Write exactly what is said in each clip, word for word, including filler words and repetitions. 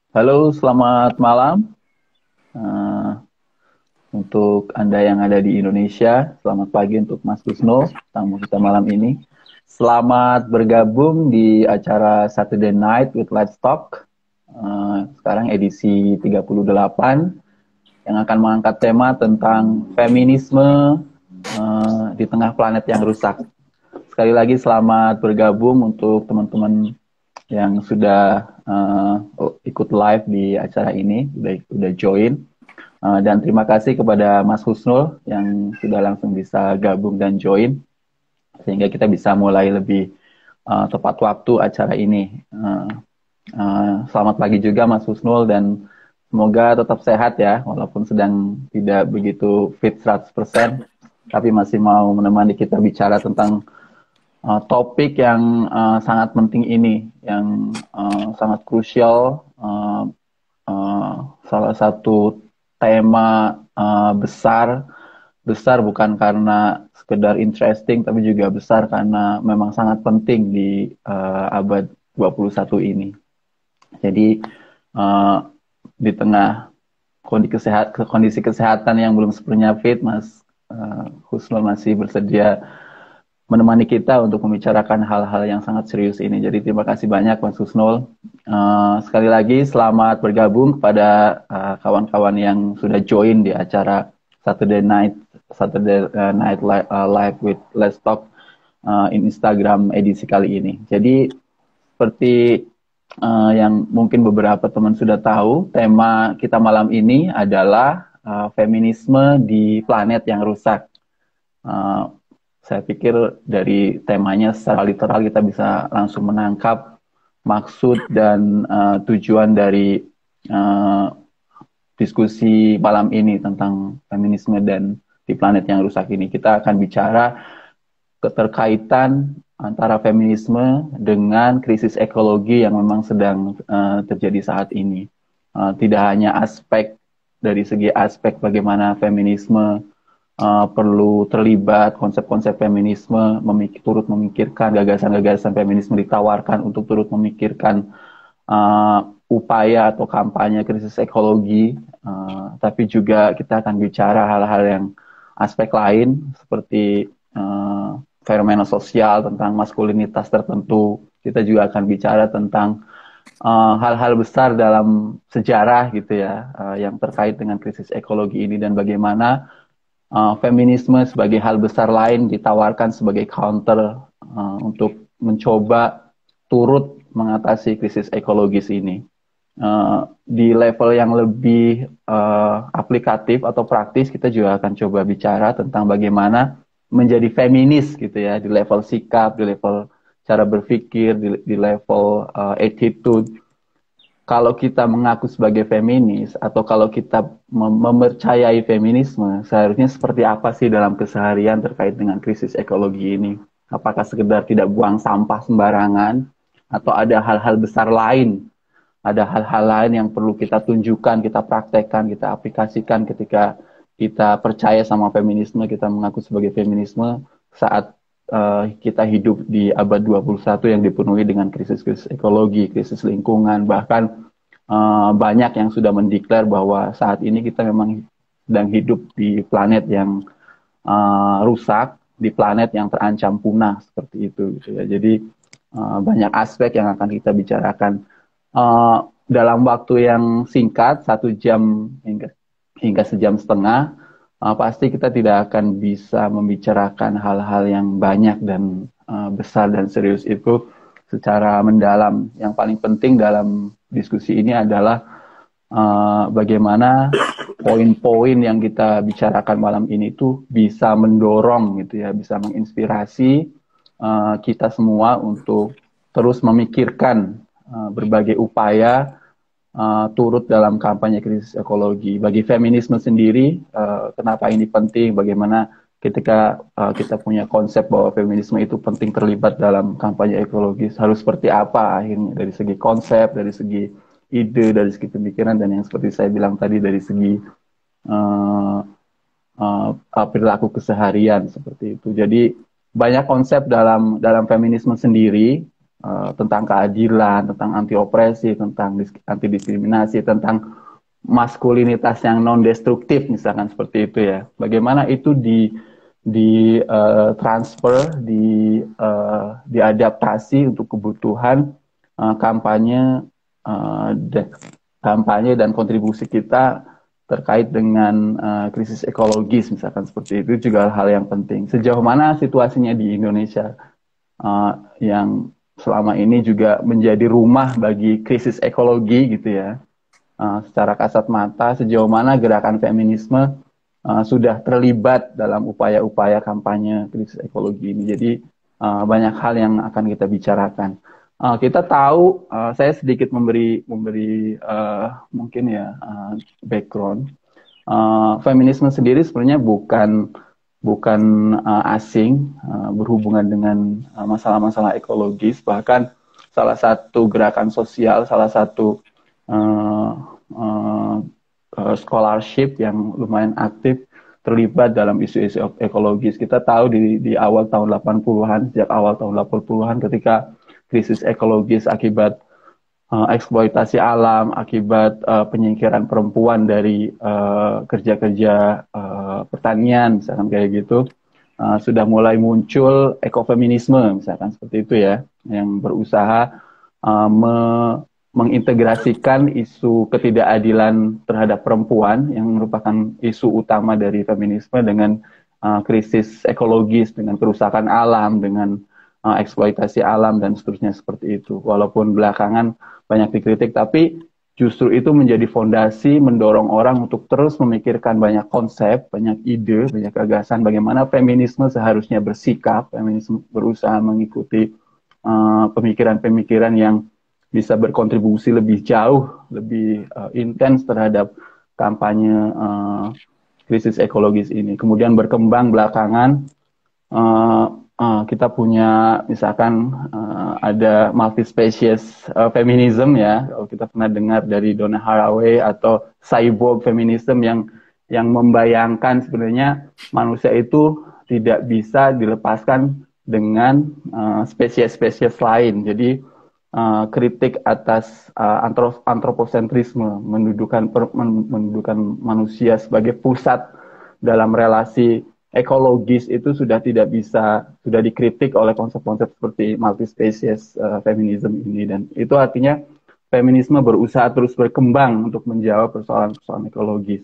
Halo, selamat malam. Eh, untuk Anda yang ada di Indonesia, selamat pagi untuk Mas Kusno, tamu kita malam ini. Selamat bergabung di acara Saturday Night with Let's Talk. Eh, sekarang edisi tiga puluh delapan yang akan mengangkat tema tentang feminisme eh, di tengah planet yang rusak. Sekali lagi selamat bergabung untuk teman-teman yang sudah eh, ikut live di acara ini, udah udah join. Uh, dan terima kasih kepada Mas Husnul yang sudah langsung bisa gabung dan join, sehingga kita bisa mulai lebih uh, tepat waktu acara ini. Uh, uh, selamat pagi juga Mas Husnul, dan semoga tetap sehat ya, walaupun sedang tidak begitu fit seratus persen, tapi masih mau menemani kita bicara tentang uh, topik yang uh, sangat penting ini, yang uh, sangat krusial, uh, uh, salah satu tema uh, besar, besar bukan karena sekedar interesting, tapi juga besar karena memang sangat penting di uh, abad dua puluh satu ini. Jadi uh, di tengah kondisi, kesehat, kondisi kesehatan yang belum sepenuhnya fit, Mas uh, Husnul masih bersedia menemani kita untuk membicarakan hal-hal yang sangat serius ini. Jadi terima kasih banyak Mas Husnul. Uh, sekali lagi selamat bergabung kepada uh, kawan-kawan yang sudah join di acara Saturday Night Saturday uh, Night Live, uh, Live with Let's Talk uh, in Instagram edisi kali ini. Jadi seperti uh, yang mungkin beberapa teman sudah tahu, tema kita malam ini adalah uh, feminisme di planet yang rusak. Uh, saya pikir dari temanya secara literal kita bisa langsung menangkap maksud dan uh, tujuan dari uh, diskusi malam ini tentang feminisme dan di planet yang rusak ini. Kita akan bicara keterkaitan antara feminisme dengan krisis ekologi yang memang sedang uh, terjadi saat ini. Uh, tidak hanya aspek dari segi aspek bagaimana feminisme uh, perlu terlibat, konsep-konsep feminisme, memik turut memikirkan gagasan-gagasan feminisme ditawarkan untuk turut memikirkan uh, upaya atau kampanye krisis ekologi, uh, tapi juga kita akan bicara hal-hal yang aspek lain seperti uh, fenomena sosial tentang maskulinitas tertentu. Kita juga akan bicara tentang uh, hal-hal besar dalam sejarah gitu ya, uh, yang terkait dengan krisis ekologi ini dan bagaimana uh, feminisme sebagai hal besar lain ditawarkan sebagai counter uh, untuk mencoba turut mengatasi krisis ekologis ini. Uh, di level yang lebih uh, aplikatif atau praktis, kita juga akan coba bicara tentang bagaimana menjadi feminis gitu ya, di level sikap, di level cara berpikir, di, di level uh, attitude. Kalau kita mengaku sebagai feminis atau kalau kita mem mempercayai feminisme, seharusnya seperti apa sih dalam keseharian terkait dengan krisis ekologi ini? Apakah sekedar tidak buang sampah sembarangan atau ada hal-hal besar lain? Ada hal-hal lain yang perlu kita tunjukkan, kita praktekkan, kita aplikasikan ketika kita percaya sama feminisme, kita mengaku sebagai feminisme saat uh, kita hidup di abad dua puluh satu yang dipenuhi dengan krisis-krisis ekologi, krisis lingkungan, bahkan uh, banyak yang sudah mendeklar bahwa saat ini kita memang sedang hidup di planet yang uh, rusak, di planet yang terancam punah seperti itu gitu ya. Jadi uh, banyak aspek yang akan kita bicarakan uh, dalam waktu yang singkat, satu jam hingga hingga sejam setengah. Uh, pasti kita tidak akan bisa membicarakan hal-hal yang banyak dan uh, besar dan serius itu secara mendalam. Yang paling penting dalam diskusi ini adalah uh, bagaimana poin-poin yang kita bicarakan malam ini tuh bisa mendorong gitu ya, bisa menginspirasi uh, kita semua untuk terus memikirkan uh, berbagai upaya uh, turut dalam kampanye krisis ekologi. Bagi feminisme sendiri, uh, kenapa ini penting? Bagaimana ketika uh, kita punya konsep bahwa feminisme itu penting terlibat dalam kampanye ekologis, harus seperti apa akhirnya dari segi konsep, dari segi ide, dari segi pemikiran, dan yang seperti saya bilang tadi dari segi uh, uh, perilaku keseharian seperti itu. Jadi banyak konsep dalam dalam feminisme sendiri. uh, tentang keadilan, tentang anti opresi, tentang anti diskriminasi, tentang maskulinitas yang non destruktif misalkan seperti itu ya. Bagaimana itu di di uh, transfer, di uh, diadaptasi untuk kebutuhan uh, kampanye uh, de, kampanye dan kontribusi kita terkait dengan uh, krisis ekologis misalkan seperti itu juga hal yang penting. Sejauh mana situasinya di Indonesia uh, yang selama ini juga menjadi rumah bagi krisis ekologi gitu ya. Uh, secara kasat mata sejauh mana gerakan feminisme uh, sudah terlibat dalam upaya-upaya kampanye krisis ekologi ini. Jadi uh, banyak hal yang akan kita bicarakan. Uh, kita tahu, uh, saya sedikit memberi memberi uh, mungkin ya uh, background. Uh, feminisme sendiri sebenarnya bukan bukan uh, asing uh, berhubungan dengan uh, masalah-masalah ekologis. Bahkan salah satu gerakan sosial, salah satu uh, uh, uh, scholarship yang lumayan aktif terlibat dalam isu-isu ekologis. Kita tahu di, di awal tahun delapan puluhan, sejak awal tahun delapan puluhan ketika krisis ekologis akibat uh, eksploitasi alam, akibat uh, penyingkiran perempuan dari uh, kerja-kerja uh, pertanian, misalkan kayak gitu, uh, sudah mulai muncul ekofeminisme, misalkan seperti itu ya, yang berusaha uh, me mengintegrasikan isu ketidakadilan terhadap perempuan yang merupakan isu utama dari feminisme dengan uh, krisis ekologis, dengan kerusakan alam, dengan uh, eksploitasi alam dan seterusnya seperti itu. Walaupun belakangan banyak dikritik, tapi justru itu menjadi fondasi mendorong orang untuk terus memikirkan banyak konsep, banyak ide, banyak gagasan bagaimana feminisme seharusnya bersikap, feminisme berusaha mengikuti uh, pemikiran-pemikiran yang bisa berkontribusi lebih jauh, lebih uh, intens terhadap kampanye uh, krisis ekologis ini. Kemudian berkembang belakangan, uh, uh, kita punya misalkan uh, ada multi-species uh, feminism ya, kalau kita pernah dengar dari Donna Haraway, atau cyborg feminism yang yang membayangkan sebenarnya manusia itu tidak bisa dilepaskan dengan uh, spesies-spesies lain. Jadi Uh, kritik atas uh, antroposentrisme, mendudukan per, mendudukan manusia sebagai pusat dalam relasi ekologis itu sudah tidak bisa, sudah dikritik oleh konsep-konsep seperti multi-species uh, feminism ini, dan itu artinya feminisme berusaha terus berkembang untuk menjawab persoalan-persoalan ekologis.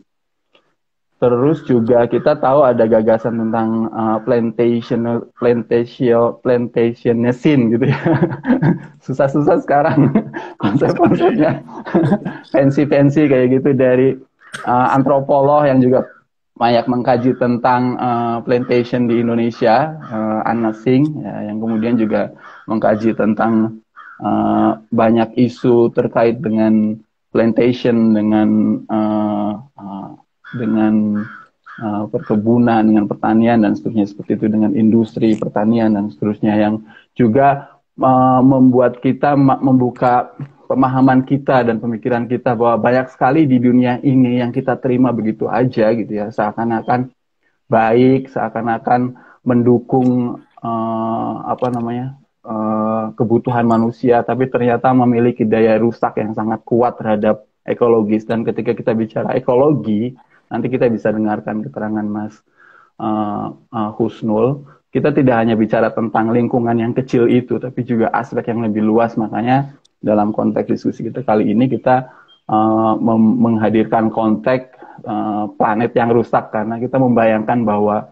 Terus juga kita tahu ada gagasan tentang uh, plantation, plantation, plantationism gitu ya. Susah-susah sekarang konsep-konsepnya. Fancy-fancy kayak gitu dari uh, antropolog yang juga banyak mengkaji tentang uh, plantation di Indonesia, uh, Anna Singh, ya, yang kemudian juga mengkaji tentang uh, banyak isu terkait dengan plantation, dengan uh, uh, dengan uh, perkebunan, dengan pertanian dan seterusnya seperti itu, dengan industri pertanian dan seterusnya, yang juga uh, membuat kita membuka pemahaman kita dan pemikiran kita bahwa banyak sekali di dunia ini yang kita terima begitu aja gitu ya, seakan-akan baik, seakan-akan mendukung uh, apa namanya uh, kebutuhan manusia, tapi ternyata memiliki daya rusak yang sangat kuat terhadap ekologis. Dan ketika kita bicara ekologi, nanti kita bisa dengarkan keterangan Mas uh, uh, Husnul. Kita tidak hanya bicara tentang lingkungan yang kecil itu, tapi juga aspek yang lebih luas. Makanya dalam konteks diskusi kita kali ini, kita uh, menghadirkan konteks uh, planet yang rusak, karena kita membayangkan bahwa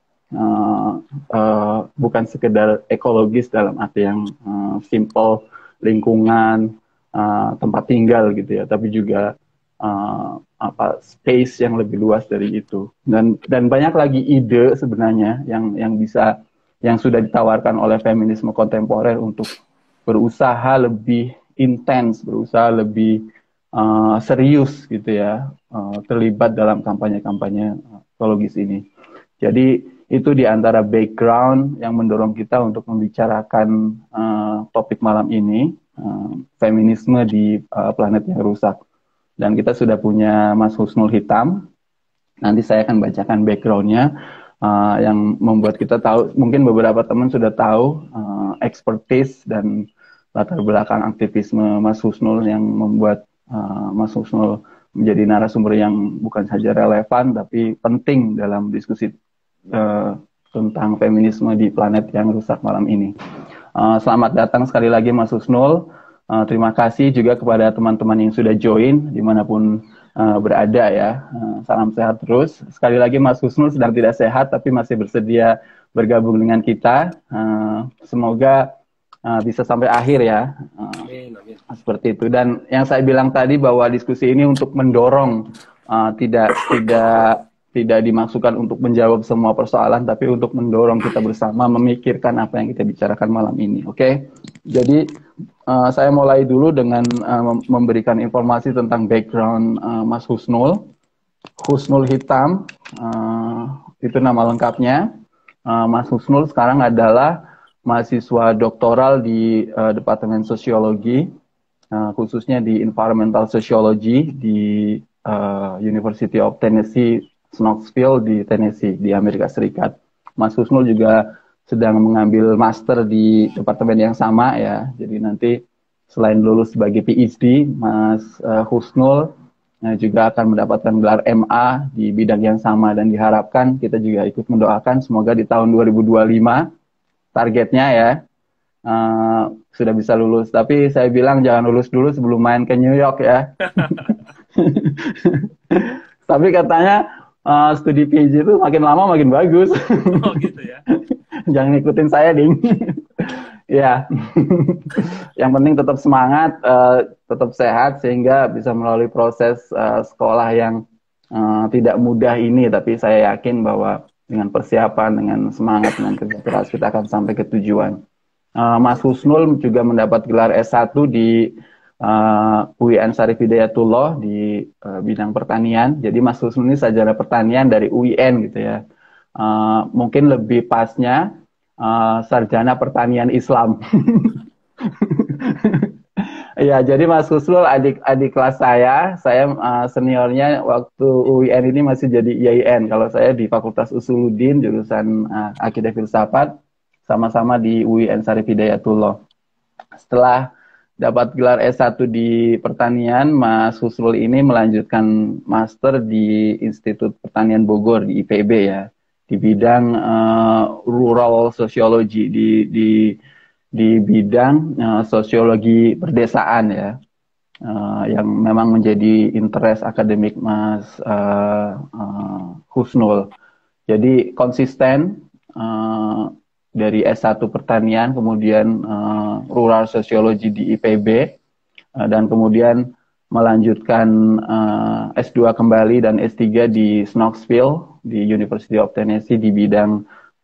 uh, uh, bukan sekedar ekologis dalam arti yang uh, simple, lingkungan, uh, tempat tinggal gitu ya, tapi juga uh, apa space yang lebih luas dari itu, dan dan banyak lagi ide sebenarnya yang yang bisa yang sudah ditawarkan oleh feminisme kontemporer untuk berusaha lebih intens, berusaha lebih uh, serius gitu ya, uh, terlibat dalam kampanye-kampanye ekologis ini. Jadi itu di antara background yang mendorong kita untuk membicarakan uh, topik malam ini, uh, feminisme di uh, planet yang rusak. Dan kita sudah punya Mas Husnul Hitam. Nanti saya akan bacakan background-nya uh, yang membuat kita tahu, mungkin beberapa teman sudah tahu uh, expertise dan latar belakang aktivisme Mas Husnul yang membuat uh, Mas Husnul menjadi narasumber yang bukan saja relevan tapi penting dalam diskusi uh, tentang feminisme di planet yang rusak malam ini. Uh, selamat datang sekali lagi Mas Husnul. Uh, terima kasih juga kepada teman-teman yang sudah join dimanapun uh, berada ya. Uh, salam sehat terus. Sekali lagi Mas Husnul sedang tidak sehat tapi masih bersedia bergabung dengan kita. Uh, semoga uh, bisa sampai akhir ya. Uh, amin, amin. Seperti itu. Dan yang saya bilang tadi bahwa diskusi ini untuk mendorong, uh, tidak tidak tidak dimaksudkan untuk menjawab semua persoalan, tapi untuk mendorong kita bersama memikirkan apa yang kita bicarakan malam ini. Oke, okay? Jadi uh, saya mulai dulu dengan uh, memberikan informasi tentang background uh, Mas Husnul. Husnul Hitam, uh, itu nama lengkapnya. Uh, Mas Husnul sekarang adalah mahasiswa doktoral di uh, Departemen Sosiologi, uh, khususnya di Environmental Sociology di uh, University of Tennessee, Knoxville di Tennessee di Amerika Serikat. Mas Husnul juga sedang mengambil master di departemen yang sama ya. Jadi nanti selain lulus sebagai P H D, Mas uh, Husnul uh, juga akan mendapatkan gelar M A di bidang yang sama dan diharapkan kita juga ikut mendoakan semoga di tahun dua ribu dua puluh lima targetnya ya uh, sudah bisa lulus. Tapi saya bilang jangan lulus dulu sebelum main ke New York ya. Tapi katanya Uh, studi P H D itu makin lama makin bagus. Oh gitu ya. Jangan ngikutin saya, Ding. Ya. Yang penting tetap semangat, uh, tetap sehat sehingga bisa melalui proses uh, sekolah yang uh, tidak mudah ini. Tapi saya yakin bahwa dengan persiapan, dengan semangat, dengan kerja keras kita akan sampai ke tujuan. Uh, Mas Husnul juga mendapat gelar S satu di Uh, U I N Syarif Hidayatullah di uh, bidang pertanian. Jadi Mas Husnul ini sarjana pertanian dari U I N gitu ya. Uh, mungkin lebih pasnya uh, sarjana pertanian Islam. Ya, jadi Mas Husnul adik-adik kelas saya, saya uh, seniornya waktu U I N ini masih jadi I A I N. Kalau saya di Fakultas Usuluddin jurusan uh, Akidah Filsafat, sama-sama di U I N Syarif Hidayatullah. Setelah dapat gelar S satu di pertanian, Mas Husnul ini melanjutkan master di Institut Pertanian Bogor di I P B ya, di bidang uh, rural sociology, di di di bidang uh, sosiologi perdesaan ya, uh, yang memang menjadi interest akademik Mas uh, uh, Husnul. Jadi konsisten uh, dari S satu pertanian, kemudian uh, rural sociology di I P B, uh, dan kemudian melanjutkan uh, S dua kembali dan S tiga di Knoxville, di University of Tennessee di bidang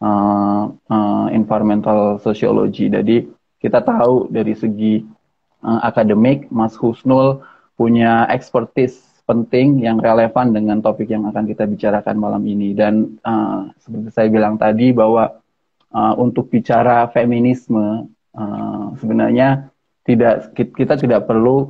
uh, uh, environmental sociology. Jadi kita tahu dari segi uh, akademik, Mas Husnul punya expertise penting yang relevan dengan topik yang akan kita bicarakan malam ini. Dan uh, seperti saya bilang tadi bahwa Uh, untuk bicara feminisme uh, sebenarnya tidak kita tidak perlu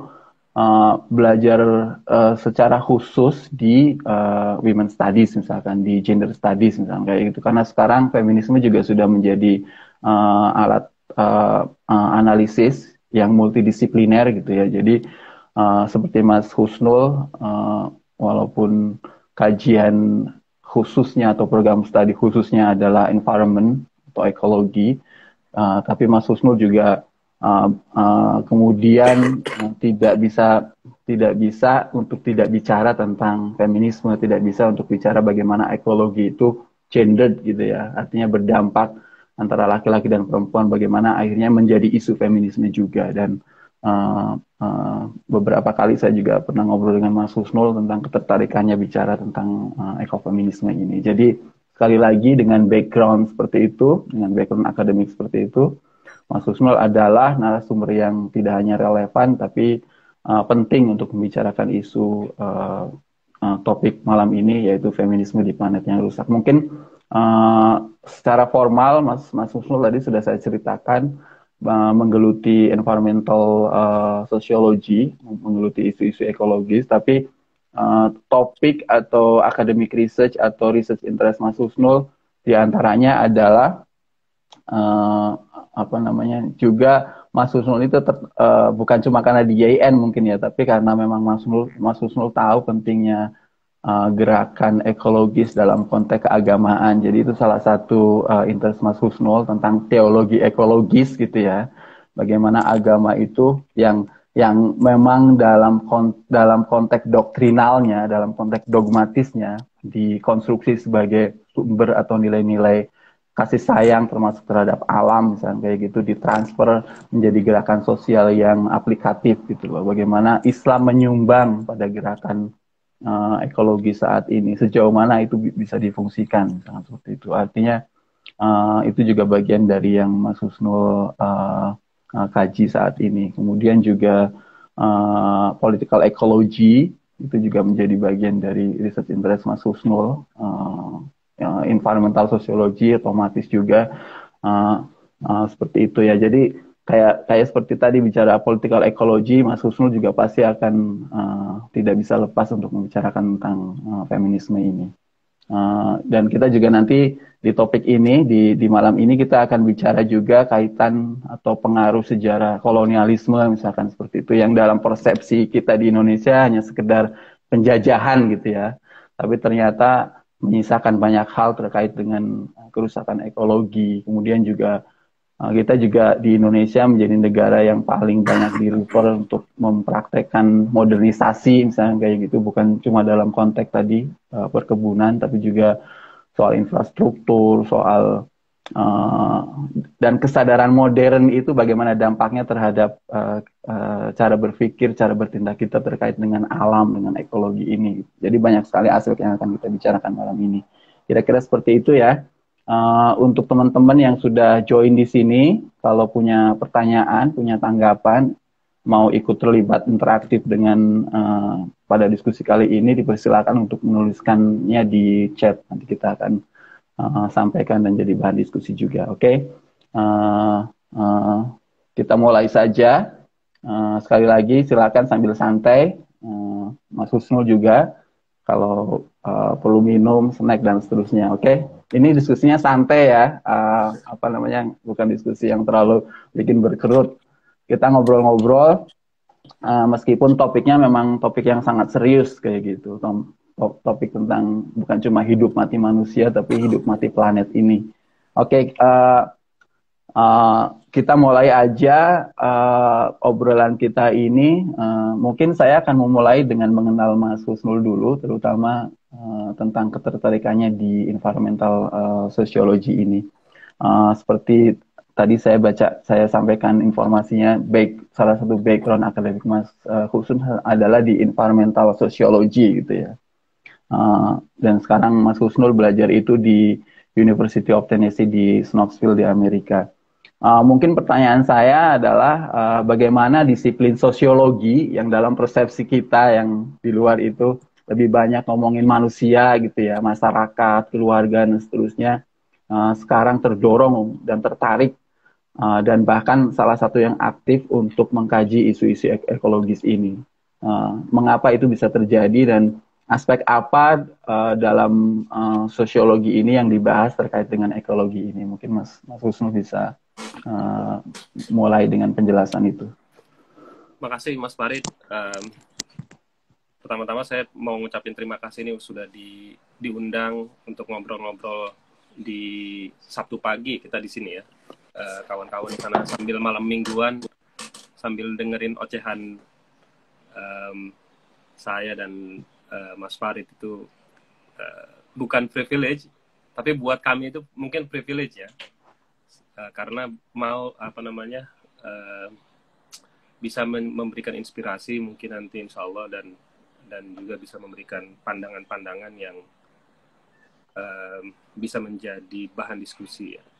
uh, belajar uh, secara khusus di uh, women studies misalkan, di gender studies misalkan kayak gitu, karena sekarang feminisme juga sudah menjadi uh, alat uh, uh, analisis yang multidisipliner gitu ya. Jadi uh, seperti Mas Husnul, uh, walaupun kajian khususnya atau program studi khususnya adalah environment atau ekologi, uh, tapi Mas Husnul juga uh, uh, kemudian uh, tidak bisa tidak bisa untuk tidak bicara tentang feminisme, tidak bisa untuk bicara bagaimana ekologi itu gendered gitu ya, artinya berdampak antara laki-laki dan perempuan, bagaimana akhirnya menjadi isu feminisme juga. Dan uh, uh, beberapa kali saya juga pernah ngobrol dengan Mas Husnul tentang ketertarikannya bicara tentang uh, ekofeminisme ini. Jadi sekali lagi dengan background seperti itu, dengan background akademik seperti itu, Mas Husnul adalah narasumber yang tidak hanya relevan, tapi uh, penting untuk membicarakan isu uh, uh, topik malam ini, yaitu feminisme di planet yang rusak. Mungkin uh, secara formal, Mas, Mas Husnul tadi sudah saya ceritakan, uh, menggeluti environmental uh, sociology, menggeluti isu-isu ekologis, tapi Uh, topik atau academic research atau research interest Mas Husnul diantaranya adalah uh, apa namanya juga Mas Husnul itu ter, uh, bukan cuma karena di Y N mungkin ya, tapi karena memang Mas Husnul, Mas Husnul tahu pentingnya uh, gerakan ekologis dalam konteks keagamaan. Jadi itu salah satu uh, interest Mas Husnul tentang teologi ekologis gitu ya. Bagaimana agama itu yang yang memang dalam kon, dalam konteks doktrinalnya, dalam konteks dogmatisnya dikonstruksi sebagai sumber atau nilai-nilai kasih sayang termasuk terhadap alam misalnya kayak gitu ditransfer menjadi gerakan sosial yang aplikatif gitu loh. Bagaimana Islam menyumbang pada gerakan uh, ekologi saat ini, sejauh mana itu bisa difungsikan misalnya seperti itu. Artinya uh, itu juga bagian dari yang Mas Husnul uh, uh, kaji saat ini. Kemudian juga uh, political ecology itu juga menjadi bagian dari research interest Mas Husnul. Uh, uh, environmental sociology otomatis juga uh, uh, seperti itu ya. Jadi kayak kayak seperti tadi bicara political ecology, Mas Husnul juga pasti akan uh, tidak bisa lepas untuk membicarakan tentang uh, feminisme ini. Uh, dan kita juga nanti di topik ini di di malam ini kita akan bicara juga kaitan atau pengaruh sejarah kolonialisme misalkan seperti itu yang dalam persepsi kita di Indonesia hanya sekedar penjajahan gitu ya. Tapi ternyata menyisakan banyak hal terkait dengan kerusakan ekologi. Kemudian juga uh, kita juga di Indonesia menjadi negara yang paling banyak di-refer untuk mempraktekkan modernisasi misalnya kayak gitu, bukan cuma dalam konteks tadi uh, perkebunan, tapi juga soal infrastruktur, soal uh, dan kesadaran modern itu bagaimana dampaknya terhadap uh, uh, cara berpikir, cara bertindak kita terkait dengan alam, dengan ekologi ini. Jadi banyak sekali aspek yang akan kita bicarakan malam ini. Kira-kira seperti itu ya. Uh, untuk teman-teman yang sudah join di sini, kalau punya pertanyaan, punya tanggapan, mau ikut terlibat interaktif dengan uh, pada diskusi kali ini, dipersilakan untuk menuliskannya di chat. Nanti kita akan uh, sampaikan dan jadi bahan diskusi juga. Oke, okay? uh, uh, kita mulai saja. Uh, sekali lagi, silakan sambil santai. Uh, Mas Husnul juga, kalau uh, perlu minum, snack dan seterusnya. Oke, okay? Ini diskusinya santai ya. Uh, apa namanya? Bukan diskusi yang terlalu bikin berkerut. Kita ngobrol-ngobrol. Uh, meskipun topiknya memang topik yang sangat serius kayak gitu, topik tentang bukan cuma hidup mati manusia tapi hidup mati planet ini. Oke, okay, uh, uh, kita mulai aja uh, obrolan kita ini. Uh, mungkin saya akan memulai dengan mengenal Mas Husnul dulu, terutama uh, tentang ketertarikannya di environmental uh, sociology ini. Uh, seperti tadi saya baca, saya sampaikan informasinya, baik salah satu background akademik Mas uh, Husnul adalah di environmental sociology gitu ya. Uh, dan sekarang Mas Husnul belajar itu di University of Tennessee di Knoxville di Amerika. Uh, mungkin pertanyaan saya adalah uh, bagaimana disiplin sosiologi yang dalam persepsi kita yang di luar itu lebih banyak ngomongin manusia gitu ya, masyarakat, keluarga dan seterusnya, uh, sekarang terdorong dan tertarik Uh, dan bahkan salah satu yang aktif untuk mengkaji isu-isu ek ekologis ini. Uh, mengapa itu bisa terjadi dan aspek apa uh, dalam uh, sosiologi ini yang dibahas terkait dengan ekologi ini? Mungkin Mas, Mas Husnul bisa uh, mulai dengan penjelasan itu. Makasih Mas Farid. Um, pertama-tama saya mau ngucapin terima kasih nih sudah di, diundang untuk ngobrol-ngobrol di Sabtu pagi kita di sini ya. Kawan-kawan uh, di sana sambil malam mingguan sambil dengerin ocehan um, saya dan uh, Mas Farid itu uh, bukan privilege, tapi buat kami itu mungkin privilege ya, uh, karena mau apa namanya uh, bisa memberikan inspirasi mungkin nanti insya Allah dan dan juga bisa memberikan pandangan-pandangan yang uh, bisa menjadi bahan diskusi ya.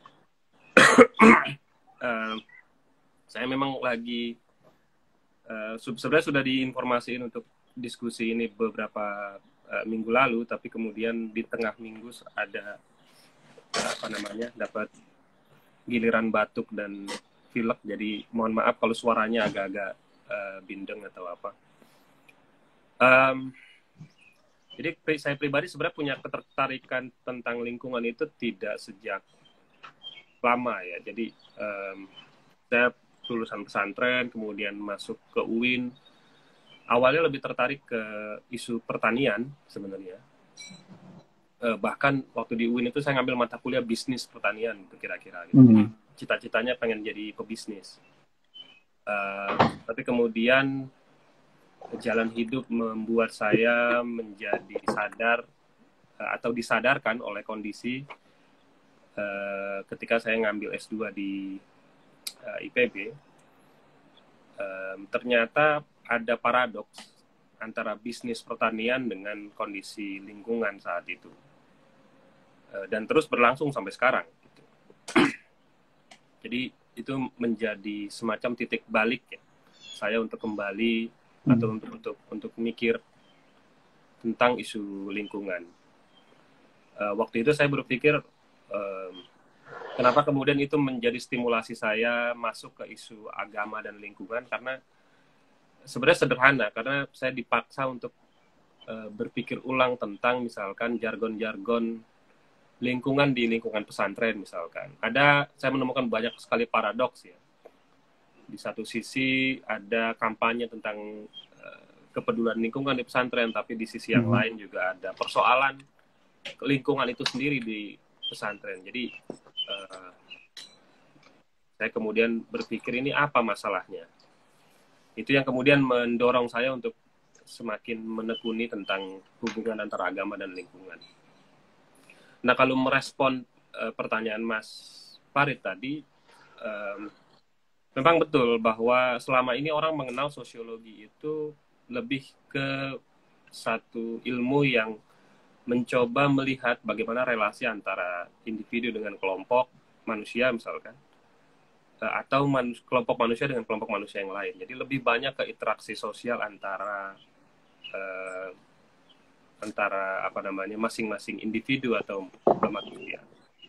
uh, saya memang lagi uh, sebenarnya sudah diinformasiin untuk diskusi ini beberapa uh, minggu lalu, tapi kemudian di tengah minggu ada uh, apa namanya dapat giliran batuk dan pilek, jadi mohon maaf kalau suaranya agak-agak uh, bindeng atau apa. Um, jadi saya pribadi sebenarnya punya ketertarikan tentang lingkungan itu tidak sejak lama ya. Jadi um, saya lulusan pesantren, kemudian masuk ke U I N. Awalnya lebih tertarik ke isu pertanian sebenarnya. Eh, bahkan waktu di U I N itu saya ngambil mata kuliah bisnis pertanian, kira-kira. Gitu. Mm-hmm. Cita-citanya pengen jadi pebisnis. Uh, tapi kemudian jalan hidup membuat saya menjadi sadar uh, atau disadarkan oleh kondisi uh, ketika saya ngambil S dua di uh, I P B. Um, ternyata ada paradoks antara bisnis pertanian dengan kondisi lingkungan saat itu. Uh, dan terus berlangsung sampai sekarang. Gitu. Jadi itu menjadi semacam titik balik ya saya untuk kembali hmm. atau untuk untuk untuk mikir tentang isu lingkungan. Uh, waktu itu saya berpikir um, kenapa kemudian itu menjadi stimulasi saya masuk ke isu agama dan lingkungan, karena sebenarnya sederhana, karena saya dipaksa untuk uh, berpikir ulang tentang misalkan jargon-jargon lingkungan di lingkungan pesantren misalkan. Ada, saya menemukan banyak sekali paradoks ya. Di satu sisi ada kampanye tentang uh, kepedulian lingkungan di pesantren, tapi di sisi yang hmm. lain juga ada persoalan lingkungan itu sendiri di pesantren. Jadi uh, saya kemudian berpikir ini apa masalahnya. Itu yang kemudian mendorong saya untuk semakin menekuni tentang hubungan antara agama dan lingkungan. Nah, kalau merespon uh, pertanyaan Mas Farid tadi, um, memang betul bahwa selama ini orang mengenal sosiologi itu lebih ke satu ilmu yang mencoba melihat bagaimana relasi antara individu dengan kelompok manusia misalkan, uh, atau man- kelompok manusia dengan kelompok manusia yang lain. Jadi lebih banyak ke interaksi sosial antara uh, antara apa namanya masing-masing individu atau manusia.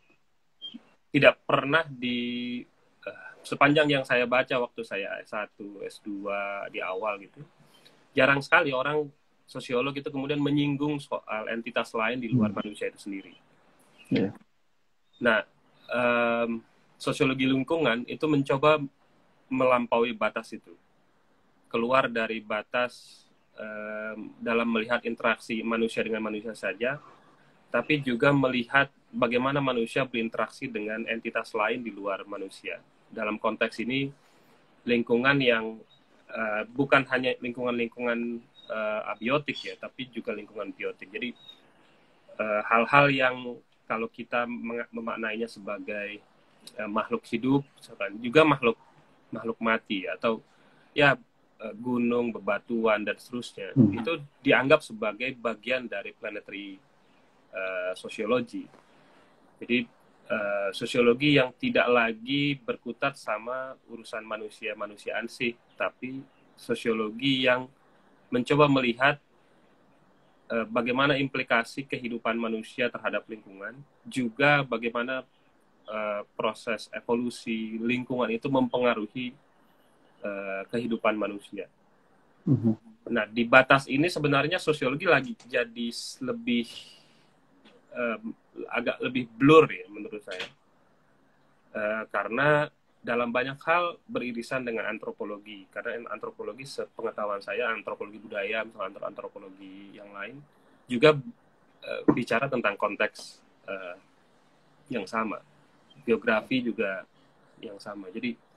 Tidak pernah di uh, sepanjang yang saya baca waktu saya S satu, S dua di awal gitu, jarang sekali orang sosiolog itu kemudian menyinggung soal entitas lain di luar hmm. manusia itu sendiri. Yeah. Nah, um, sosiologi lingkungan itu mencoba melampaui batas itu, keluar dari batas dalam melihat interaksi manusia dengan manusia saja, tapi juga melihat bagaimana manusia berinteraksi dengan entitas lain di luar manusia. Dalam konteks ini, lingkungan yang uh, bukan hanya lingkungan-lingkungan uh, abiotik ya, tapi juga lingkungan biotik. Jadi uh, hal-hal yang kalau kita memaknainya sebagai uh, makhluk hidup, juga makhluk makhluk mati atau ya gunung, bebatuan, dan seterusnya, hmm. itu dianggap sebagai bagian dari planetary uh, sosiologi. Jadi uh, sosiologi yang tidak lagi berkutat sama urusan manusia-manusiaan sih, tapi sosiologi yang mencoba melihat uh, bagaimana implikasi kehidupan manusia terhadap lingkungan, juga bagaimana uh, proses evolusi lingkungan itu mempengaruhi Uh, kehidupan manusia. Mm-hmm. Nah, di batas ini sebenarnya sosiologi lagi jadi lebih um, agak lebih blur ya menurut saya, uh, karena dalam banyak hal beririsan dengan antropologi. Karena antropologi, sepengetahuan saya, antropologi budaya, misalnya antropologi yang lain juga uh, bicara tentang konteks uh, yang sama, geografi juga yang sama. Jadi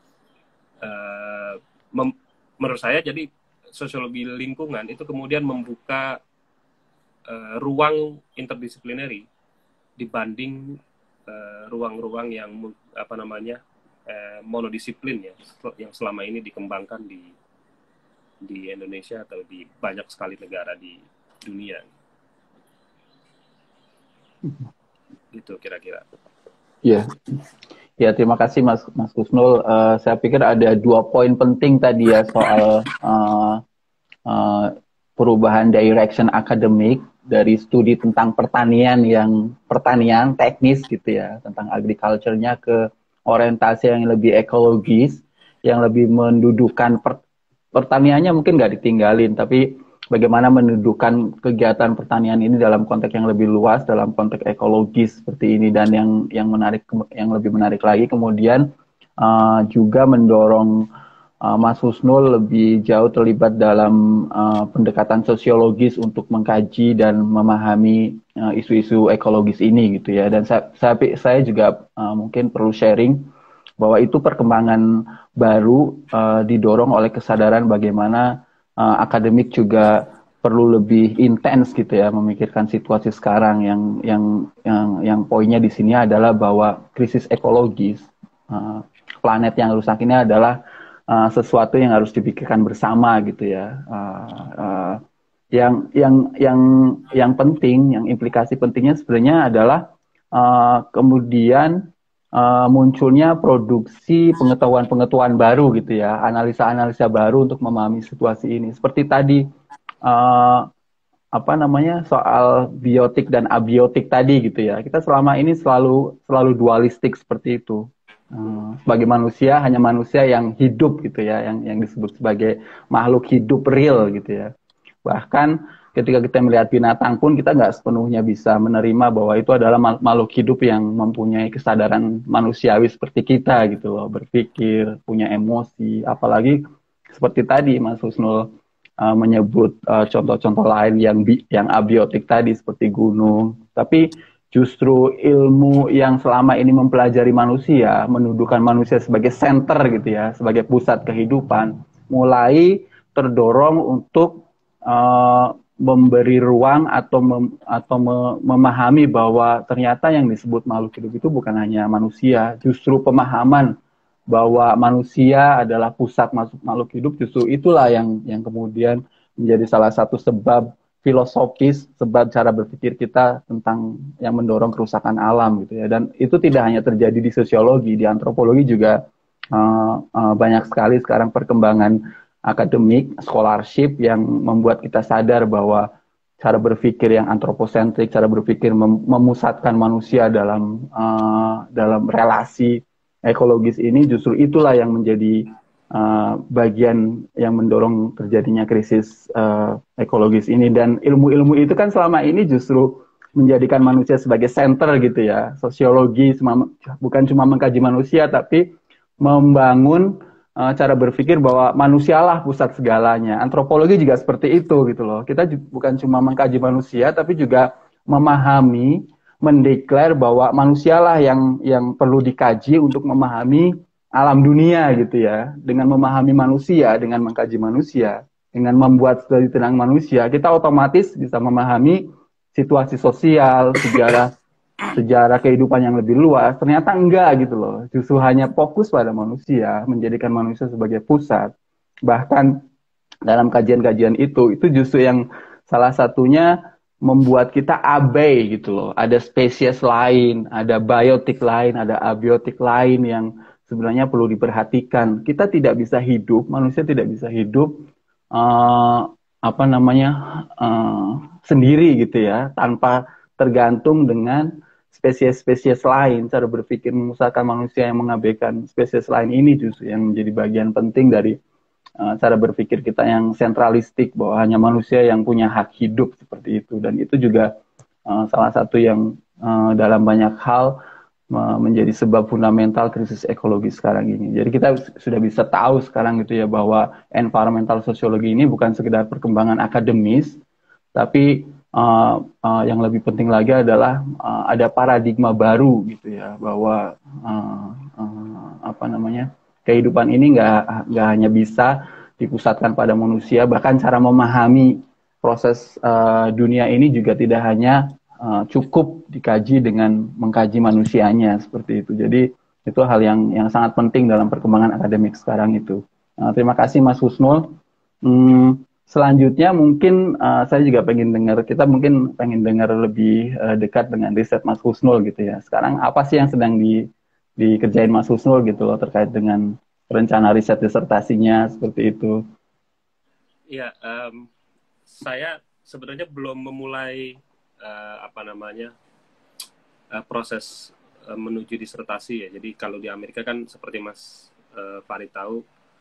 Uh, mem- menurut saya jadi sosiologi lingkungan itu kemudian membuka uh, ruang interdisiplinary dibanding uh, ruang-ruang yang apa namanya uh, monodisiplin ya, yang selama ini dikembangkan di di Indonesia atau di banyak sekali negara di dunia. Itu kira-kira. Iya. Yeah. Ya, terima kasih Mas Mas Kusnul. Uh, saya pikir ada dua poin penting tadi ya soal uh, uh, perubahan direction akademik dari studi tentang pertanian yang pertanian teknis gitu ya, tentang agriculture-nya ke orientasi yang lebih ekologis, yang lebih mendudukan per, pertaniannya mungkin nggak ditinggalin, tapi bagaimana mendudukan kegiatan pertanian ini dalam konteks yang lebih luas, dalam konteks ekologis seperti ini. Dan yang yang menarik, yang lebih menarik lagi kemudian uh, juga mendorong uh, Mas Husnul lebih jauh terlibat dalam uh, pendekatan sosiologis untuk mengkaji dan memahami uh, isu-isu ekologis ini gitu ya. Dan saya, saya, saya juga uh, mungkin perlu sharing bahwa itu perkembangan baru uh, didorong oleh kesadaran bagaimana uh, akademik juga perlu lebih intens gitu ya memikirkan situasi sekarang yang yang yang yang poinnya di sini adalah bahwa krisis ekologis uh, planet yang rusak ini adalah uh, sesuatu yang harus dipikirkan bersama gitu ya. Uh, uh, yang yang yang yang penting, yang implikasi pentingnya sebenarnya adalah uh, kemudian uh, munculnya produksi pengetahuan-pengetahuan baru gitu ya, analisa-analisa baru untuk memahami situasi ini. Seperti tadi uh, apa namanya soal biotik dan abiotik tadi gitu ya. Kita selama ini selalu selalu dualistik seperti itu. Uh, sebagai manusia hanya manusia yang hidup gitu ya, yang yang disebut sebagai makhluk hidup real gitu ya. Bahkan ketika kita melihat binatang pun kita nggak sepenuhnya bisa menerima bahwa itu adalah makhluk hidup yang mempunyai kesadaran manusiawi seperti kita gitu loh, berpikir, punya emosi, apalagi seperti tadi Mas Husnul uh, menyebut uh, contoh-contoh lain yang bi yang abiotik tadi seperti gunung. Tapi justru ilmu yang selama ini mempelajari manusia, menuduhkan manusia sebagai center gitu ya, sebagai pusat kehidupan, mulai terdorong untuk uh, memberi ruang atau mem atau me memahami bahwa ternyata yang disebut makhluk hidup itu bukan hanya manusia, justru pemahaman bahwa manusia adalah pusat masuk makhluk hidup, justru itulah yang yang kemudian menjadi salah satu sebab filosofis, sebab cara berpikir kita tentang yang mendorong kerusakan alam gitu ya. Dan itu tidak hanya terjadi di sosiologi, di antropologi juga uh, uh, banyak sekali sekarang perkembangan akademik, scholarship yang membuat kita sadar bahwa cara berpikir yang antroposentrik, cara berpikir mem memusatkan manusia dalam uh, dalam relasi ekologis ini justru itulah yang menjadi uh, bagian yang mendorong terjadinya krisis uh, ekologis ini. Dan ilmu-ilmu itu kan selama ini justru menjadikan manusia sebagai center gitu ya. Sosiologi bukan cuma mengkaji manusia tapi membangun uh, cara berpikir bahwa manusialah pusat segalanya. Antropologi juga seperti itu gitu loh. Kita bukan cuma mengkaji manusia tapi juga memahami, mendeklar bahwa manusialah yang yang perlu dikaji untuk memahami alam dunia gitu ya. Dengan memahami manusia, dengan mengkaji manusia, dengan membuat studi tentang manusia, kita otomatis bisa memahami situasi sosial, sejarah sejarah kehidupan yang lebih luas. Ternyata enggak gitu loh. Justru hanya fokus pada manusia, menjadikan manusia sebagai pusat. Bahkan dalam kajian-kajian itu, itu justru yang salah satunya membuat kita abai gitu loh. Ada spesies lain, ada biotik lain, ada abiotik lain yang sebenarnya perlu diperhatikan. Kita tidak bisa hidup, manusia tidak bisa hidup uh, apa namanya uh, sendiri gitu ya, tanpa tergantung dengan spesies-spesies lain. Cara berpikir memusatkan manusia yang mengabaikan spesies lain ini justru yang menjadi bagian penting dari uh, cara berpikir kita yang sentralistik, bahwa hanya manusia yang punya hak hidup seperti itu. Dan itu juga uh, salah satu yang uh, dalam banyak hal uh, menjadi sebab fundamental krisis ekologi sekarang ini. Jadi kita sudah bisa tahu sekarang gitu ya bahwa environmental sociology ini bukan sekedar perkembangan akademis, tapi Uh, uh, yang lebih penting lagi adalah uh, ada paradigma baru gitu ya, bahwa uh, uh, apa namanya kehidupan ini nggak nggak hanya bisa dipusatkan pada manusia, bahkan cara memahami proses uh, dunia ini juga tidak hanya uh, cukup dikaji dengan mengkaji manusianya seperti itu. Jadi itu hal yang yang sangat penting dalam perkembangan akademik sekarang itu. Uh, terima kasih Mas Husnul. Hmm, Selanjutnya mungkin uh, saya juga pengen dengar, kita mungkin pengen dengar lebih uh, dekat dengan riset Mas Husnul gitu ya. Sekarang apa sih yang sedang di, dikerjain Mas Husnul gitu loh terkait dengan rencana riset disertasinya seperti itu? Ya, um, saya sebenarnya belum memulai uh, apa namanya uh, proses uh, menuju disertasi ya. Jadi kalau di Amerika kan seperti Mas uh, Farid tahu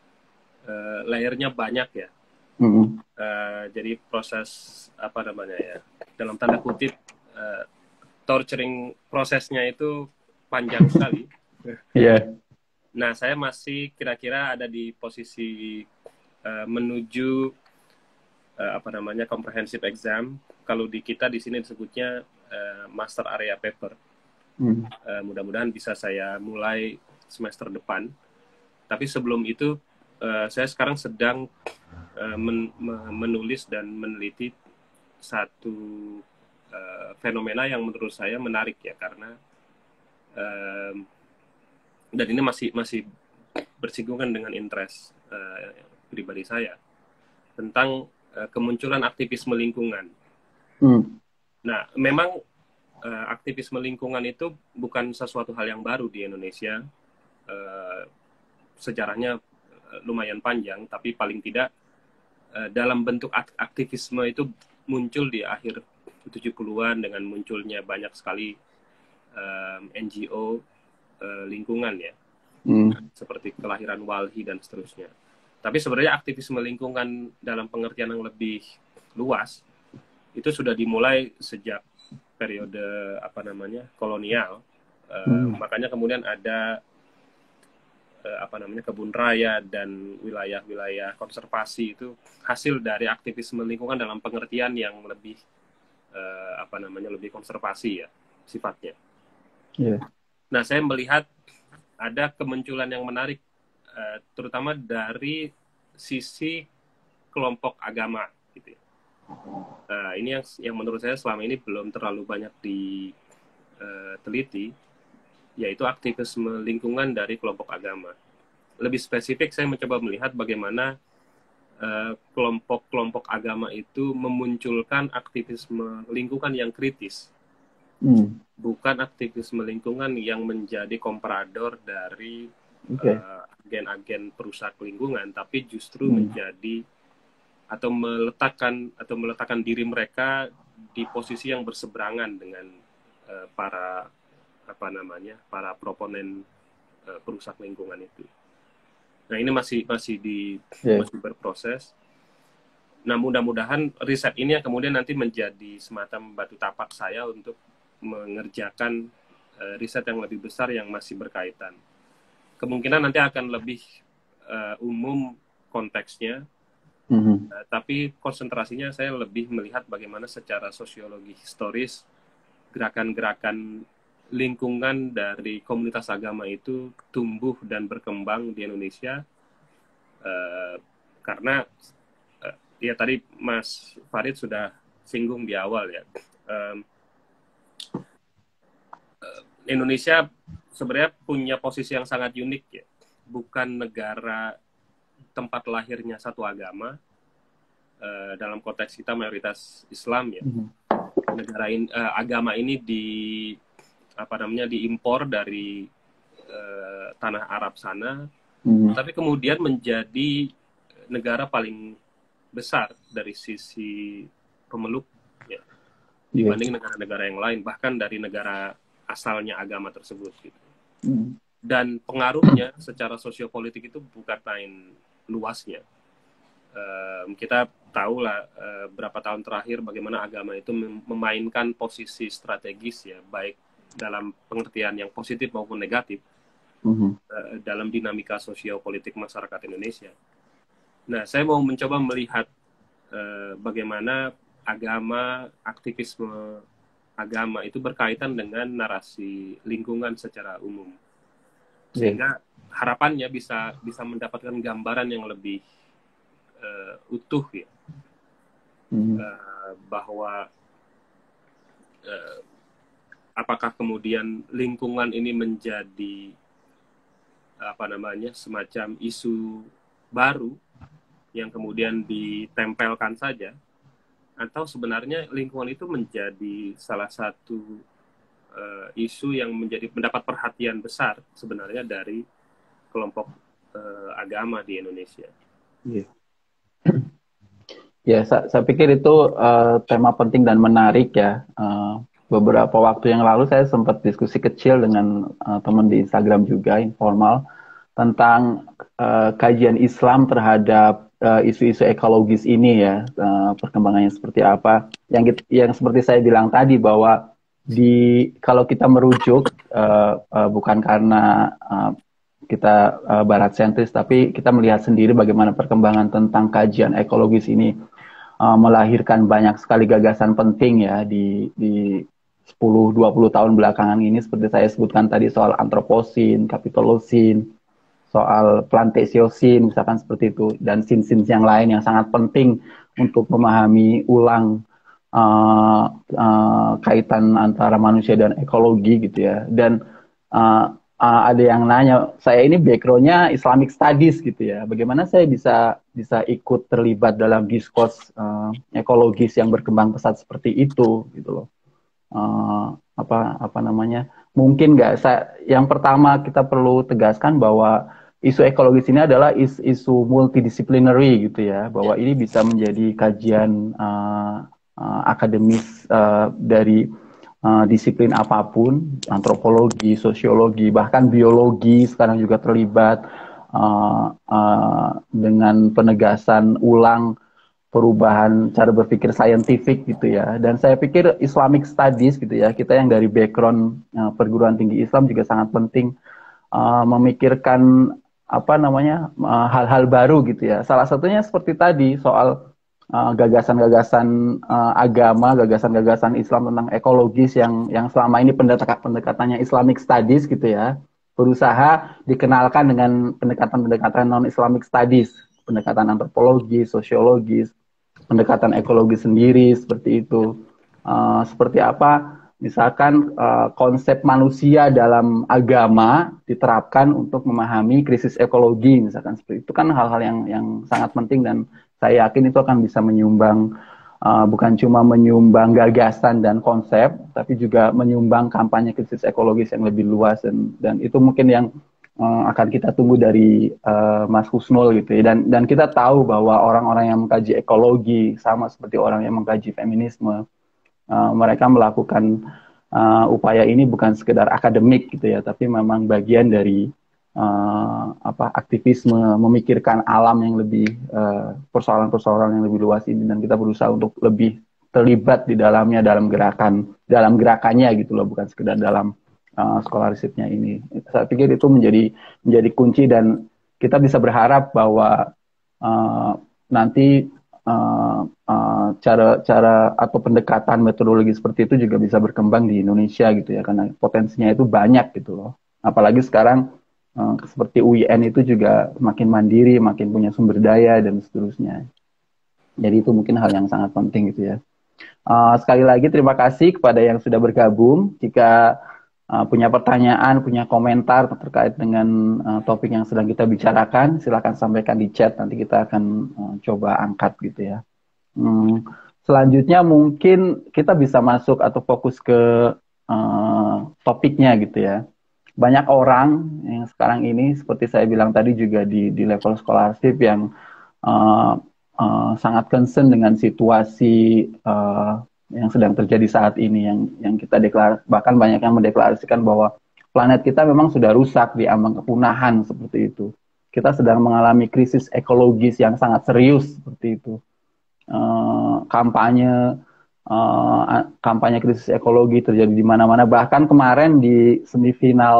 uh, layernya banyak ya. Mm-hmm. uh, jadi proses apa namanya ya dalam tanda kutip uh, torturing prosesnya itu panjang sekali. Iya. Yeah. Nah, saya masih kira-kira ada di posisi uh, menuju uh, apa namanya comprehensive exam. Kalau di kita di sini disebutnya uh, master area paper. Hmm. Uh, mudah-mudahan bisa saya mulai semester depan. Tapi sebelum itu, uh, saya sekarang sedang uh, men menulis dan meneliti satu uh, fenomena yang menurut saya menarik ya, karena uh, dan ini masih masih bersinggungan dengan interest uh, pribadi saya tentang uh, kemunculan aktivisme lingkungan. Hmm. Nah, memang uh, aktivisme lingkungan itu bukan sesuatu hal yang baru di Indonesia. Uh, sejarahnya uh, lumayan panjang, tapi paling tidak uh, dalam bentuk aktivisme itu muncul di akhir tujuh puluhan dengan munculnya banyak sekali um, N G O uh, lingkungan ya, hmm. seperti kelahiran Walhi dan seterusnya. Tapi sebenarnya aktivisme lingkungan dalam pengertian yang lebih luas itu sudah dimulai sejak periode apa namanya kolonial. Uh, hmm. Makanya kemudian ada uh, apa namanya kebun raya dan wilayah-wilayah konservasi itu hasil dari aktivisme lingkungan dalam pengertian yang lebih uh, apa namanya lebih konservasi ya sifatnya. Yeah. Nah, saya melihat ada kemunculan yang menarik, uh, terutama dari sisi kelompok agama, gitu. Uh, ini yang yang menurut saya selama ini belum terlalu banyak diteliti, yaitu aktivisme lingkungan dari kelompok agama. Lebih spesifik, saya mencoba melihat bagaimana kelompok-kelompok uh, agama itu memunculkan aktivisme lingkungan yang kritis. Hmm. Bukan aktivisme lingkungan yang menjadi komprador dari okay. uh, agen-agen perusak lingkungan, tapi justru hmm. menjadi atau meletakkan atau meletakkan diri mereka di posisi yang berseberangan dengan uh, para apa namanya para proponen uh, perusak lingkungan itu. Nah, ini masih masih di yeah. masih berproses. Nah, mudah-mudahan riset ini yang kemudian nanti menjadi semacam batu tapak saya untuk mengerjakan uh, riset yang lebih besar yang masih berkaitan. Kemungkinan nanti akan lebih uh, umum konteksnya, mm-hmm. uh, tapi konsentrasinya saya lebih melihat bagaimana secara sosiologi historis gerakan-gerakan lingkungan dari komunitas agama itu tumbuh dan berkembang di Indonesia. Uh, karena uh, ya tadi Mas Farid sudah singgung di awal ya. Um, Indonesia sebenarnya punya posisi yang sangat unik ya, bukan negara tempat lahirnya satu agama, uh, dalam konteks kita mayoritas Islam ya. Mm-hmm. Negara in, uh, agama ini di apa namanya diimpor dari uh, tanah Arab sana, mm-hmm. tapi kemudian menjadi negara paling besar dari sisi pemeluk ya, dibanding yeah. negara-negara yang lain, bahkan dari negara asalnya agama tersebut gitu. Hmm. Dan pengaruhnya secara sosiopolitik itu bukan main luasnya. Um, kita tahu lah uh, berapa tahun terakhir bagaimana agama itu memainkan posisi strategis ya, baik dalam pengertian yang positif maupun negatif hmm. uh, dalam dinamika sosiopolitik masyarakat Indonesia. Nah, saya mau mencoba melihat uh, bagaimana agama, aktivisme agama itu berkaitan dengan narasi lingkungan secara umum, sehingga harapannya bisa bisa mendapatkan gambaran yang lebih uh, utuh ya, hmm. uh, bahwa uh, apakah kemudian lingkungan ini menjadi apa namanya semacam isu baru yang kemudian ditempelkan saja, atau sebenarnya lingkungan itu menjadi salah satu uh, isu yang menjadi mendapat perhatian besar sebenarnya dari kelompok uh, agama di Indonesia. Yeah. Ya, saya, saya pikir itu uh, tema penting dan menarik ya. Uh, beberapa waktu yang lalu saya sempat diskusi kecil dengan uh, teman di Instagram juga informal tentang uh, kajian Islam terhadap isu-isu uh, ekologis ini ya, uh, perkembangannya seperti apa. Yang yang seperti saya bilang tadi bahwa di kalau kita merujuk uh, uh, bukan karena uh, kita uh, barat sentris, tapi kita melihat sendiri bagaimana perkembangan tentang kajian ekologis ini uh, melahirkan banyak sekali gagasan penting ya di di sepuluh dua puluh tahun belakangan ini, seperti saya sebutkan tadi soal antroposin, kapitolosin, soal plantesiosin misalkan seperti itu, dan sin-sin yang lain yang sangat penting untuk memahami ulang uh, uh, kaitan antara manusia dan ekologi gitu ya. Dan uh, uh, ada yang nanya, saya ini backgroundnya Islamic Studies gitu ya, bagaimana saya bisa bisa ikut terlibat dalam diskurs uh, ekologis yang berkembang pesat seperti itu gitu loh. Uh, apa apa namanya? Mungkin nggak saya. Yang pertama kita perlu tegaskan bahwa isu ekologis ini adalah is, isu multidisciplinary gitu ya, bahwa ini bisa menjadi kajian uh, uh, akademis uh, dari uh, disiplin apapun, antropologi, sosiologi, bahkan biologi sekarang juga terlibat uh, uh, dengan penegasan ulang perubahan cara berpikir saintifik gitu ya. Dan saya pikir Islamic Studies gitu ya, kita yang dari background uh, perguruan tinggi Islam juga sangat penting uh, memikirkan apa namanya uh, hal-hal baru gitu ya. Salah satunya seperti tadi soal uh, gagasan-gagasan uh, agama, gagasan-gagasan Islam tentang ekologis yang yang selama ini pendekatan-pendekatannya Islamic Studies gitu ya, berusaha dikenalkan dengan pendekatan-pendekatan non-Islamic Studies, pendekatan antropologi, sosiologis, pendekatan ekologi sendiri seperti itu. Uh, seperti apa? Misalkan uh, konsep manusia dalam agama diterapkan untuk memahami krisis ekologi, misalkan seperti itu, kan hal-hal yang yang sangat penting, dan saya yakin itu akan bisa menyumbang uh, bukan cuma menyumbang gagasan dan konsep, tapi juga menyumbang kampanye krisis ekologis yang lebih luas, dan dan itu mungkin yang uh, akan kita tunggu dari uh, Mas Husnul gitu ya. Dan dan kita tahu bahwa orang-orang yang mengkaji ekologi sama seperti orang yang mengkaji feminisme, Uh, mereka melakukan uh, upaya ini bukan sekedar akademik gitu ya, tapi memang bagian dari uh, apa aktivisme, memikirkan alam yang lebih uh, persoalan-persoalan yang lebih luas ini, dan kita berusaha untuk lebih terlibat di dalamnya, dalam gerakan, dalam gerakannya gitu loh, bukan sekedar dalam uh, scholarship-nya ini. Saya pikir itu menjadi menjadi kunci, dan kita bisa berharap bahwa uh, nanti uh, uh, cara cara atau pendekatan metodologi seperti itu juga bisa berkembang di Indonesia gitu ya, karena potensinya itu banyak gitu loh. Apalagi sekarang uh, seperti U I N itu juga makin mandiri, makin punya sumber daya dan seterusnya. Jadi itu mungkin hal yang sangat penting gitu ya. Uh, sekali lagi terima kasih kepada yang sudah bergabung. Jika uh, punya pertanyaan, punya komentar terkait dengan uh, topik yang sedang kita bicarakan, silakan sampaikan di chat. Nanti kita akan uh, coba angkat gitu ya. Hmm, selanjutnya mungkin kita bisa masuk atau fokus ke uh, topiknya gitu ya. Banyak orang yang sekarang ini, seperti saya bilang tadi juga di, di level scholarship, yang uh, uh, sangat concern dengan situasi uh, yang sedang terjadi saat ini, yang yang kita deklar, bahkan banyak yang mendeklarasikan bahwa planet kita memang sudah rusak, di ambang kepunahan seperti itu. Kita sedang mengalami krisis ekologis yang sangat serius seperti itu. Uh, kampanye uh, kampanye krisis ekologi terjadi di mana-mana. Bahkan kemarin di semifinal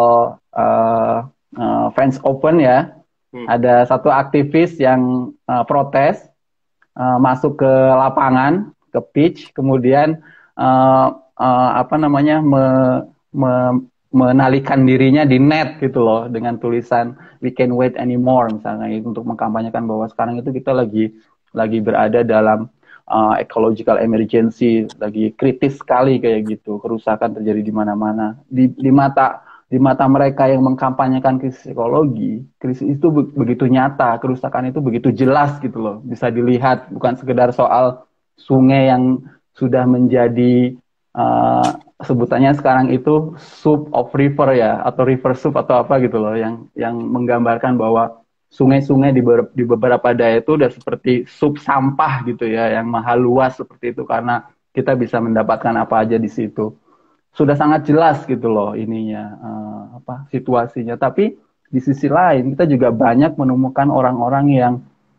uh, uh, French Open ya, hmm. ada satu aktivis yang uh, protes, uh, masuk ke lapangan, ke pitch, kemudian uh, uh, apa namanya me, me, menalikan dirinya di net gitu loh, dengan tulisan "We can't wait anymore" misalnya, untuk mengkampanyekan bahwa sekarang itu kita lagi lagi berada dalam uh, ecological emergency, lagi kritis sekali kayak gitu, kerusakan terjadi di mana-mana. Di, di mata di mata mereka yang mengkampanyekan krisis ekologi, krisis itu be begitu nyata, kerusakan itu begitu jelas gitu loh, bisa dilihat, bukan sekedar soal sungai yang sudah menjadi uh, sebutannya sekarang itu soup of river ya, atau river soup atau apa gitu loh, yang yang menggambarkan bahwa sungai-sungai di, di beberapa daerah itu udah seperti sup sampah gitu ya, yang mahal luas seperti itu, karena kita bisa mendapatkan apa aja di situ. Sudah sangat jelas gitu loh ininya, uh, apa situasinya. Tapi di sisi lain kita juga banyak menemukan orang-orang yang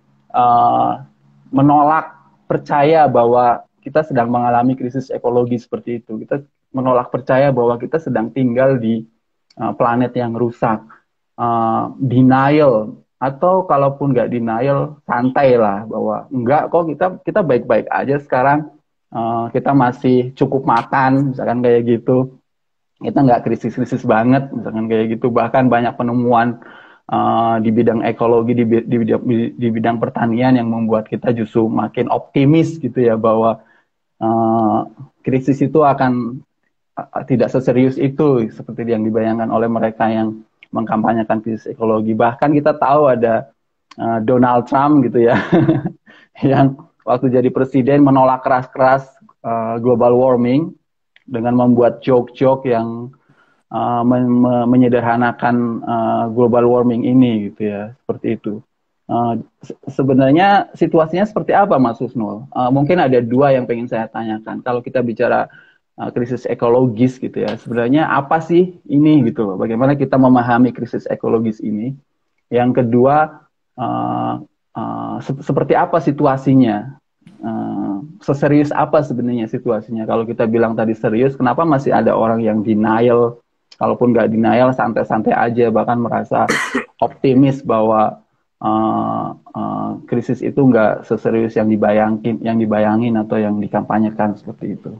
uh, menolak percaya bahwa kita sedang mengalami krisis ekologi seperti itu. Kita menolak percaya bahwa kita sedang tinggal di uh, planet yang rusak. uh, denial, atau kalaupun nggak denial, santai lah bahwa enggak kok, kita kita baik-baik aja sekarang, uh, kita masih cukup makan, misalkan kayak gitu, kita nggak krisis-krisis banget, misalkan kayak gitu. Bahkan banyak penemuan uh, di bidang ekologi, di, di, bidang, di bidang pertanian yang membuat kita justru makin optimis gitu ya, bahwa uh, krisis itu akan uh, tidak seserius itu seperti yang dibayangkan oleh mereka yang mengkampanyekan krisis ekologi. Bahkan kita tahu ada uh, Donald Trump gitu ya, yang waktu jadi presiden menolak keras-keras uh, global warming dengan membuat joke-joke yang uh, men me menyederhanakan uh, global warming ini gitu ya, seperti itu. Uh, se sebenarnya situasinya seperti apa, Mas Husnul? Uh, mungkin ada dua yang pengen saya tanyakan. Kalau kita bicara uh, krisis ekologis gitu ya, sebenarnya apa sih ini gitu loh? Bagaimana kita memahami krisis ekologis ini? Yang kedua, uh, uh, se seperti apa situasinya? Uh, seserius apa sebenarnya situasinya? Kalau kita bilang tadi serius, kenapa masih ada orang yang denial? Kalaupun nggak denial, santai-santai aja, bahkan merasa optimis bahwa uh, uh, krisis itu nggak seserius yang dibayangin, yang dibayangin atau yang dikampanyekan seperti itu.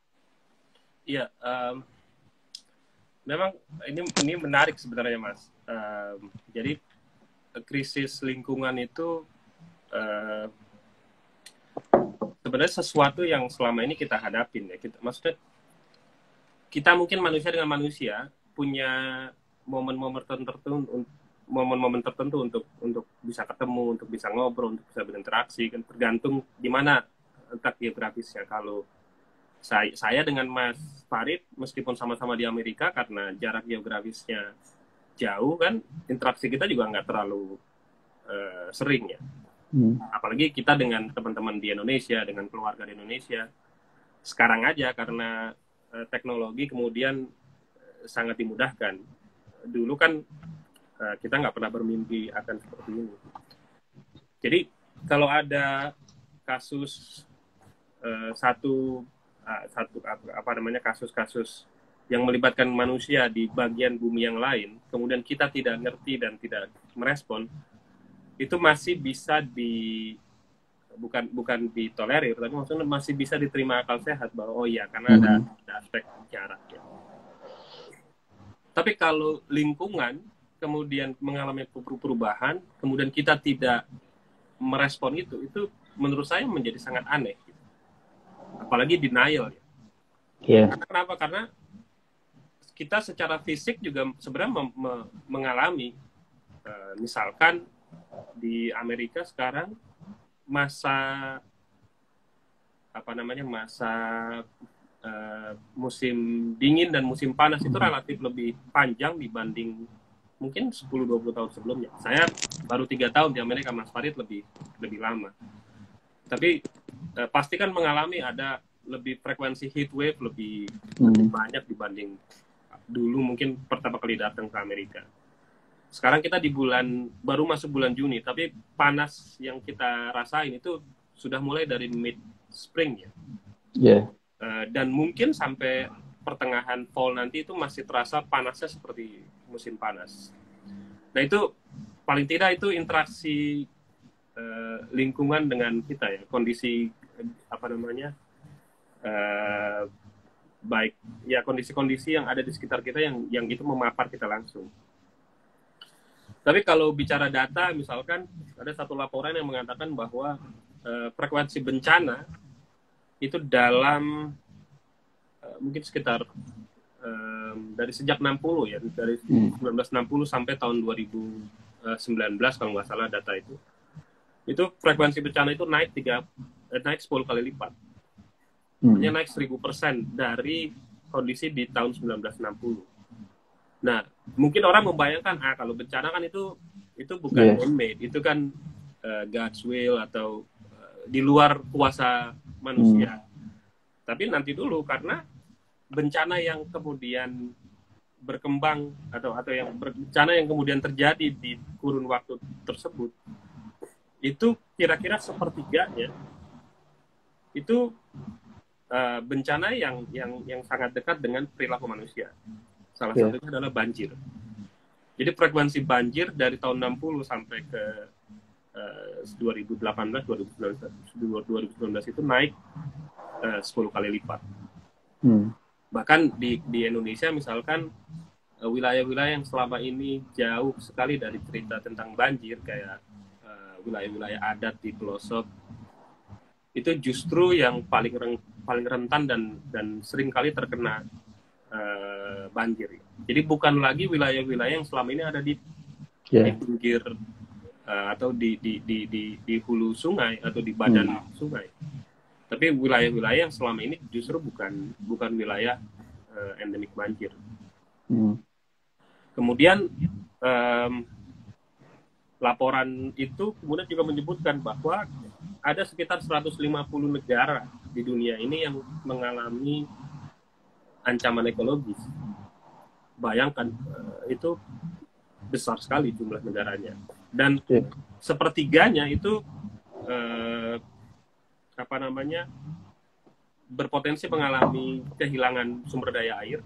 Iya, um, memang ini ini menarik sebenarnya, Mas. Um, jadi krisis lingkungan itu uh, sebenarnya sesuatu yang selama ini kita hadapin ya. Kita, maksudnya kita mungkin manusia dengan manusia punya momen-momen tertentu, momen-momen tertentu untuk untuk bisa ketemu, untuk bisa ngobrol, untuk bisa berinteraksi, kan tergantung di mana letak geografisnya. Kalau saya, saya dengan Mas Farid, meskipun sama-sama di Amerika, karena jarak geografisnya jauh, kan interaksi kita juga nggak terlalu uh, sering ya. Hmm. Apalagi kita dengan teman-teman di Indonesia, dengan keluarga di Indonesia. Sekarang aja karena uh, teknologi kemudian uh, sangat dimudahkan. Dulu kan uh, kita nggak pernah bermimpi akan seperti ini. Jadi kalau ada kasus uh, satu uh, satu apa namanya kasus-kasus yang melibatkan manusia di bagian bumi yang lain, kemudian kita tidak ngerti dan tidak merespon, itu masih bisa di bukan bukan ditolerir, tapi maksudnya masih bisa diterima akal sehat bahwa oh iya karena ada, ada aspek jarak ya. Tapi kalau lingkungan kemudian mengalami perubahan, kemudian kita tidak merespon itu, itu menurut saya menjadi sangat aneh. Gitu. Apalagi denial. Ya. Yeah. Karena kenapa? Karena kita secara fisik juga sebenarnya me me mengalami, uh, misalkan di Amerika sekarang masa apa namanya masa uh, musim dingin dan musim panas itu relatif lebih panjang dibanding mungkin sepuluh dua puluh tahun sebelumnya. Saya baru tiga tahun di Amerika, Mas Farid lebih lebih lama. Tapi uh, pasti kan mengalami ada lebih frekuensi heat wave lebih, hmm. lebih banyak dibanding dulu mungkin pertama kali datang ke Amerika. Sekarang kita di bulan, baru masuk bulan Juni, tapi panas yang kita rasain itu sudah mulai dari mid-spring ya. Yeah. Uh, dan mungkin sampai pertengahan fall nanti itu masih terasa panasnya seperti musim panas. Nah itu, paling tidak itu interaksi uh, lingkungan dengan kita ya, kondisi, apa namanya, uh, baik ya kondisi-kondisi yang ada di sekitar kita yang yang itu memapar kita langsung. Tapi kalau bicara data, misalkan ada satu laporan yang mengatakan bahwa uh, frekuensi bencana itu dalam uh, mungkin sekitar uh, dari sejak enam puluh ya, dari seribu sembilan ratus enam puluh sampai tahun dua ribu sembilan belas kalau nggak salah data itu, itu frekuensi bencana itu naik tiga eh, naik sepuluh kali lipat. Hanya naik seribu persen dari kondisi di tahun sembilan belas enam puluh. Nah, mungkin orang membayangkan, ah kalau bencana kan itu itu bukan yeah. man-made, itu kan uh, God's will atau uh, di luar kuasa manusia. Hmm. Tapi nanti dulu, karena bencana yang kemudian berkembang atau atau yang bencana yang kemudian terjadi di kurun waktu tersebut, itu kira-kira sepertiganya itu Uh, bencana yang yang yang sangat dekat dengan perilaku manusia. Salah yeah. satunya adalah banjir. Jadi frekuensi banjir dari tahun enam puluh sampai ke uh, dua ribu delapan belas dua ribu sembilan belas itu naik uh, sepuluh kali lipat. Hmm. Bahkan di di Indonesia misalkan uh, wilayah-wilayah yang selama ini jauh sekali dari cerita tentang banjir kayak uh, wilayah-wilayah adat di pelosok itu justru yang paling reng, paling rentan dan dan sering kali terkena uh, banjir. Jadi bukan lagi wilayah-wilayah yang selama ini ada di, yeah. di pinggir uh, atau di di, di di di hulu sungai atau di badan hmm. sungai, tapi wilayah-wilayah yang selama ini justru bukan bukan wilayah uh, endemik banjir. Hmm. Kemudian um, laporan itu kemudian juga menyebutkan bahwa ada sekitar seratus lima puluh negara di dunia ini yang mengalami ancaman ekologis. Bayangkan, itu besar sekali jumlah negaranya. Dan yeah. sepertiganya itu eh, apa namanya berpotensi mengalami kehilangan sumber daya air.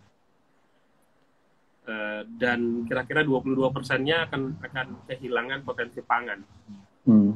Eh, dan kira-kira dua puluh dua persennya akan akan kehilangan potensi pangan. Hmm.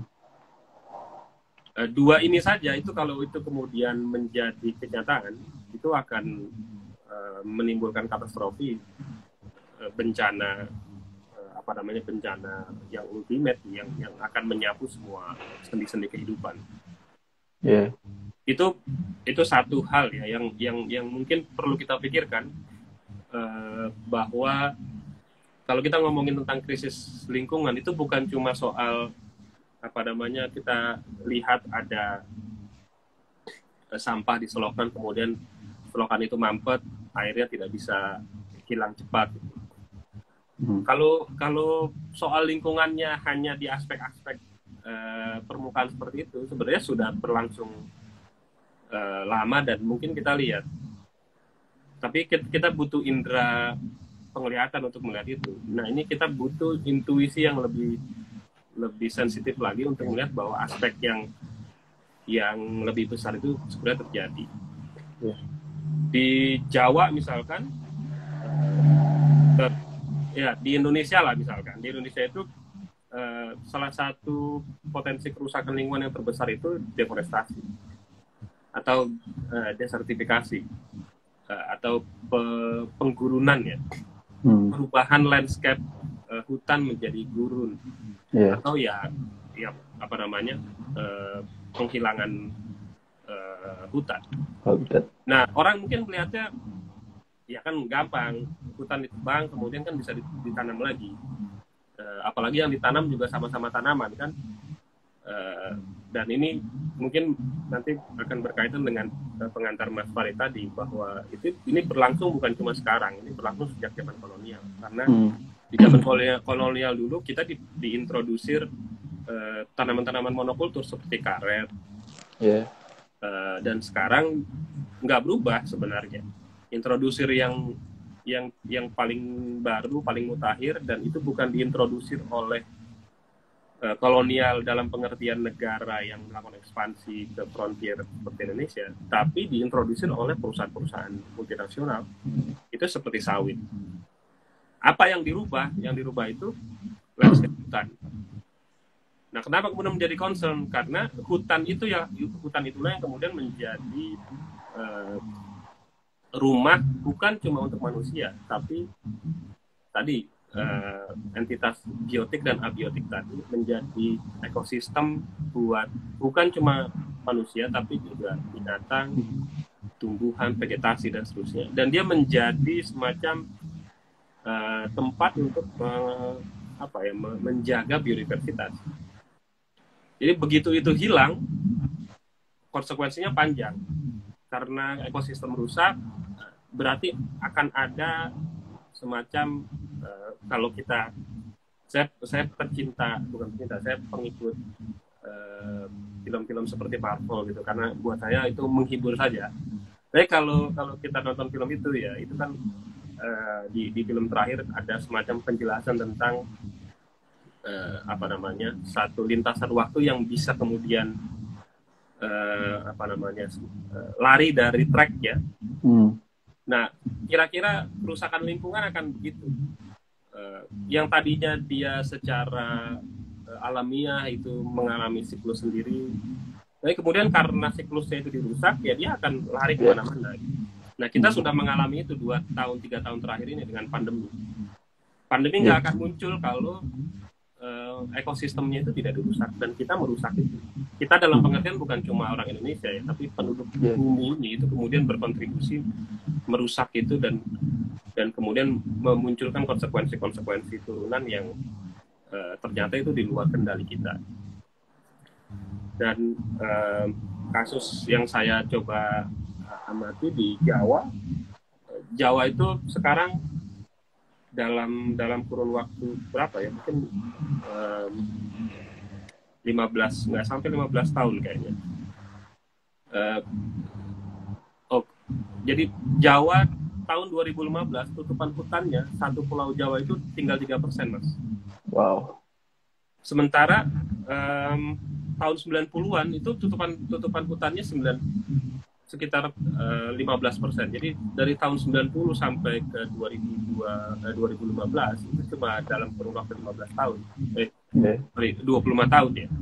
Dua ini saja itu kalau itu kemudian menjadi kenyataan itu akan uh, menimbulkan katastrofi, uh, bencana uh, apa namanya bencana yang ultimate yang yang akan menyapu semua sendi-sendi kehidupan. Yeah. Itu itu satu hal ya yang yang yang mungkin perlu kita pikirkan uh, bahwa kalau kita ngomongin tentang krisis lingkungan itu bukan cuma soal apa namanya kita lihat ada eh, sampah di selokan kemudian selokan itu mampet airnya tidak bisa hilang cepat. Hmm. Kalau kalau soal lingkungannya hanya di aspek-aspek eh, permukaan seperti itu sebenarnya sudah berlangsung eh, lama dan mungkin kita lihat. Tapi kita butuh indera penglihatan untuk melihat itu. Nah ini kita butuh intuisi yang lebih lebih sensitif lagi untuk melihat bahwa aspek yang yang lebih besar itu sebenarnya terjadi. Yeah. Di Jawa misalkan, ter, ya di Indonesia lah misalkan, di Indonesia itu uh, salah satu potensi kerusakan lingkungan yang terbesar itu deforestasi atau uh, desertifikasi uh, atau pe, penggurunan ya, hmm. perubahan landscape uh, hutan menjadi gurun. Yeah. Atau ya, ya apa namanya uh, penghilangan uh, hutan. Habitat. Nah orang mungkin melihatnya ya kan gampang, hutan ditebang kemudian kan bisa ditanam lagi. Uh, apalagi yang ditanam juga sama-sama tanaman kan. Uh, dan ini mungkin nanti akan berkaitan dengan uh, pengantar Mas Farid tadi bahwa itu ini berlangsung bukan cuma sekarang, ini berlangsung sejak zaman kolonial karena hmm. di zaman kolonial, kolonial dulu kita di, diintrodusir uh, tanaman-tanaman monokultur seperti karet, yeah. uh, dan sekarang nggak berubah sebenarnya. Introdusir yang yang yang paling baru, paling mutakhir dan itu bukan diintrodusir oleh uh, kolonial dalam pengertian negara yang melakukan ekspansi ke frontier seperti Indonesia, tapi diintrodusir oleh perusahaan-perusahaan multinasional. Itu seperti sawit. Apa yang dirubah? Yang dirubah itu landscape hutan. Nah, kenapa kemudian menjadi concern? Karena hutan itu ya, hutan itulah yang kemudian menjadi uh, rumah bukan cuma untuk manusia, tapi tadi uh, entitas biotik dan abiotik tadi menjadi ekosistem buat bukan cuma manusia, tapi juga binatang, tumbuhan, vegetasi dan seterusnya. Dan dia menjadi semacam Uh, tempat untuk uh, apa ya menjaga biodiversitas. Jadi begitu itu hilang, konsekuensinya panjang karena ekosistem rusak. Berarti akan ada semacam uh, kalau kita saya saya pecinta bukan pecinta saya pengikut uh, film-film seperti Marvel gitu karena buat saya itu menghibur saja. Tapi kalau kalau kita nonton film itu ya itu kan Uh, di, di film terakhir ada semacam penjelasan tentang uh, apa namanya satu lintasan waktu yang bisa kemudian uh, apa namanya uh, lari dari track ya. Hmm. Nah kira-kira kerusakan lingkungan akan begitu. uh, yang tadinya dia secara uh, alamiah itu mengalami siklus sendiri, tapi kemudian karena siklusnya itu dirusak, ya dia akan lari kemana-mana. Nah, kita sudah mengalami itu dua tahun, tiga tahun terakhir ini dengan pandemi. Pandemi nggak akan muncul kalau uh, ekosistemnya itu tidak dirusak, dan kita merusak itu. Kita dalam pengertian bukan cuma orang Indonesia ya, tapi penduduk bumi ini itu kemudian berkontribusi merusak itu, dan dan kemudian memunculkan konsekuensi-konsekuensi turunan yang uh, ternyata itu di luar kendali kita. Dan uh, kasus yang saya coba amati di Jawa, Jawa itu sekarang dalam dalam kurun waktu berapa ya, mungkin um, lima belas, nggak sampai lima belas tahun kayaknya. Uh, oh, jadi Jawa tahun dua ribu lima belas tutupan hutannya satu pulau Jawa itu tinggal tiga persen, Mas. Wow. Sementara um, tahun sembilan puluhan itu tutupan tutupan hutannya sembilan sekitar uh, lima belas persen. Jadi dari tahun sembilan puluh sampai ke dua ribu dua, eh, dua ribu lima belas itu cuma dalam kurun waktu lima belas tahun. Eh, okay. dua puluh lima tahun ya.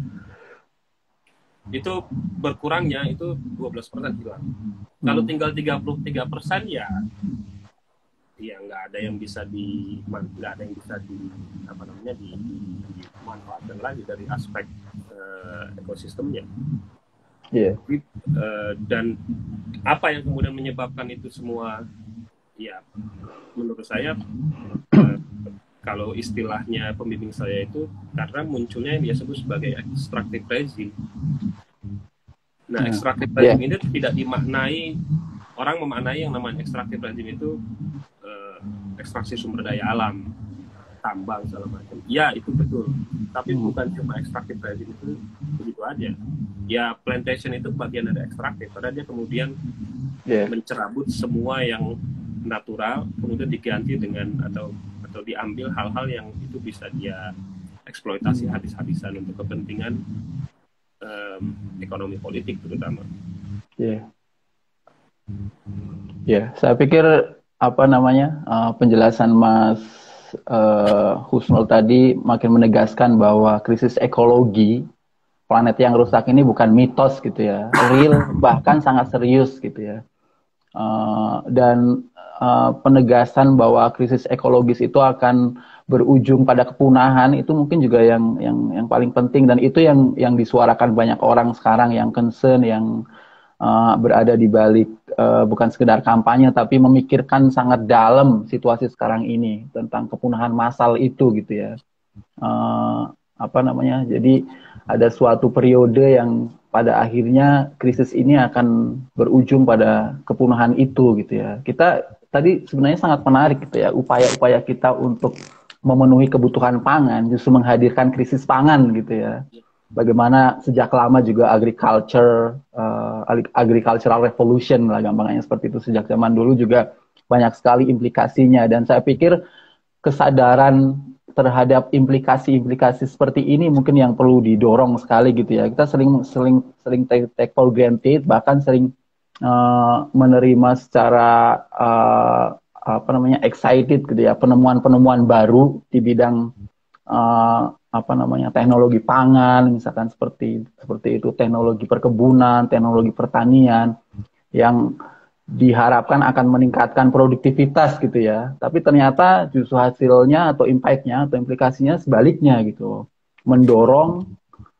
Itu berkurangnya itu dua belas persen hilang. Hmm. Kalau tinggal tiga puluh tiga persen ya ya nggak ada yang bisa di nggak ada yang bisa di apa namanya di, di, dimanfaatkan lagi dari aspek uh, ekosistemnya. Yeah. Uh, dan apa yang kemudian menyebabkan itu semua, ya menurut saya uh, kalau istilahnya pembimbing saya itu karena munculnya yang dia sebut sebagai extractive regime. Nah, extractive regime yeah. ini tidak dimaknai, orang memaknai yang namanya extractive regime itu uh, ekstraksi sumber daya alam, tambang segala macam. Ya, itu betul. Tapi hmm. bukan cuma extractive regime itu begitu aja. Ya, plantation itu bagian dari ekstraktif, karena dia kemudian yeah. mencerabut semua yang natural, kemudian diganti dengan atau atau diambil hal-hal yang itu bisa dia eksploitasi habis-habisan untuk kepentingan um, ekonomi politik terutama. Ya, yeah. ya, yeah. Saya pikir apa namanya uh, penjelasan Mas uh, Husnul tadi makin menegaskan bahwa krisis ekologi planet yang rusak ini bukan mitos gitu ya, real, bahkan sangat serius gitu ya. Uh, dan uh, penegasan bahwa krisis ekologis itu akan berujung pada kepunahan itu mungkin juga yang yang yang paling penting, dan itu yang yang disuarakan banyak orang sekarang yang concern, yang uh, berada di balik uh, bukan sekedar kampanye tapi memikirkan sangat dalam situasi sekarang ini tentang kepunahan massal itu gitu ya. Uh, apa namanya? Jadi ada suatu periode yang pada akhirnya krisis ini akan berujung pada kepunahan itu gitu ya. Kita tadi sebenarnya sangat menarik gitu ya, upaya-upaya kita untuk memenuhi kebutuhan pangan justru menghadirkan krisis pangan gitu ya. Bagaimana sejak lama juga agriculture, uh, agricultural revolution lah gampangnya seperti itu, sejak zaman dulu juga banyak sekali implikasinya, dan saya pikir kesadaran terhadap implikasi-implikasi seperti ini mungkin yang perlu didorong sekali gitu ya. Kita sering sering sering take, take for granted, bahkan sering uh, menerima secara uh, apa namanya excited gitu ya, penemuan-penemuan baru di bidang uh, apa namanya teknologi pangan, misalkan seperti seperti itu, teknologi perkebunan, teknologi pertanian yang diharapkan akan meningkatkan produktivitas gitu ya, tapi ternyata justru hasilnya atau impact-nya atau implikasinya sebaliknya gitu, mendorong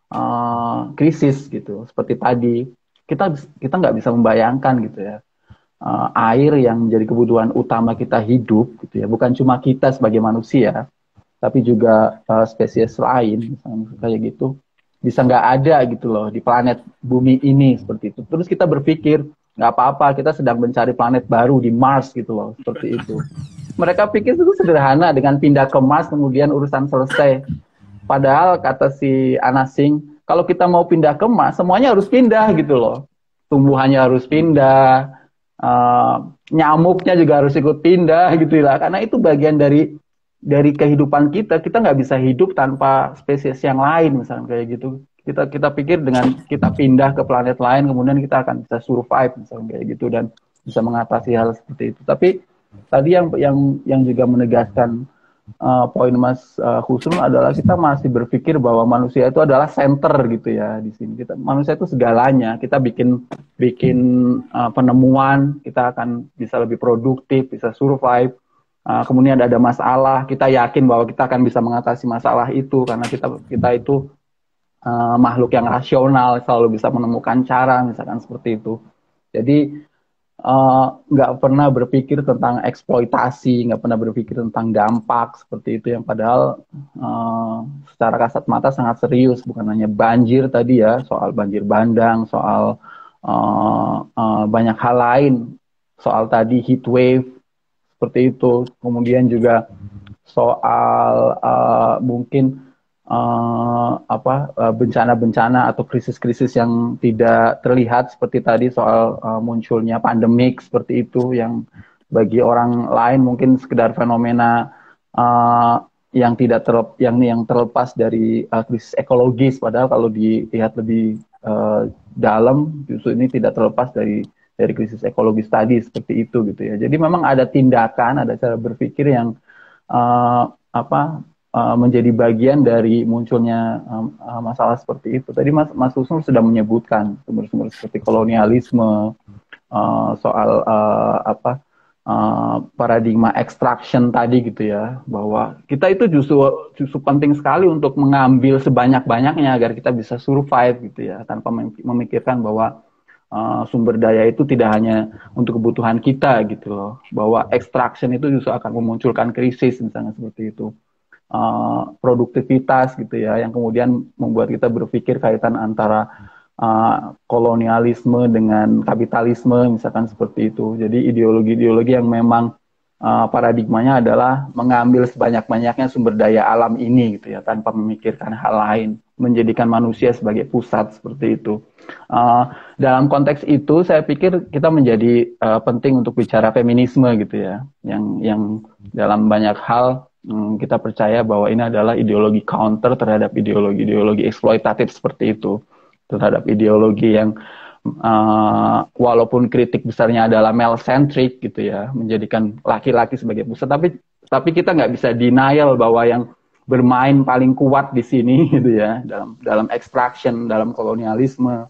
uh, krisis gitu. Seperti tadi kita kita nggak bisa membayangkan gitu ya, uh, air yang menjadi kebutuhan utama kita hidup gitu ya, bukan cuma kita sebagai manusia, tapi juga uh, spesies lain misalnya kayak gitu, bisa nggak ada gitu loh di planet bumi ini seperti itu. Terus kita berpikir nggak apa-apa, kita sedang mencari planet baru di Mars gitu loh, seperti itu. Mereka pikir itu sederhana, dengan pindah ke Mars kemudian urusan selesai. Padahal kata si Anasing, kalau kita mau pindah ke Mars, semuanya harus pindah gitu loh. Tumbuhannya harus pindah, uh, nyamuknya juga harus ikut pindah gitu lah. Karena itu bagian dari dari kehidupan kita. Kita nggak bisa hidup tanpa spesies yang lain, misalnya kayak gitu. Kita kita pikir dengan kita pindah ke planet lain kemudian kita akan bisa survive misalnya kayak gitu dan bisa mengatasi hal seperti itu. Tapi tadi yang yang yang juga menegaskan uh, poin Mas uh, Husnul adalah kita masih berpikir bahwa manusia itu adalah center gitu ya di sini. Kita manusia itu segalanya. Kita bikin bikin uh, penemuan, kita akan bisa lebih produktif, bisa survive. Uh, kemudian ada masalah, kita yakin bahwa kita akan bisa mengatasi masalah itu karena kita kita itu uh, makhluk yang rasional, selalu bisa menemukan cara, misalkan seperti itu. Jadi nggak uh, pernah berpikir tentang eksploitasi, nggak pernah berpikir tentang dampak seperti itu yang padahal uh, secara kasat mata sangat serius, bukan hanya banjir tadi ya, soal banjir bandang, soal uh, uh, banyak hal lain, soal tadi heat wave seperti itu, kemudian juga soal uh, mungkin uh, apa uh, bencana-bencana atau krisis-krisis yang tidak terlihat seperti tadi soal uh, munculnya pandemik seperti itu yang bagi orang lain mungkin sekedar fenomena uh, yang tidak terlep, yang yang terlepas dari uh, krisis ekologis, padahal kalau dilihat lebih uh, dalam justru ini tidak terlepas dari dari krisis ekologis tadi seperti itu gitu ya. Jadi memang ada tindakan, ada cara berpikir yang uh, apa uh, menjadi bagian dari munculnya um, uh, masalah seperti itu. Tadi Mas Mas Husnul sudah menyebutkan sumber-sumber seperti kolonialisme, uh, soal uh, apa uh, paradigma extraction tadi gitu ya, bahwa kita itu justru justru penting sekali untuk mengambil sebanyak-banyaknya agar kita bisa survive gitu ya, tanpa memikirkan bahwa Uh, sumber daya itu tidak hanya untuk kebutuhan kita gitu loh, bahwa extraction itu justru akan memunculkan krisis misalnya seperti itu, uh, produktivitas gitu ya, yang kemudian membuat kita berpikir kaitan antara uh, kolonialisme dengan kapitalisme misalkan seperti itu. Jadi ideologi-ideologi yang memang uh, paradigmanya adalah mengambil sebanyak-banyaknya sumber daya alam ini gitu ya, tanpa memikirkan hal lain, menjadikan manusia sebagai pusat seperti itu. Uh, dalam konteks itu, saya pikir kita menjadi uh, penting untuk bicara feminisme gitu ya, yang yang dalam banyak hal um, kita percaya bahwa ini adalah ideologi counter terhadap ideologi-ideologi eksploitatif seperti itu, terhadap ideologi yang uh, walaupun kritik besarnya adalah male-centric gitu ya, menjadikan laki-laki sebagai pusat, tapi tapi kita nggak bisa denial bahwa yang bermain paling kuat di sini gitu ya, dalam dalam extraction, dalam kolonialisme,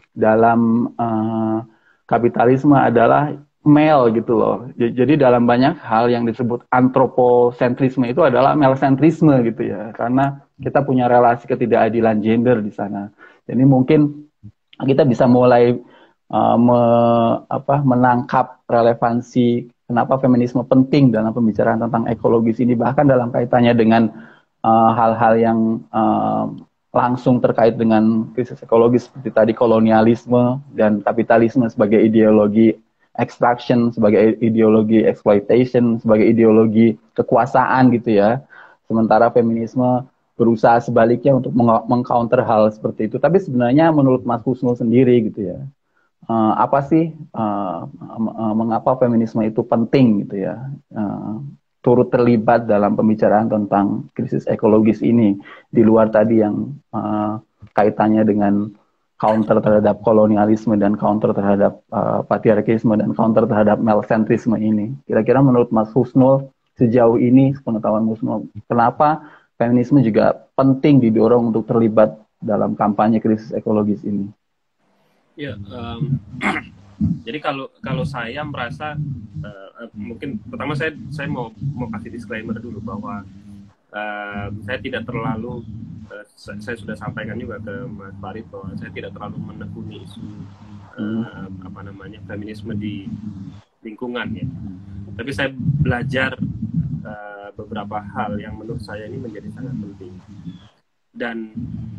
dalam uh, kapitalisme adalah male gitu loh. Jadi dalam banyak hal yang disebut antroposentrisme itu adalah male-centrisme gitu ya, karena kita punya relasi ketidakadilan gender di sana. Jadi mungkin kita bisa mulai uh, me, apa, menangkap relevansi kenapa feminisme penting dalam pembicaraan tentang ekologis ini, bahkan dalam kaitannya dengan uh, hal-hal yang uh, langsung terkait dengan krisis ekologis seperti tadi kolonialisme dan kapitalisme sebagai ideologi extraction, sebagai ideologi exploitation, sebagai ideologi kekuasaan gitu ya. Sementara feminisme berusaha sebaliknya untuk meng-counter hal seperti itu. Tapi sebenarnya menurut Mas Husnul sendiri gitu ya, uh, apa sih uh, uh, mengapa feminisme itu penting gitu ya, uh, turut terlibat dalam pembicaraan tentang krisis ekologis ini, di luar tadi yang uh, kaitannya dengan counter terhadap kolonialisme dan counter terhadap uh, patriarkisme dan counter terhadap male-centrisme ini. Kira-kira menurut Mas Husnul sejauh ini, pengetahuan Mas Husnul, kenapa feminisme juga penting didorong untuk terlibat dalam kampanye krisis ekologis ini? Ya, um, jadi kalau kalau saya merasa uh, mungkin pertama saya saya mau mau kasih disclaimer dulu bahwa uh, saya tidak terlalu uh, saya, saya sudah sampaikan juga ke Mas Farid bahwa saya tidak terlalu menekuni isu uh, apa namanya feminisme di lingkungan ya. Tapi saya belajar uh, beberapa hal yang menurut saya ini menjadi sangat penting, dan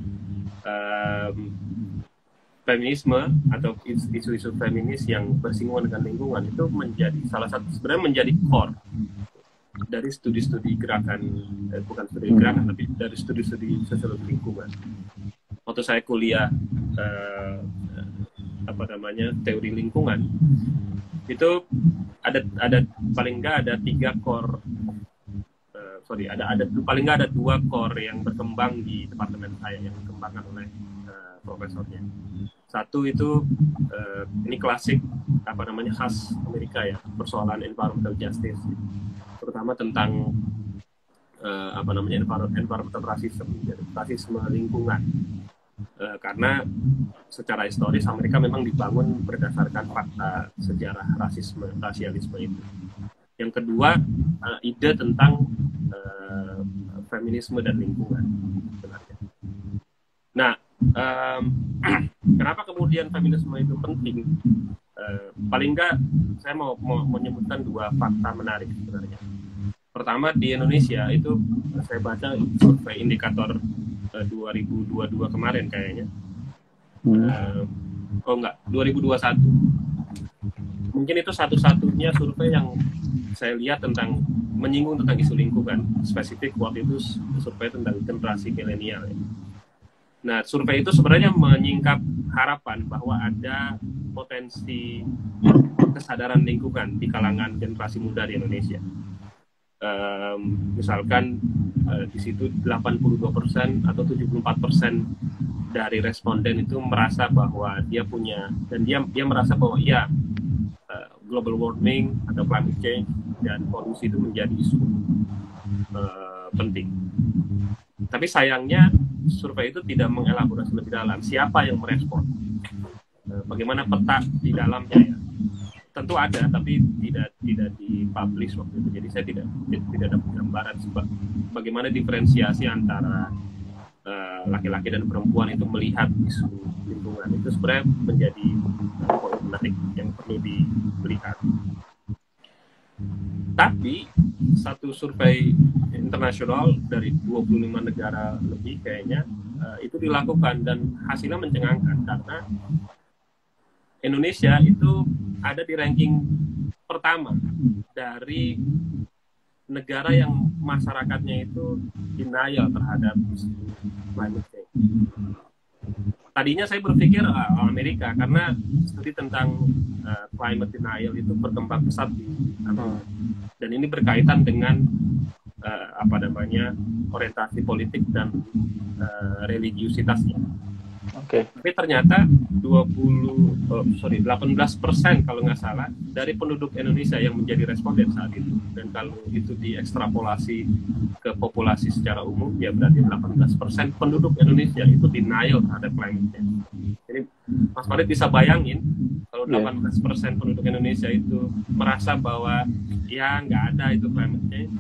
um, feminisme atau isu-isu feminis yang bersinggungan dengan lingkungan itu menjadi salah satu, sebenarnya menjadi core dari studi-studi gerakan, eh, bukan studi gerakan tapi dari studi-studi sosiologi lingkungan. Waktu saya kuliah eh, apa namanya teori lingkungan itu ada ada paling nggak ada tiga core, uh, sorry ada ada paling nggak ada dua core yang berkembang di departemen saya yang dikembangkan oleh uh, profesornya. Satu itu uh, ini klasik apa namanya khas Amerika ya, persoalan environmental justice, terutama tentang uh, apa namanya environmental racism, rasisme lingkungan. Uh, karena secara historis Amerika memang dibangun berdasarkan fakta sejarah rasisme, rasialisme itu. Yang kedua, uh, ide tentang uh, feminisme dan lingkungan sebenarnya. Nah, um, kenapa kemudian feminisme itu penting? Uh, paling enggak saya mau, mau menyebutkan dua fakta menarik sebenarnya. Pertama, di Indonesia itu saya baca survei indikator uh, dua ribu dua puluh dua kemarin kayaknya. Uh, oh enggak, dua ribu dua puluh satu. Mungkin itu satu-satunya survei yang saya lihat tentang menyinggung tentang isu lingkungan. Spesifik waktu itu survei tentang generasi milenial. Ya. Nah, survei itu sebenarnya menyingkap harapan bahwa ada potensi kesadaran lingkungan di kalangan generasi muda di Indonesia. Um, misalkan uh, di situ delapan puluh dua persen atau tujuh puluh empat persen dari responden itu merasa bahwa dia punya, dan dia dia merasa bahwa ya uh, global warming atau climate change dan polusi itu menjadi isu uh, penting. Tapi sayangnya survei itu tidak mengelaborasi lebih dalam siapa yang merespon, uh, bagaimana peta di dalamnya ya. Tentu ada, tapi tidak tidak dipublish waktu itu. Jadi saya tidak tidak dapat gambaran sebab bagaimana diferensiasi antara uh, laki-laki dan perempuan itu melihat isu lingkungan. Itu sebenarnya menjadi uh, poin menarik yang perlu dilihat. Tapi satu survei internasional dari dua puluh lima negara lebih kayaknya uh, itu dilakukan dan hasilnya mencengangkan karena Indonesia itu ada di ranking pertama dari negara yang masyarakatnya itu denial terhadap climate change. Tadinya saya berpikir uh, Amerika karena studi tentang uh, climate denial itu berkembang pesat di Amerika. Dan ini berkaitan dengan uh, apa namanya orientasi politik dan uh, religiusitasnya. Oke. Okay. Tapi ternyata dua puluh oh, sorry delapan belas persen kalau nggak salah dari penduduk Indonesia yang menjadi responden saat itu, dan kalau itu diekstrapolasi ke populasi secara umum ya berarti delapan belas persen penduduk Indonesia itu denial terhadap climate change. Jadi Mas Farid bisa bayangin kalau delapan belas persen penduduk Indonesia itu merasa bahwa ya nggak ada itu climate change.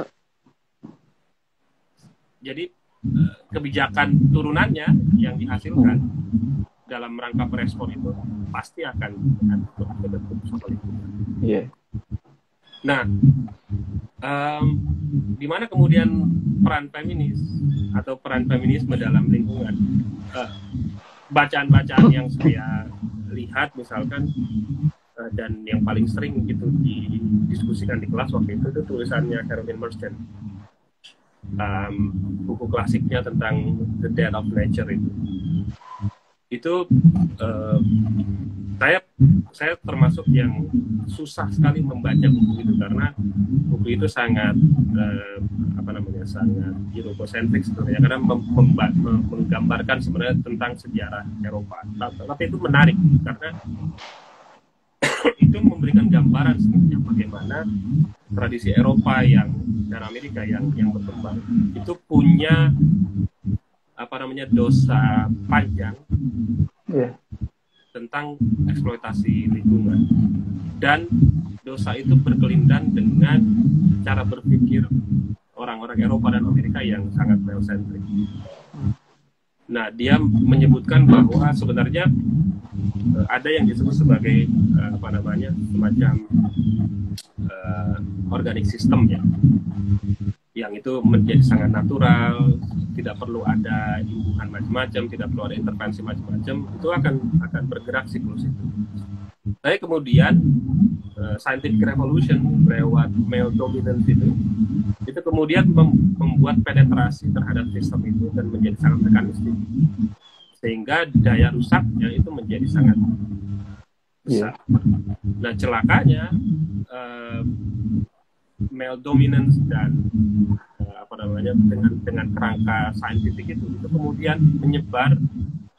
Jadi kebijakan turunannya yang dihasilkan dalam rangka merespon itu pasti akan berbentuk soal itu. Yeah. Nah, um, di mana kemudian peran feminis atau peran feminisme dalam lingkungan? Uh, bacaan-bacaan yang saya lihat misalkan uh, dan yang paling sering gitu didiskusikan di kelas waktu itu itu tulisannya Carolyn Marsden. Um, buku klasiknya tentang The Death of Nature itu itu uh, saya saya termasuk yang susah sekali membaca buku itu karena buku itu sangat uh, apa namanya sangat Eurocentrik sebenarnya karena mem- mem- menggambarkan sebenarnya tentang sejarah Eropa. Tapi itu menarik karena itu memberikan gambaran sebenarnya bagaimana tradisi Eropa yang dan Amerika yang yang berkembang itu punya apa namanya dosa panjang yeah. tentang eksploitasi lingkungan, dan dosa itu berkelindan dengan cara berpikir orang-orang Eropa dan Amerika yang sangat male-centric. Nah, dia menyebutkan bahwa sebenarnya uh, ada yang disebut sebagai uh, apa namanya semacam uh, organic system ya, yang itu menjadi sangat natural, tidak perlu ada imbuhan macam-macam, tidak perlu ada intervensi macam-macam, itu akan akan bergerak siklus itu. Tapi kemudian uh, scientific revolution lewat male dominance itu, itu kemudian mem- membuat penetrasi terhadap sistem itu dan menjadi sangat mekanistik, sehingga daya rusaknya itu menjadi sangat besar. Yeah. Nah, celakanya uh, male dominance dan uh, apa namanya dengan dengan kerangka saintifik itu itu kemudian menyebar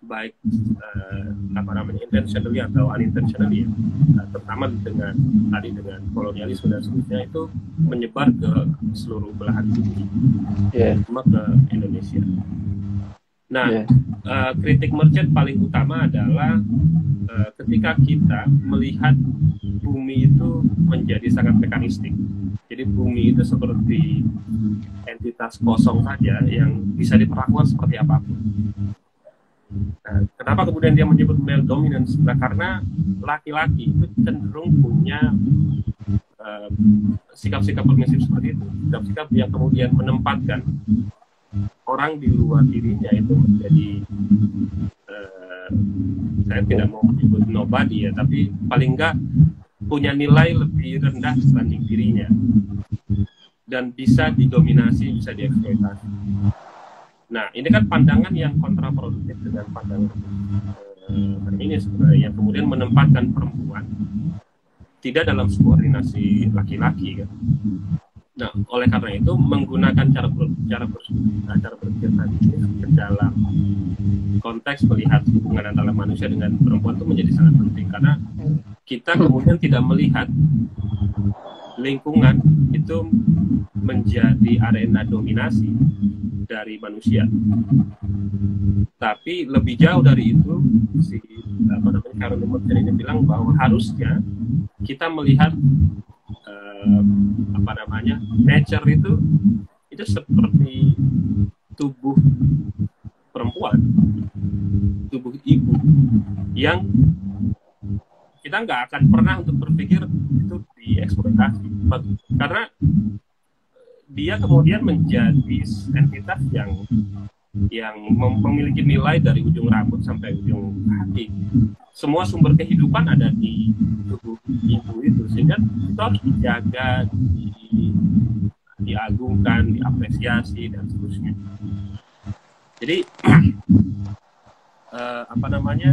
baik uh, apa namanya intentionally atau unintentionally, ya. Uh, terutama dengan tadi dengan kolonialisme dan seterusnya itu menyebar ke seluruh belahan bumi, yeah. Cuma ke Indonesia. Nah, yeah. uh, kritik merchant paling utama adalah uh, ketika kita melihat bumi itu menjadi sangat mekanistik. Jadi bumi itu seperti entitas kosong saja yang bisa diperlakukan seperti apapun. Nah, kenapa kemudian dia menyebut male dominance? Nah, karena laki-laki itu cenderung punya uh, sikap-sikap permisif seperti itu, sikap-sikap yang kemudian menempatkan orang di luar dirinya itu menjadi uh, saya tidak mau menyebut nobody ya, tapi paling enggak punya nilai lebih rendah dibanding dirinya dan bisa didominasi, bisa dieksploitasi. Nah, ini kan pandangan yang kontraproduktif dengan pandangan eh, ini sebenarnya yang kemudian menempatkan perempuan tidak dalam subordinasi laki-laki, kan. Nah, oleh karena itu menggunakan cara ber, cara berpikir, cara berpikir tadi ke dalam konteks melihat hubungan antara manusia dengan perempuan itu menjadi sangat penting karena kita kemudian tidak melihat lingkungan itu menjadi arena dominasi dari manusia, tapi lebih jauh dari itu si apa namanya Carol Merchant ini bilang bahwa harusnya kita melihat eh, apa namanya nature itu itu seperti tubuh perempuan, tubuh ibu yang kita nggak akan pernah untuk berpikir itu dieksploitasi karena dia kemudian menjadi entitas yang yang memiliki nilai dari ujung rambut sampai ujung kaki. Semua sumber kehidupan ada di tubuh ibu itu, sehingga itu harus dijaga, di, diagungkan, diapresiasi dan seterusnya. Jadi uh, apa namanya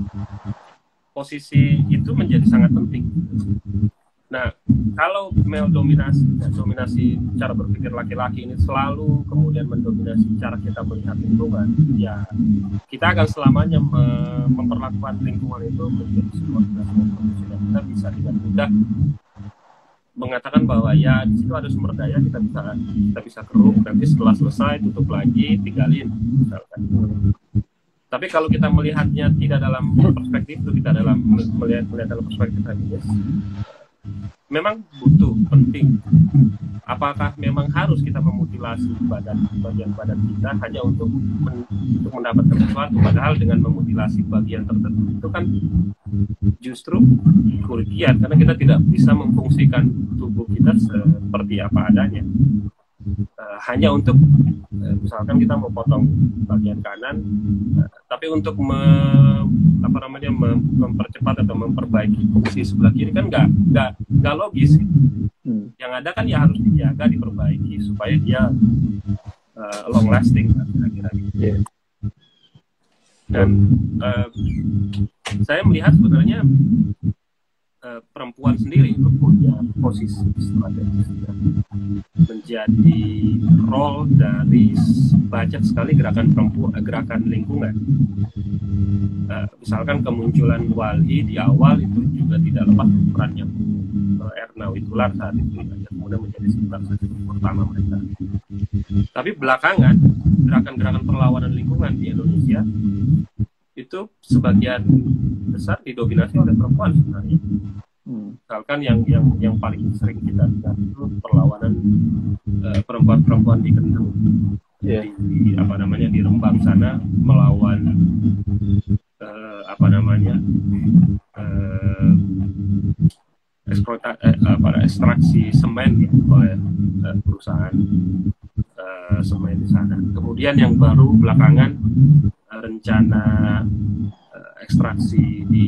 posisi itu menjadi sangat penting. Nah, kalau male dominasi dan dominasi cara berpikir laki-laki ini selalu kemudian mendominasi cara kita melihat lingkungan, ya kita akan selamanya me- memperlakukan lingkungan itu menjadi sebuah manusia dan kita bisa dengan mudah mengatakan bahwa ya di situ ada sumber daya, kita bisa kita bisa keruk, nanti setelah selesai tutup lagi, tinggalin misalkan. Tapi kalau kita melihatnya tidak dalam perspektif itu, kita dalam melihat melihat dalam perspektif feminis, memang butuh, penting. Apakah memang harus kita memutilasi badan bagian badan kita hanya untuk men, untuk mendapatkan sesuatu? Padahal dengan memutilasi bagian tertentu itu kan justru kerugian karena kita tidak bisa memfungsikan tubuh kita seperti apa adanya. Uh, hanya untuk uh, misalkan kita mau potong bagian kanan, uh, tapi untuk me, apa namanya mem, mempercepat atau memperbaiki fungsi sebelah kiri kan nggak nggak nggak logis. Hmm. Yang ada kan ya harus dijaga, diperbaiki supaya dia uh, long lasting kira-kira. Yeah. Dan uh, saya melihat sebenarnya uh, perempuan sendiri itu punya posisi strategis menjadi role dari banyak sekali gerakan perempuan, gerakan lingkungan. Uh, misalkan kemunculan Walhi di awal itu juga tidak lepas perannya uh, Erna Witoelar saat itu yang kemudian menjadi satu pertama mereka. Tapi belakangan gerakan-gerakan perlawanan lingkungan di Indonesia itu sebagian besar didominasi oleh perempuan sebenarnya. Hmm. Misalkan yang yang yang paling sering kita lihat itu perlawanan uh, perempuan-perempuan di Kendeng, yeah. di, di apa namanya di Rembang sana melawan uh, apa namanya uh, eksploita, eh, apa, ekstraksi semen ya, oleh uh, perusahaan uh, semen di sana. Kemudian yang baru belakangan uh, rencana uh, ekstraksi di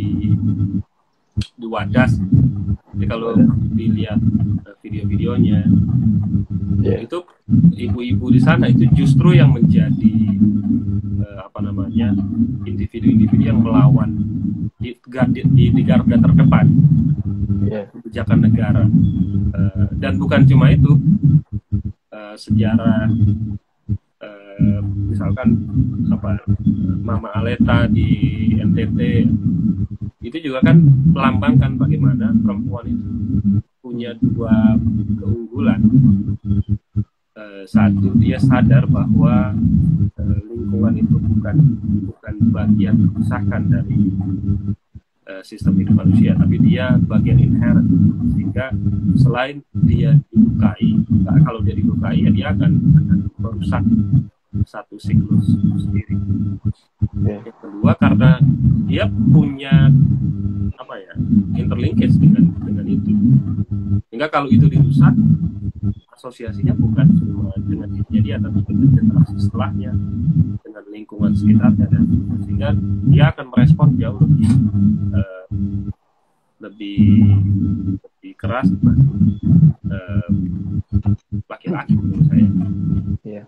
di Wadas. Jadi kalau dilihat uh, video-videonya, yeah. itu ibu-ibu di sana itu justru yang menjadi uh, apa namanya individu-individu yang melawan di, di, di, di garda terdepan, yeah. kebijakan negara. Uh, dan bukan cuma itu, uh, sejarah uh, misalkan apa Mama Aleta di N T T, itu juga kan melambangkan bagaimana perempuan itu punya dua keunggulan. Uh, satu, dia sadar bahwa uh, lingkungan itu bukan bukan bagian terpisahkan dari uh, sistem hidup manusia, tapi dia bagian inherent, sehingga selain dia dilukai, nah, kalau dia dilukai ya dia akan, akan merusak satu siklus sendiri. Okay. Yang kedua, karena dia punya apa ya interlinkage dengan dengan itu, sehingga kalau itu dirusak, asosiasinya bukan cuma dengan dirinya dia, tapi dengan generasi setelahnya, dengan lingkungan sekitarnya, dan sehingga dia akan merespon jauh lebih uh, lebih lebih keras dibanding uh, laki-laki menurut saya. Iya.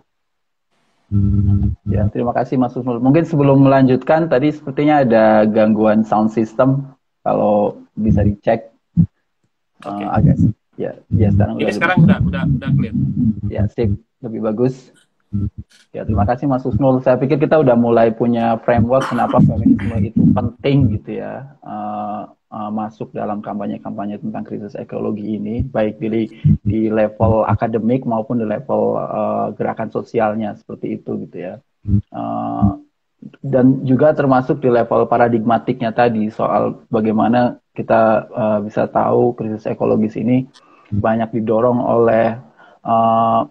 Ya, terima kasih Mas Husnul. Mungkin sebelum melanjutkan, tadi sepertinya ada gangguan sound system. Kalau bisa dicek, okay. uh, agak ya, ya sekarang ini udah sekarang lebih, udah udah udah clear. Ya, sip, lebih bagus. Ya, terima kasih Mas Husnul. Saya pikir kita udah mulai punya framework kenapa feminisme itu penting gitu ya, uh, uh, masuk dalam kampanye-kampanye tentang krisis ekologi ini, baik di di level akademik maupun di level uh, gerakan sosialnya seperti itu gitu ya. Uh, dan juga termasuk di level paradigmatiknya tadi soal bagaimana kita uh, bisa tahu krisis ekologis ini banyak didorong oleh uh,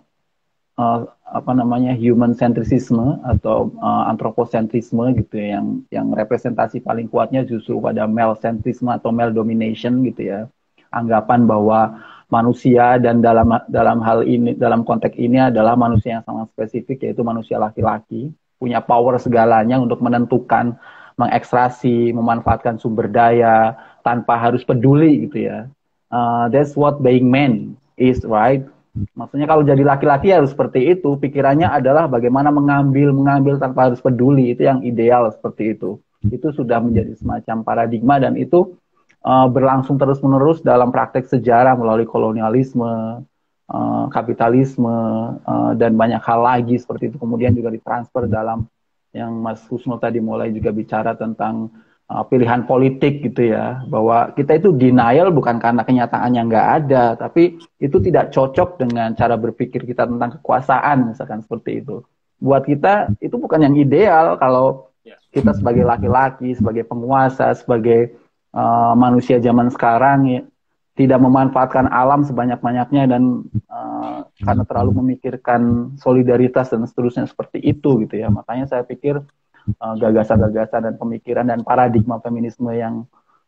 uh, apa namanya human centrism atau uh, anthropocentrisme gitu ya, yang yang representasi paling kuatnya justru pada male centrism atau male domination gitu ya, anggapan bahwa manusia dan dalam dalam hal ini dalam konteks ini adalah manusia yang sangat spesifik, yaitu manusia laki-laki, punya power segalanya untuk menentukan, mengekstraksi, memanfaatkan sumber daya tanpa harus peduli gitu ya. Uh, that's what being man is, right? Maksudnya kalau jadi laki-laki harus seperti itu, pikirannya adalah bagaimana mengambil, mengambil tanpa harus peduli, itu yang ideal seperti itu. Itu sudah menjadi semacam paradigma dan itu uh, berlangsung terus-menerus dalam praktek sejarah melalui kolonialisme, Uh, kapitalisme, uh, dan banyak hal lagi seperti itu. Kemudian juga ditransfer dalam yang Mas Husnul tadi mulai juga bicara tentang uh, pilihan politik gitu ya, bahwa kita itu denial bukan karena kenyataannya nggak ada, tapi itu tidak cocok dengan cara berpikir kita tentang kekuasaan, misalkan seperti itu. Buat kita itu bukan yang ideal kalau kita sebagai laki-laki, sebagai penguasa, sebagai uh, manusia zaman sekarang ya, tidak memanfaatkan alam sebanyak-banyaknya dan uh, karena terlalu memikirkan solidaritas dan seterusnya seperti itu gitu ya. Makanya saya pikir uh, gagasan-gagasan dan pemikiran dan paradigma feminisme yang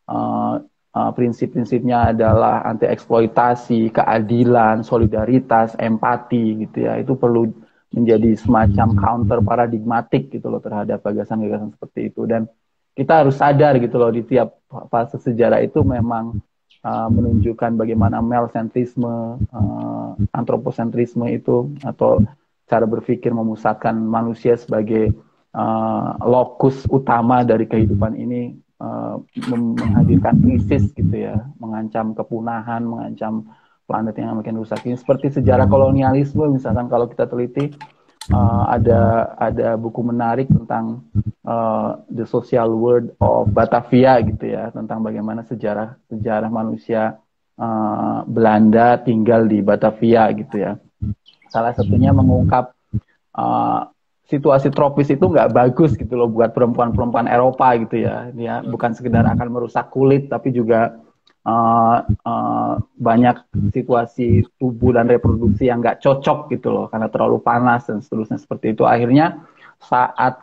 uh, uh, prinsip-prinsipnya adalah anti eksploitasi, keadilan, solidaritas, empati gitu ya. Itu perlu menjadi semacam counter paradigmatik gitu loh terhadap gagasan-gagasan seperti itu. Dan kita harus sadar gitu loh di tiap fase sejarah itu memang Uh, menunjukkan bagaimana male-centrisme, uh, antropocentrisme itu atau cara berpikir memusatkan manusia sebagai uh, lokus utama dari kehidupan ini uh, menghadirkan krisis gitu ya, mengancam kepunahan, mengancam planet yang makin rusak ini. Seperti sejarah kolonialisme misalkan kalau kita teliti, uh, ada ada buku menarik tentang uh, The Social World of Batavia gitu ya, tentang bagaimana sejarah sejarah manusia uh, Belanda tinggal di Batavia gitu ya. Salah satunya mengungkap uh, situasi tropis itu nggak bagus gitu loh buat perempuan-perempuan Eropa gitu ya. Dia bukan sekedar akan merusak kulit, tapi juga Uh, uh, banyak situasi tubuh dan reproduksi yang nggak cocok gitu loh karena terlalu panas dan seterusnya seperti itu. Akhirnya saat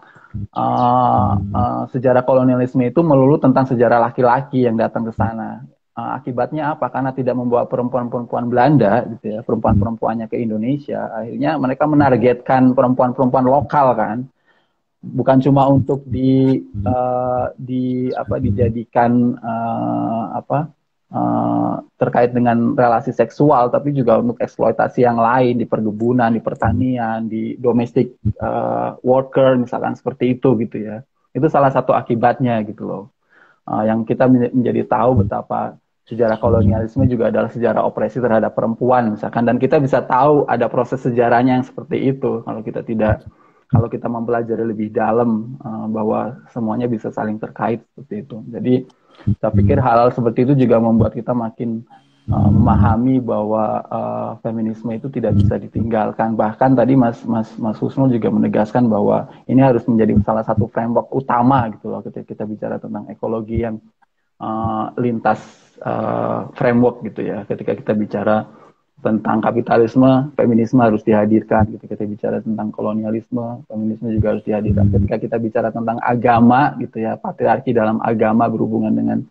uh, uh, sejarah kolonialisme itu melulu tentang sejarah laki-laki yang datang ke sana. Uh, akibatnya apa? Karena tidak membawa perempuan-perempuan Belanda gitu ya, perempuan-perempuannya ke Indonesia. Akhirnya mereka menargetkan perempuan-perempuan lokal kan. Bukan cuma untuk di uh, di apa dijadikan uh, apa Uh, terkait dengan relasi seksual, tapi juga untuk eksploitasi yang lain di perkebunan, di pertanian, di domestic uh, worker misalkan seperti itu gitu ya. Itu salah satu akibatnya gitu loh. Uh, yang kita menjadi tahu betapa sejarah kolonialisme juga adalah sejarah opresi terhadap perempuan misalkan, dan kita bisa tahu ada proses sejarahnya yang seperti itu kalau kita tidak kalau kita mempelajari lebih dalam uh, bahwa semuanya bisa saling terkait seperti itu. Jadi saya pikir hal-hal seperti itu juga membuat kita makin uh, memahami bahwa uh, feminisme itu tidak bisa ditinggalkan. Bahkan tadi Mas Mas Mas Husnul juga menegaskan bahwa ini harus menjadi salah satu framework utama gitu loh ketika kita bicara tentang ekologi yang uh, lintas uh, framework gitu ya. Ketika kita bicara tentang kapitalisme, feminisme harus dihadirkan. Ketika kita bicara tentang kolonialisme, feminisme juga harus dihadirkan. Ketika kita bicara tentang agama, gitu ya, patriarki dalam agama berhubungan dengan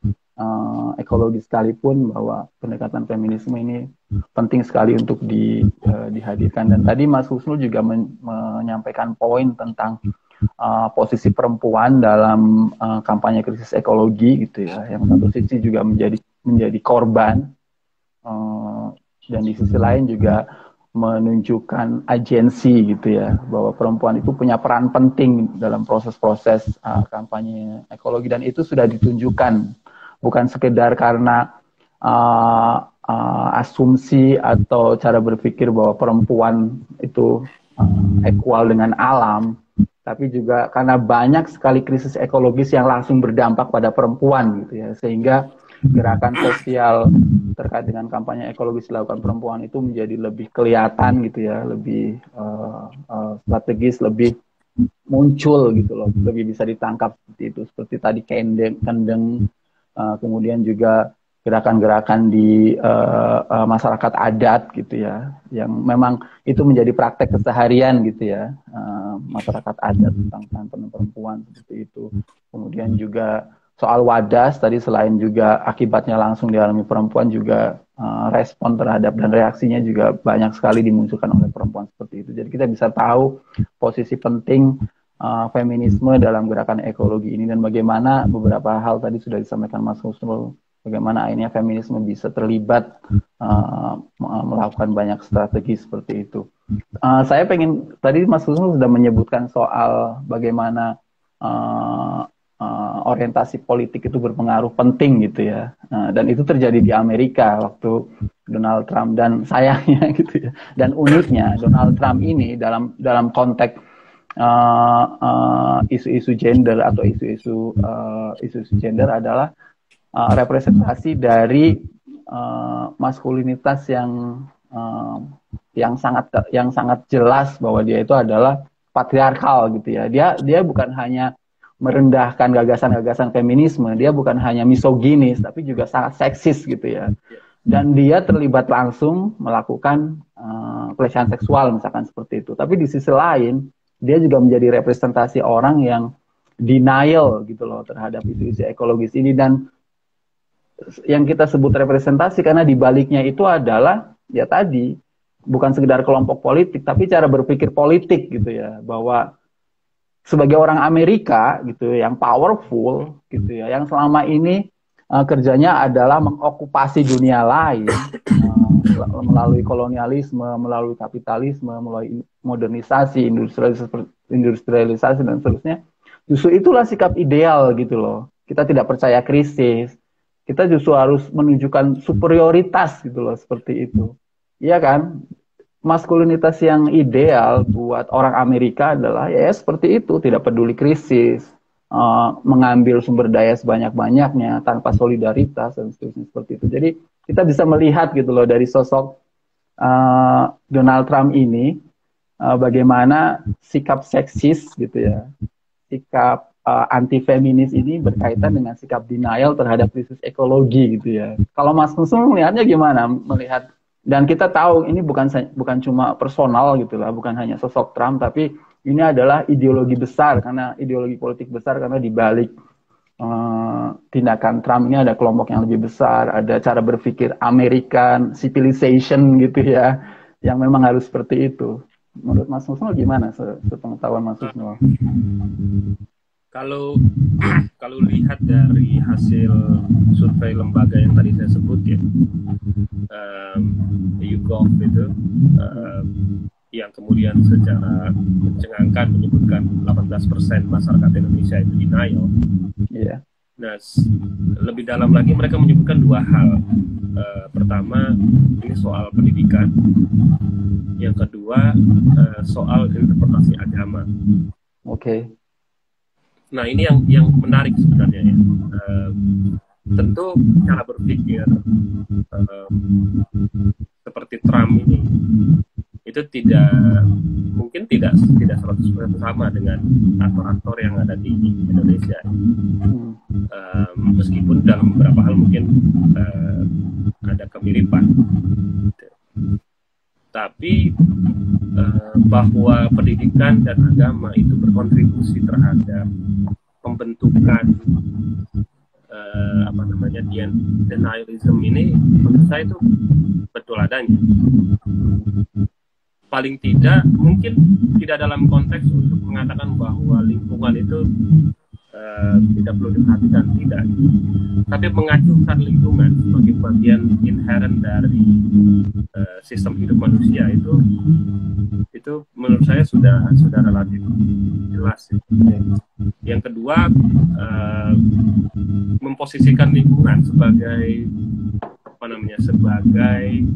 uh, ekologi sekalipun, bahwa pendekatan feminisme ini penting sekali untuk di, uh, dihadirkan. Dan tadi Mas Husnul juga men menyampaikan poin tentang uh, posisi perempuan dalam uh, kampanye krisis ekologi, gitu ya, yang satu sisi juga menjadi menjadi korban. Uh, dan di sisi lain juga menunjukkan agensi gitu ya, bahwa perempuan itu punya peran penting dalam proses-proses uh, kampanye ekologi, dan itu sudah ditunjukkan bukan sekedar karena uh, uh, asumsi atau cara berpikir bahwa perempuan itu uh, equal dengan alam, tapi juga karena banyak sekali krisis ekologis yang langsung berdampak pada perempuan gitu ya, sehingga gerakan sosial terkait dengan kampanye ekologis dilakukan perempuan itu menjadi lebih kelihatan gitu ya, lebih uh, uh, strategis, lebih muncul gitu loh, lebih bisa ditangkap seperti itu. Seperti tadi kendeng, kendeng uh, kemudian juga gerakan-gerakan di uh, uh, masyarakat adat gitu ya, yang memang itu menjadi praktek keseharian gitu ya, uh, masyarakat adat tentang peran perempuan seperti itu. Kemudian juga soal wadas tadi, selain juga akibatnya langsung dialami perempuan, juga uh, respon terhadap dan reaksinya juga banyak sekali dimunculkan oleh perempuan seperti itu. Jadi kita bisa tahu posisi penting uh, feminisme dalam gerakan ekologi ini, dan bagaimana beberapa hal tadi sudah disampaikan Mas Husnul, bagaimana akhirnya feminisme bisa terlibat uh, melakukan banyak strategi seperti itu. Uh, saya pengen, tadi Mas Husnul sudah menyebutkan soal bagaimana uh, Uh, orientasi politik itu berpengaruh penting gitu ya, uh, dan itu terjadi di Amerika waktu Donald Trump, dan sayangnya gitu ya, dan uniknya Donald Trump ini dalam dalam konteks uh, uh, isu-isu gender atau isu-isu uh, isu-isu gender adalah uh, representasi dari uh, maskulinitas yang uh, yang sangat yang sangat jelas bahwa dia itu adalah patriarkal gitu ya. Dia dia bukan hanya merendahkan gagasan-gagasan feminisme, dia bukan hanya misoginis, tapi juga sangat seksis gitu ya. Dan dia terlibat langsung melakukan uh, pelecehan seksual misalkan seperti itu. Tapi di sisi lain, dia juga menjadi representasi orang yang denial gitu loh terhadap isu-isu ekologis ini, dan yang kita sebut representasi karena di baliknya itu adalah ya tadi bukan sekedar kelompok politik, tapi cara berpikir politik gitu ya, bahwa sebagai orang Amerika gitu yang powerful gitu ya, yang selama ini uh, kerjanya adalah mengokupasi dunia lain uh, melalui kolonialisme, melalui kapitalisme, melalui modernisasi, industrialisasi, industrialisasi dan seterusnya. Justru itulah sikap ideal gitu loh. Kita tidak percaya krisis. Kita justru harus menunjukkan superioritas gitu loh, seperti itu. Iya kan? Maskulinitas yang ideal buat orang Amerika adalah ya seperti itu, tidak peduli krisis, uh, mengambil sumber daya sebanyak-banyaknya tanpa solidaritas dan seterusnya seperti itu. Jadi kita bisa melihat gitu loh dari sosok uh, Donald Trump ini uh, bagaimana sikap seksis gitu ya, sikap uh, anti feminis ini berkaitan dengan sikap denial terhadap krisis ekologi gitu ya. Kalau Mas Husnul melihatnya gimana? Melihat, dan kita tahu ini bukan bukan cuma personal gitu lah, bukan hanya sosok Trump, tapi ini adalah ideologi besar, karena ideologi politik besar, karena di balik uh, tindakan Trump ini ada kelompok yang lebih besar, ada cara berpikir American civilization gitu ya, yang memang harus seperti itu. Menurut Mas Husnul gimana sepengetahuan Mas Husnul? Kalau kalau lihat dari hasil survei lembaga yang tadi saya sebut ya, um, YouGov itu, um, yang kemudian secara mencengangkan menyebutkan delapan belas persen masyarakat Indonesia itu denial. Yeah. Nah, lebih dalam lagi mereka menyebutkan dua hal. Uh, pertama, ini soal pendidikan. Yang kedua, uh, soal interpretasi agama. Oke. Okay. Nah, ini yang yang menarik sebenarnya ya. Uh, tentu cara berpikir uh, seperti Trump ini itu tidak mungkin tidak tidak seratus persen sama dengan aktor-aktor yang ada di Indonesia. Um, meskipun dalam beberapa hal mungkin uh, ada kemiripan. Tapi uh, bahwa pendidikan dan agama itu berkontribusi terhadap pembentukan uh, apa namanya denialism ini, menurut saya itu betul adanya. Paling tidak mungkin tidak dalam konteks untuk mengatakan bahwa lingkungan itu uh, tidak perlu diperhatikan, tidak, tapi mengacuhkan lingkungan sebagai bagian inherent dari uh, sistem hidup manusia itu itu menurut saya sudah sudah relatif jelas. Yang kedua, uh, memposisikan lingkungan sebagai apa namanya sebagai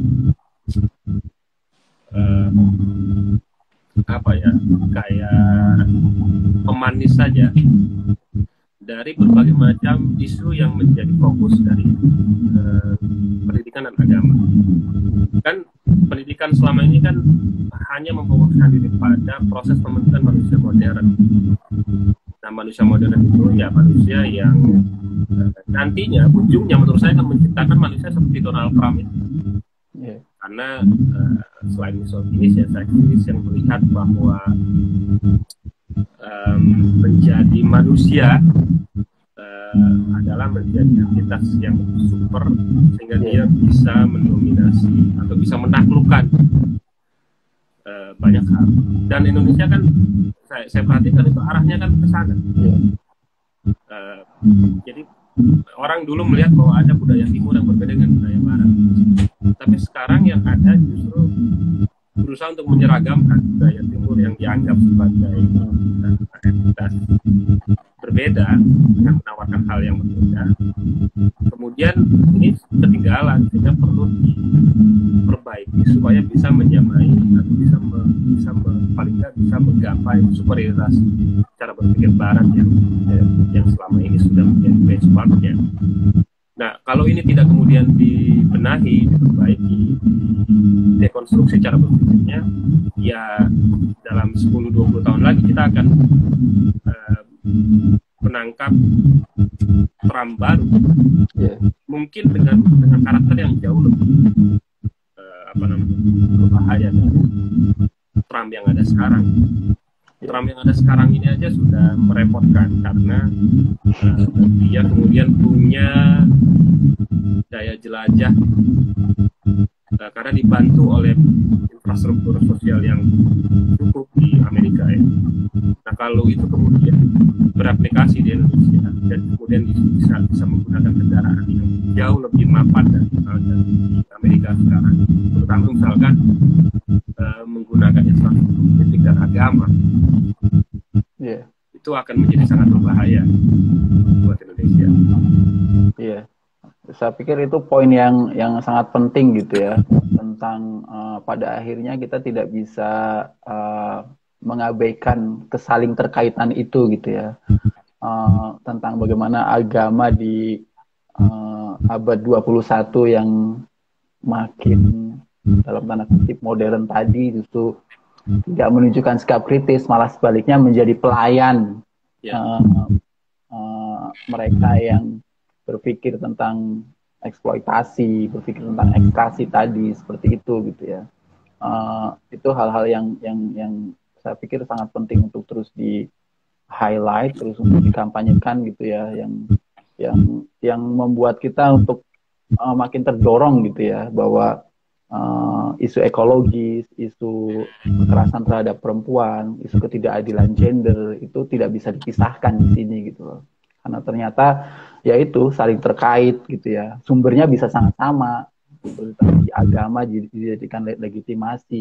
Uh, apa ya kayak pemanis saja dari berbagai macam isu yang menjadi fokus dari uh, pendidikan dan agama. Kan pendidikan selama ini kan hanya memfokuskan diri pada proses pembentukan manusia modern. Nah, manusia modern itu ya manusia yang uh, nantinya ujungnya menurut saya akan menciptakan manusia seperti Donald Trump itu. Yeah. Karena uh, selain misoginis ya seksis yang melihat bahwa um, menjadi manusia uh, adalah menjadi entitas yang super sehingga dia bisa mendominasi atau bisa menaklukkan uh, banyak hal. Dan Indonesia kan saya, saya perhatikan itu arahnya kan ke sana. Uh, jadi orang dulu melihat bahwa ada budaya timur yang berbeda dengan budaya barat. Tapi sekarang yang ada justru berusaha untuk menyeragamkan budaya timur yang dianggap sebagai entitas berbeda dengan menawarkan hal yang berbeda. Kemudian ini ketinggalan sehingga perlu diperbaiki supaya bisa menyamai atau bisa me, bisa me, paling nggak bisa menggapai superioritas cara berpikir barat yang yang selama ini sudah menjadi benchmarknya. Nah, kalau ini tidak kemudian dibenahi, diperbaiki, dekonstruksi cara berpikirnya, ya dalam sepuluh dua puluh tahun lagi kita akan uh, menangkap Trump baru, yeah. Mungkin dengan dengan karakter yang jauh lebih uh, apa namanya berbahaya dari Trump yang ada sekarang. Trump yang ada sekarang ini aja sudah merepotkan karena uh, dia kemudian punya daya jelajah uh, karena dibantu oleh infrastruktur sosial yang cukup di Amerika ya. Nah, kalau itu kemudian beraplikasi di Indonesia dan kemudian bisa bisa menggunakan kendaraan yang jauh lebih mapan dari, dari Amerika sekarang, terutama misalkan uh, menggunakan infrastruktur politik dan agama, yeah. Itu akan menjadi sangat berbahaya buat Indonesia. Iya, yeah. Saya pikir itu poin yang yang sangat penting gitu ya, tentang uh, pada akhirnya kita tidak bisa uh, mengabaikan kesaling terkaitan itu gitu ya, uh, tentang bagaimana agama di uh, abad dua puluh satu yang makin dalam tanda kutip modern tadi justru tidak menunjukkan sikap kritis, malah sebaliknya menjadi pelayan yeah. uh, uh, mereka yang berpikir tentang eksploitasi, berpikir tentang ekstrasi tadi seperti itu gitu ya. Uh, itu hal-hal yang yang yang saya pikir sangat penting untuk terus di highlight, terus untuk dikampanyekan gitu ya, yang yang yang membuat kita untuk uh, makin terdorong gitu ya, bahwa uh, isu ekologis, isu kekerasan terhadap perempuan, isu ketidakadilan gender itu tidak bisa dipisahkan di sini gitu loh. Karena ternyata ya itu saling terkait gitu ya, sumbernya bisa sangat sama, di agama dijadikan legitimasi,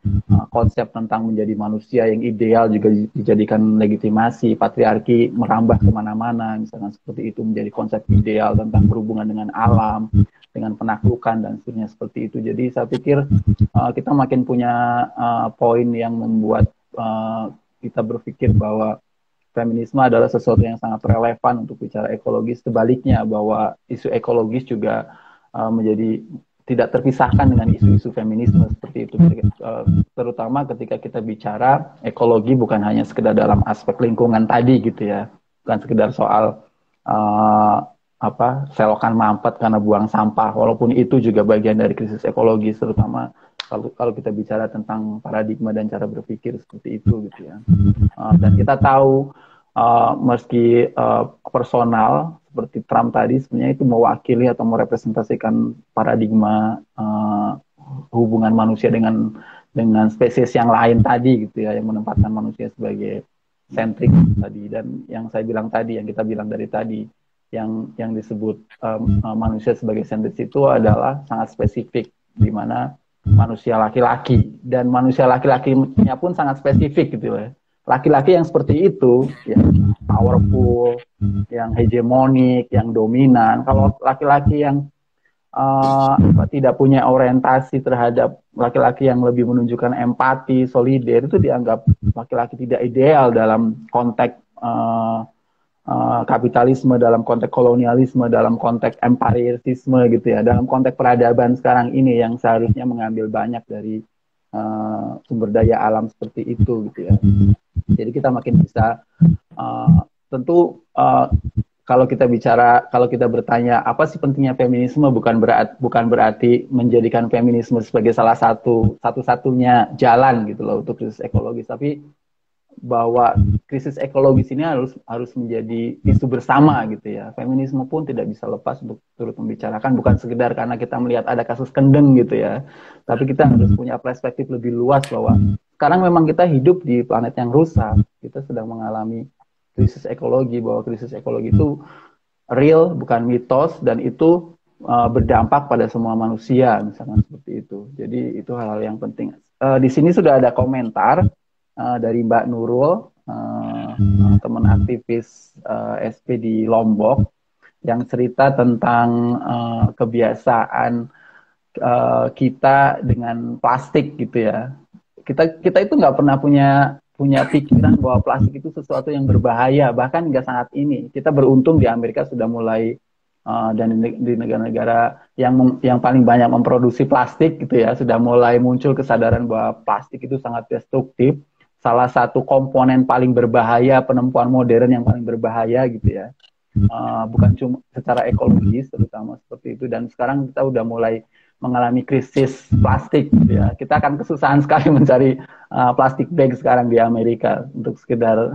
uh, konsep tentang menjadi manusia yang ideal juga dijadikan legitimasi, patriarki merambah kemana-mana, misalkan seperti itu menjadi konsep ideal tentang berhubungan dengan alam, dengan penaklukan dan seterusnya seperti itu. Jadi saya pikir uh, kita makin punya uh, poin yang membuat uh, kita berpikir bahwa feminisme adalah sesuatu yang sangat relevan untuk bicara ekologis. Sebaliknya bahwa isu ekologis juga uh, menjadi tidak terpisahkan dengan isu-isu feminisme seperti itu. Uh, terutama ketika kita bicara ekologi bukan hanya sekedar dalam aspek lingkungan tadi gitu ya, bukan sekedar soal uh, apa selokan mampet karena buang sampah, walaupun itu juga bagian dari krisis ekologis, terutama kalau kalau kita bicara tentang paradigma dan cara berpikir seperti itu gitu ya. Uh, dan kita tahu uh, meski uh, personal seperti Trump tadi sebenarnya itu mewakili atau merepresentasikan paradigma uh, hubungan manusia dengan dengan spesies yang lain tadi gitu ya, yang menempatkan manusia sebagai sentrik tadi. Dan yang saya bilang tadi, yang kita bilang dari tadi, yang yang disebut um, uh, manusia sebagai sentris itu adalah sangat spesifik, di mana manusia laki-laki, dan manusia laki-lakinya pun sangat spesifik gitu ya. Laki-laki yang seperti itu, yang powerful, yang hegemonik, yang dominan. Kalau laki-laki yang uh, tidak punya orientasi terhadap laki-laki yang lebih menunjukkan empati, solider, itu dianggap laki-laki tidak ideal dalam konteks uh, uh, kapitalisme, dalam konteks kolonialisme, dalam konteks empiricisme gitu ya, dalam konteks peradaban sekarang ini yang seharusnya mengambil banyak dari uh, sumber daya alam seperti itu gitu ya. Jadi kita makin bisa uh, tentu uh, kalau kita bicara, kalau kita bertanya apa sih pentingnya feminisme, bukan berarti bukan berarti menjadikan feminisme sebagai salah satu satu-satunya jalan gitu loh untuk krisis ekologis, tapi bahwa krisis ekologis ini harus harus menjadi isu bersama gitu ya. Feminisme pun tidak bisa lepas untuk turut membicarakan, bukan sekedar karena kita melihat ada kasus Kendeng gitu ya, tapi kita harus punya perspektif lebih luas bahwa sekarang memang kita hidup di planet yang rusak, kita sedang mengalami krisis ekologi, bahwa krisis ekologi itu real, bukan mitos, dan itu uh, berdampak pada semua manusia, misalkan seperti itu. Jadi itu hal-hal yang penting. Uh, di sini sudah ada komentar uh, dari Mbak Nurul, uh, teman aktivis uh, S P di Lombok, yang cerita tentang uh, kebiasaan uh, kita dengan plastik gitu ya. Kita kita itu nggak pernah punya punya pikiran bahwa plastik itu sesuatu yang berbahaya, bahkan hingga saat ini. Kita beruntung di Amerika sudah mulai uh, dan di, di negara-negara yang yang paling banyak memproduksi plastik gitu ya, sudah mulai muncul kesadaran bahwa plastik itu sangat destruktif, salah satu komponen paling berbahaya, penemuan modern yang paling berbahaya gitu ya. Uh, bukan cuma secara ekologis terutama seperti itu, dan sekarang kita udah mulai mengalami krisis plastik gitu ya. Kita akan kesusahan sekali mencari uh, plastik bag sekarang di Amerika untuk sekedar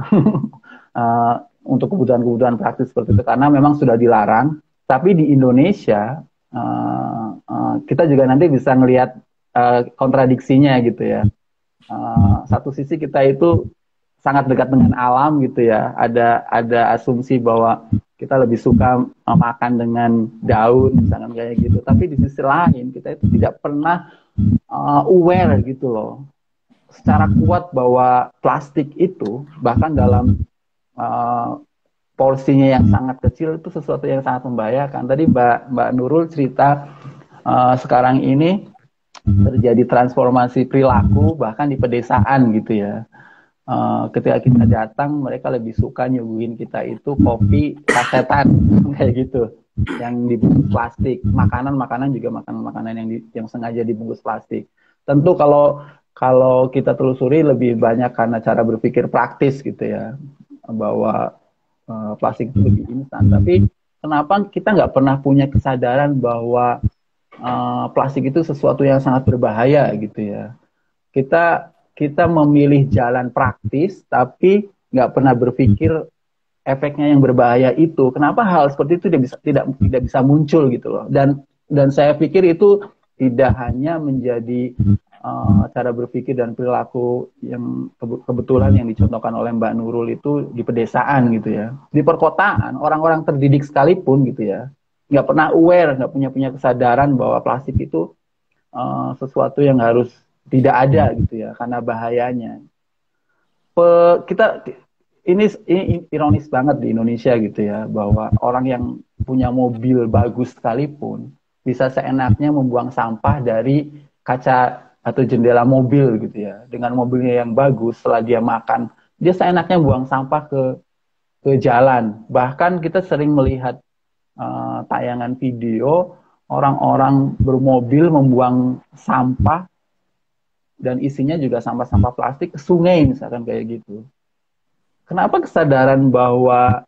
uh, untuk kebutuhan-kebutuhan praktis seperti itu, karena memang sudah dilarang. Tapi di Indonesia uh, uh, kita juga nanti bisa melihat uh, kontradiksinya gitu ya. Uh, satu sisi kita itu sangat dekat dengan alam gitu ya. Ada ada asumsi bahwa kita lebih suka makan dengan daun, misalkan kayak gitu. Tapi di sisi lain, kita itu tidak pernah uh, aware gitu loh, secara kuat bahwa plastik itu, bahkan dalam uh, porsinya yang sangat kecil, itu sesuatu yang sangat membahayakan. Tadi Mbak, Mbak Nurul cerita uh, sekarang ini terjadi transformasi perilaku, bahkan di pedesaan gitu ya. Uh, ketika kita datang, mereka lebih suka nyuguhin kita itu kopi sasetan kayak gitu, yang dibungkus plastik. Makanan-makanan juga makanan-makanan yang di, yang sengaja dibungkus plastik. Tentu kalau kalau kita telusuri lebih banyak karena cara berpikir praktis gitu ya, bahwa uh, plastik itu lebih instan. Tapi kenapa kita nggak pernah punya kesadaran bahwa uh, plastik itu sesuatu yang sangat berbahaya gitu ya? Kita kita memilih jalan praktis, tapi nggak pernah berpikir efeknya yang berbahaya itu. Kenapa hal seperti itu tidak bisa tidak tidak bisa muncul gitu loh? Dan dan saya pikir itu tidak hanya menjadi uh, cara berpikir dan perilaku yang kebetulan yang dicontohkan oleh Mbak Nurul itu di pedesaan gitu ya. Di perkotaan, orang-orang terdidik sekalipun gitu ya, nggak pernah aware, nggak punya punya kesadaran bahwa plastik itu uh, sesuatu yang harus tidak ada gitu ya karena bahayanya. Pe, kita ini, ini ironis banget di Indonesia gitu ya, bahwa orang yang punya mobil bagus sekalipun bisa seenaknya membuang sampah dari kaca atau jendela mobil gitu ya. Dengan mobilnya yang bagus, setelah dia makan, dia seenaknya buang sampah ke ke jalan. Bahkan kita sering melihat uh, tayangan video orang-orang bermobil membuang sampah dan isinya juga sampah-sampah plastik ke sungai misalkan kayak gitu. Kenapa kesadaran bahwa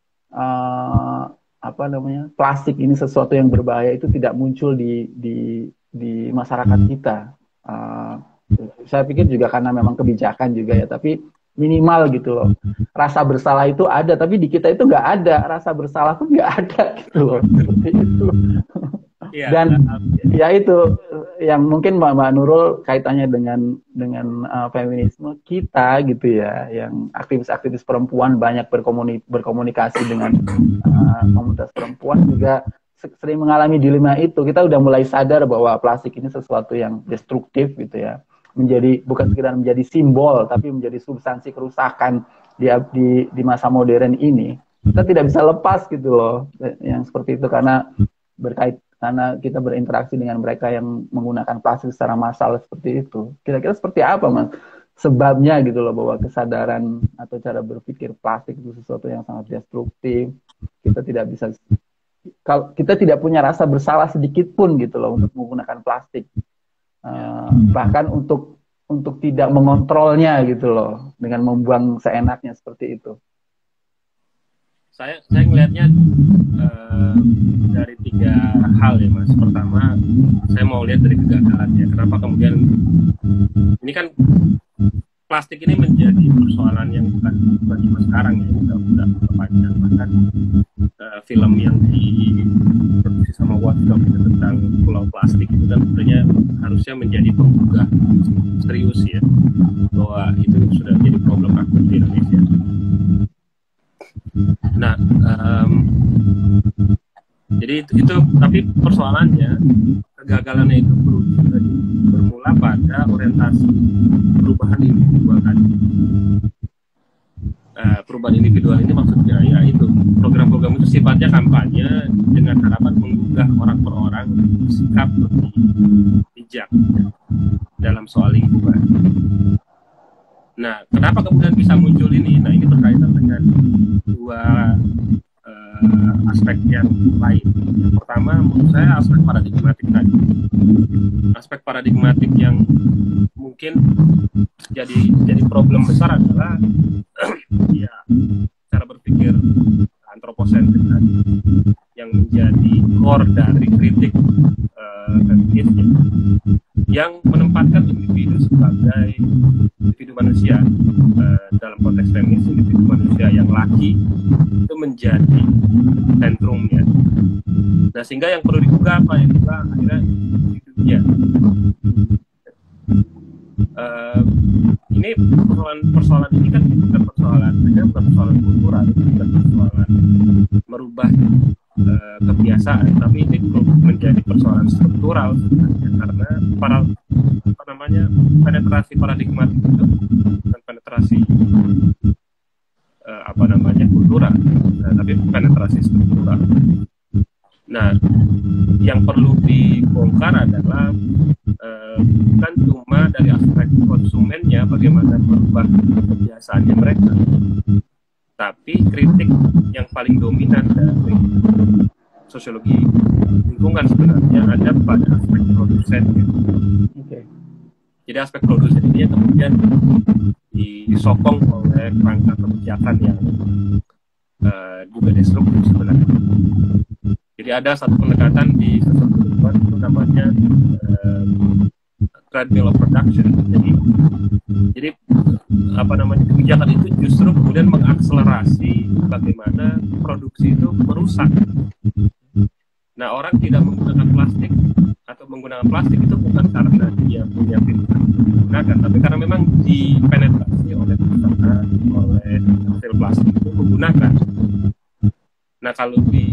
uh, apa namanya plastik ini sesuatu yang berbahaya itu tidak muncul di di di masyarakat kita? Uh, saya pikir juga karena memang kebijakan juga ya, tapi minimal gitu loh. Rasa bersalah itu ada, tapi di kita itu nggak ada. Rasa bersalah tuh nggak ada gitu loh. Seperti itu. Ya, dan ya itu yang mungkin Mbak, Mbak Nurul kaitannya dengan dengan uh, feminisme kita gitu ya, yang aktivis-aktivis perempuan banyak berkomuni, berkomunikasi dengan uh, komunitas perempuan juga sering mengalami dilema itu. Kita udah mulai sadar bahwa plastik ini sesuatu yang destruktif gitu ya, menjadi bukan sekedar menjadi simbol tapi menjadi substansi kerusakan di di, di masa modern ini. Kita tidak bisa lepas gitu loh yang seperti itu karena berkait karena kita berinteraksi dengan mereka yang menggunakan plastik secara massal seperti itu. Kira-kira seperti apa, Mas? Sebabnya gitu loh, bahwa kesadaran atau cara berpikir plastik itu sesuatu yang sangat destruktif. Kita tidak bisa, kalau kita tidak punya rasa bersalah sedikit pun gitu loh untuk menggunakan plastik. Uh, bahkan untuk untuk tidak mengontrolnya gitu loh dengan membuang seenaknya seperti itu. Saya saya melihatnya uh, dari tiga hal ya Mas. Pertama, saya mau lihat dari kegagalannya. Kenapa kemudian ini kan plastik ini menjadi persoalan yang bukan bukan cuma sekarang ya, sudah sudah panjang. Bahkan uh, film yang diproduksi sama Watchdog itu tentang pulau plastik itu kan sebenarnya harusnya menjadi penggugah serius ya, bahwa itu sudah menjadi problem akut di Indonesia. Nah, um, jadi itu, itu tapi persoalannya kegagalannya itu bermula pada orientasi perubahan individual tadi. Uh, perubahan individual ini maksudnya ya itu program-program itu sifatnya kampanye dengan harapan menggugah orang per orang sikap lebih bijak dalam soal lingkungan. Nah, kenapa kemudian bisa muncul ini? Nah, ini berkaitan dengan dua uh, aspek yang lain. Yang pertama, menurut saya aspek paradigmatik tadi. Aspek paradigmatik yang mungkin jadi jadi problem besar adalah ya cara berpikir antroposentris tadi yang menjadi core dari kritik uh, feminisme yang menempatkan individu sebagai individu manusia uh, dalam konteks feminis, individu manusia yang laki itu menjadi sentrumnya. Nah, sehingga yang perlu dibuka apa yang juga akhirnya individunya. Uh, ini persoalan persoalan ini kan bukan persoalan, bukan persoalan kultural, bukan persoalan merubah uh, kebiasaan, tapi ini menjadi persoalan struktural sebenarnya karena para apa namanya penetrasi paradigmatik itu bukan penetrasi uh, apa namanya kultural, nah, tapi penetrasi struktural. Nah, yang perlu dibongkar adalah uh, bukan cuma dari aspek konsumennya bagaimana merubah kebiasaannya mereka, tapi kritik yang paling dominan dari sosiologi lingkungan sebenarnya ada pada aspek produsennya. Okay. Jadi aspek produsen ini yang kemudian disokong oleh kerangka kebijakan yang uh, juga destruktif sebenarnya. Jadi ada satu pendekatan di sesuatu lingkungan itu namanya uh, treadmill of production. Jadi, jadi apa namanya kebijakan itu justru kemudian mengakselerasi bagaimana produksi itu merusak. Nah, orang tidak menggunakan plastik atau menggunakan plastik itu bukan karena dia punya pilihan menggunakan, tapi karena memang dipenetrasi oleh perusahaan, oleh hasil plastik itu menggunakan. Nah, kalau di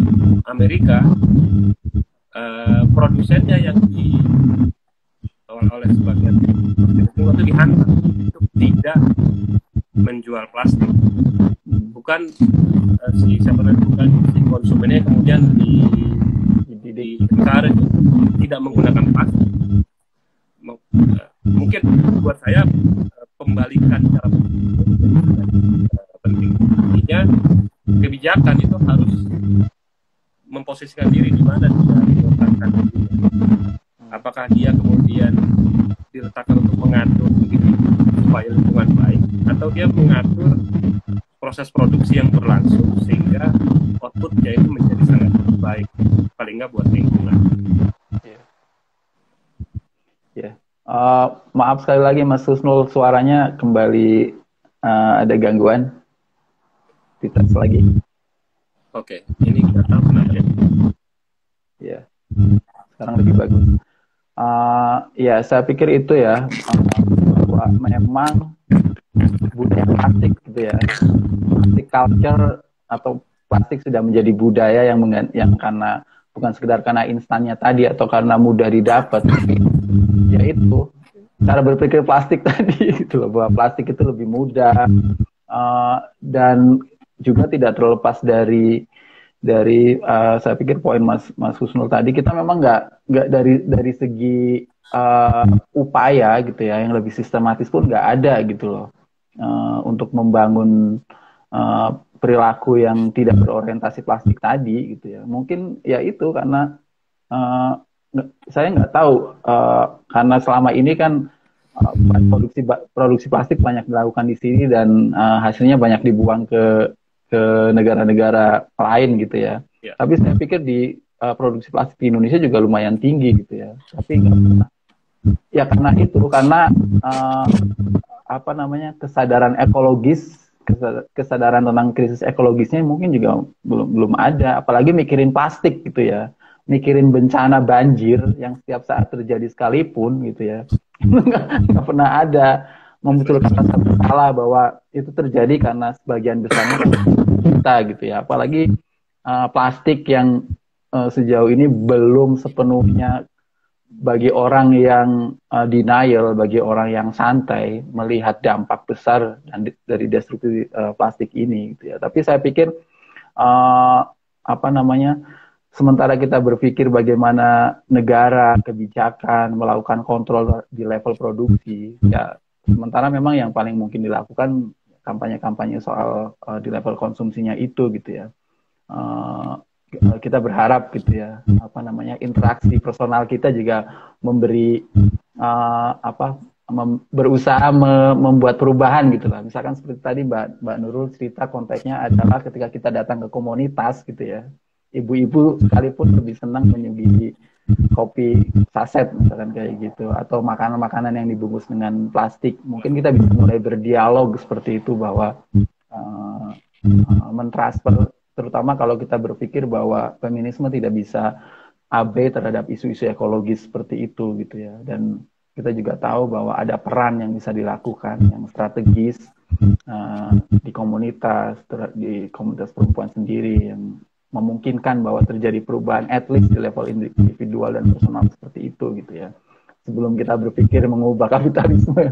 Amerika uh, produsennya yang di oleh sebagian lingkungan itu dihantam untuk tidak menjual plastik. Bukan uh, si siapa namanya bukan si konsumennya kemudian di di encourage tidak menggunakan plastik. M- uh, mungkin buat saya uh, pembalikan cara berpikir uh, penting. Intinya kebijakan itu harus memposisikan diri di mana dia meletakkan dirinya. Apakah dia kemudian diletakkan untuk mengatur begitu supaya lingkungan baik, atau dia mengatur proses produksi yang berlangsung sehingga outputnya itu menjadi sangat baik, paling nggak buat lingkungan. Ya. Yeah. Uh, maaf sekali lagi Mas Husnul, suaranya kembali uh, ada gangguan. Dites lagi. Oke, okay. Ini kita tahu kenapa ya. Ya, sekarang lebih bagus. Uh, ya, saya pikir itu ya, uh, memang budaya plastik gitu ya, plastik culture atau plastik sudah menjadi budaya yang menggan- yang karena bukan sekedar karena instannya tadi atau karena mudah didapat, tapi ya itu cara berpikir plastik tadi gitu loh, bahwa plastik itu lebih mudah uh, dan juga tidak terlepas dari dari uh, saya pikir poin Mas Mas Husnul tadi, kita memang nggak nggak dari dari segi uh, upaya gitu ya yang lebih sistematis pun nggak ada gitu loh uh, untuk membangun uh, perilaku yang tidak berorientasi plastik tadi gitu ya. Mungkin ya itu karena uh, saya nggak tahu uh, karena selama ini kan uh, produksi produksi plastik banyak dilakukan di sini dan uh, hasilnya banyak dibuang ke ke negara-negara lain gitu ya. Ya. Tapi saya pikir di uh, produksi plastik di Indonesia juga lumayan tinggi gitu ya. Tapi nggak pernah. Ya karena itu, karena uh, apa namanya kesadaran ekologis, kesadaran tentang krisis ekologisnya mungkin juga belum belum ada. Apalagi mikirin plastik gitu ya, mikirin bencana banjir yang setiap saat terjadi sekalipun gitu ya, nggak pernah ada memunculkan rasa bersalah bahwa itu terjadi karena sebagian besarnya kita gitu ya. Apalagi uh, plastik yang uh, sejauh ini belum sepenuhnya bagi orang yang uh, denial, bagi orang yang santai melihat dampak besar dari destruksi uh, plastik ini gitu ya. Tapi saya pikir uh, apa namanya sementara kita berpikir bagaimana negara, kebijakan melakukan kontrol di level produksi, ya sementara memang yang paling mungkin dilakukan kampanye-kampanye soal uh, di level konsumsinya itu gitu ya. Uh, kita berharap gitu ya, apa namanya interaksi personal kita juga memberi uh, apa mem, berusaha me, membuat perubahan gitu lah. Misalkan seperti tadi Mbak Mbak Nurul cerita konteksnya adalah ketika kita datang ke komunitas gitu ya. Ibu-ibu sekalipun lebih senang menyuguhi kopi saset misalkan kayak gitu, atau makanan-makanan yang dibungkus dengan plastik. Mungkin kita bisa mulai berdialog seperti itu bahwa uh, uh, mentransfer, terutama kalau kita berpikir bahwa feminisme tidak bisa abai terhadap isu-isu ekologis seperti itu gitu ya. Dan kita juga tahu bahwa ada peran yang bisa dilakukan yang strategis uh, di komunitas, di komunitas perempuan sendiri yang memungkinkan bahwa terjadi perubahan at least di level individual dan personal seperti itu gitu ya. Sebelum kita berpikir mengubah kapitalisme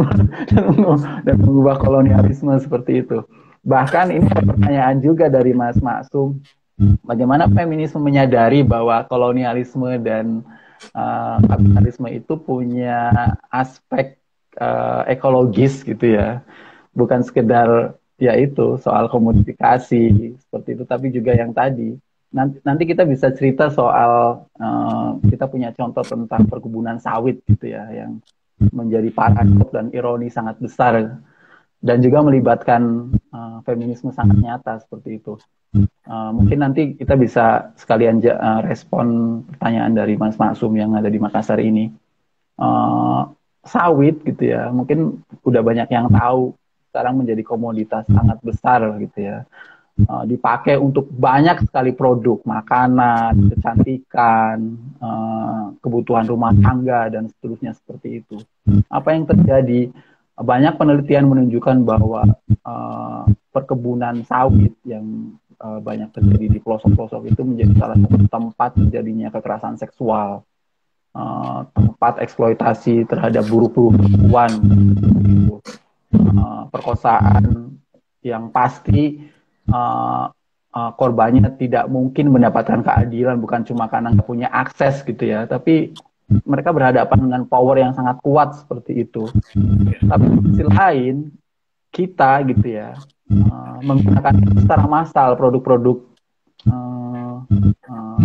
dan mengubah kolonialisme seperti itu. Bahkan ini ada pertanyaan juga dari Mas Maksum, bagaimana feminisme menyadari bahwa kolonialisme dan uh, kapitalisme itu punya aspek uh, ekologis gitu ya, bukan sekedar ya itu soal komodifikasi seperti itu, tapi juga yang tadi nanti nanti kita bisa cerita soal uh, kita punya contoh tentang perkebunan sawit gitu ya yang menjadi paradoks dan ironi sangat besar dan juga melibatkan uh, feminisme sangat nyata seperti itu. Uh, mungkin nanti kita bisa sekalian uh, respon pertanyaan dari Mas Maksum yang ada di Makassar ini. Uh, sawit gitu ya, mungkin udah banyak yang tahu sekarang menjadi komoditas sangat besar gitu ya, uh, dipakai untuk banyak sekali produk makanan, kecantikan, uh, kebutuhan rumah tangga dan seterusnya seperti itu. Apa yang terjadi? Banyak penelitian menunjukkan bahwa uh, perkebunan sawit yang uh, banyak terjadi di pelosok-pelosok itu menjadi salah satu tempat terjadinya kekerasan seksual. uh, tempat eksploitasi terhadap buruh-buruh perempuan, gitu. uh, perkosaan yang pasti uh, uh, korbannya tidak mungkin mendapatkan keadilan, bukan cuma karena nggak punya akses gitu ya, tapi mereka berhadapan dengan power yang sangat kuat seperti itu. Tapi di sisi lain kita gitu ya uh, menggunakan secara massal produk-produk uh, uh,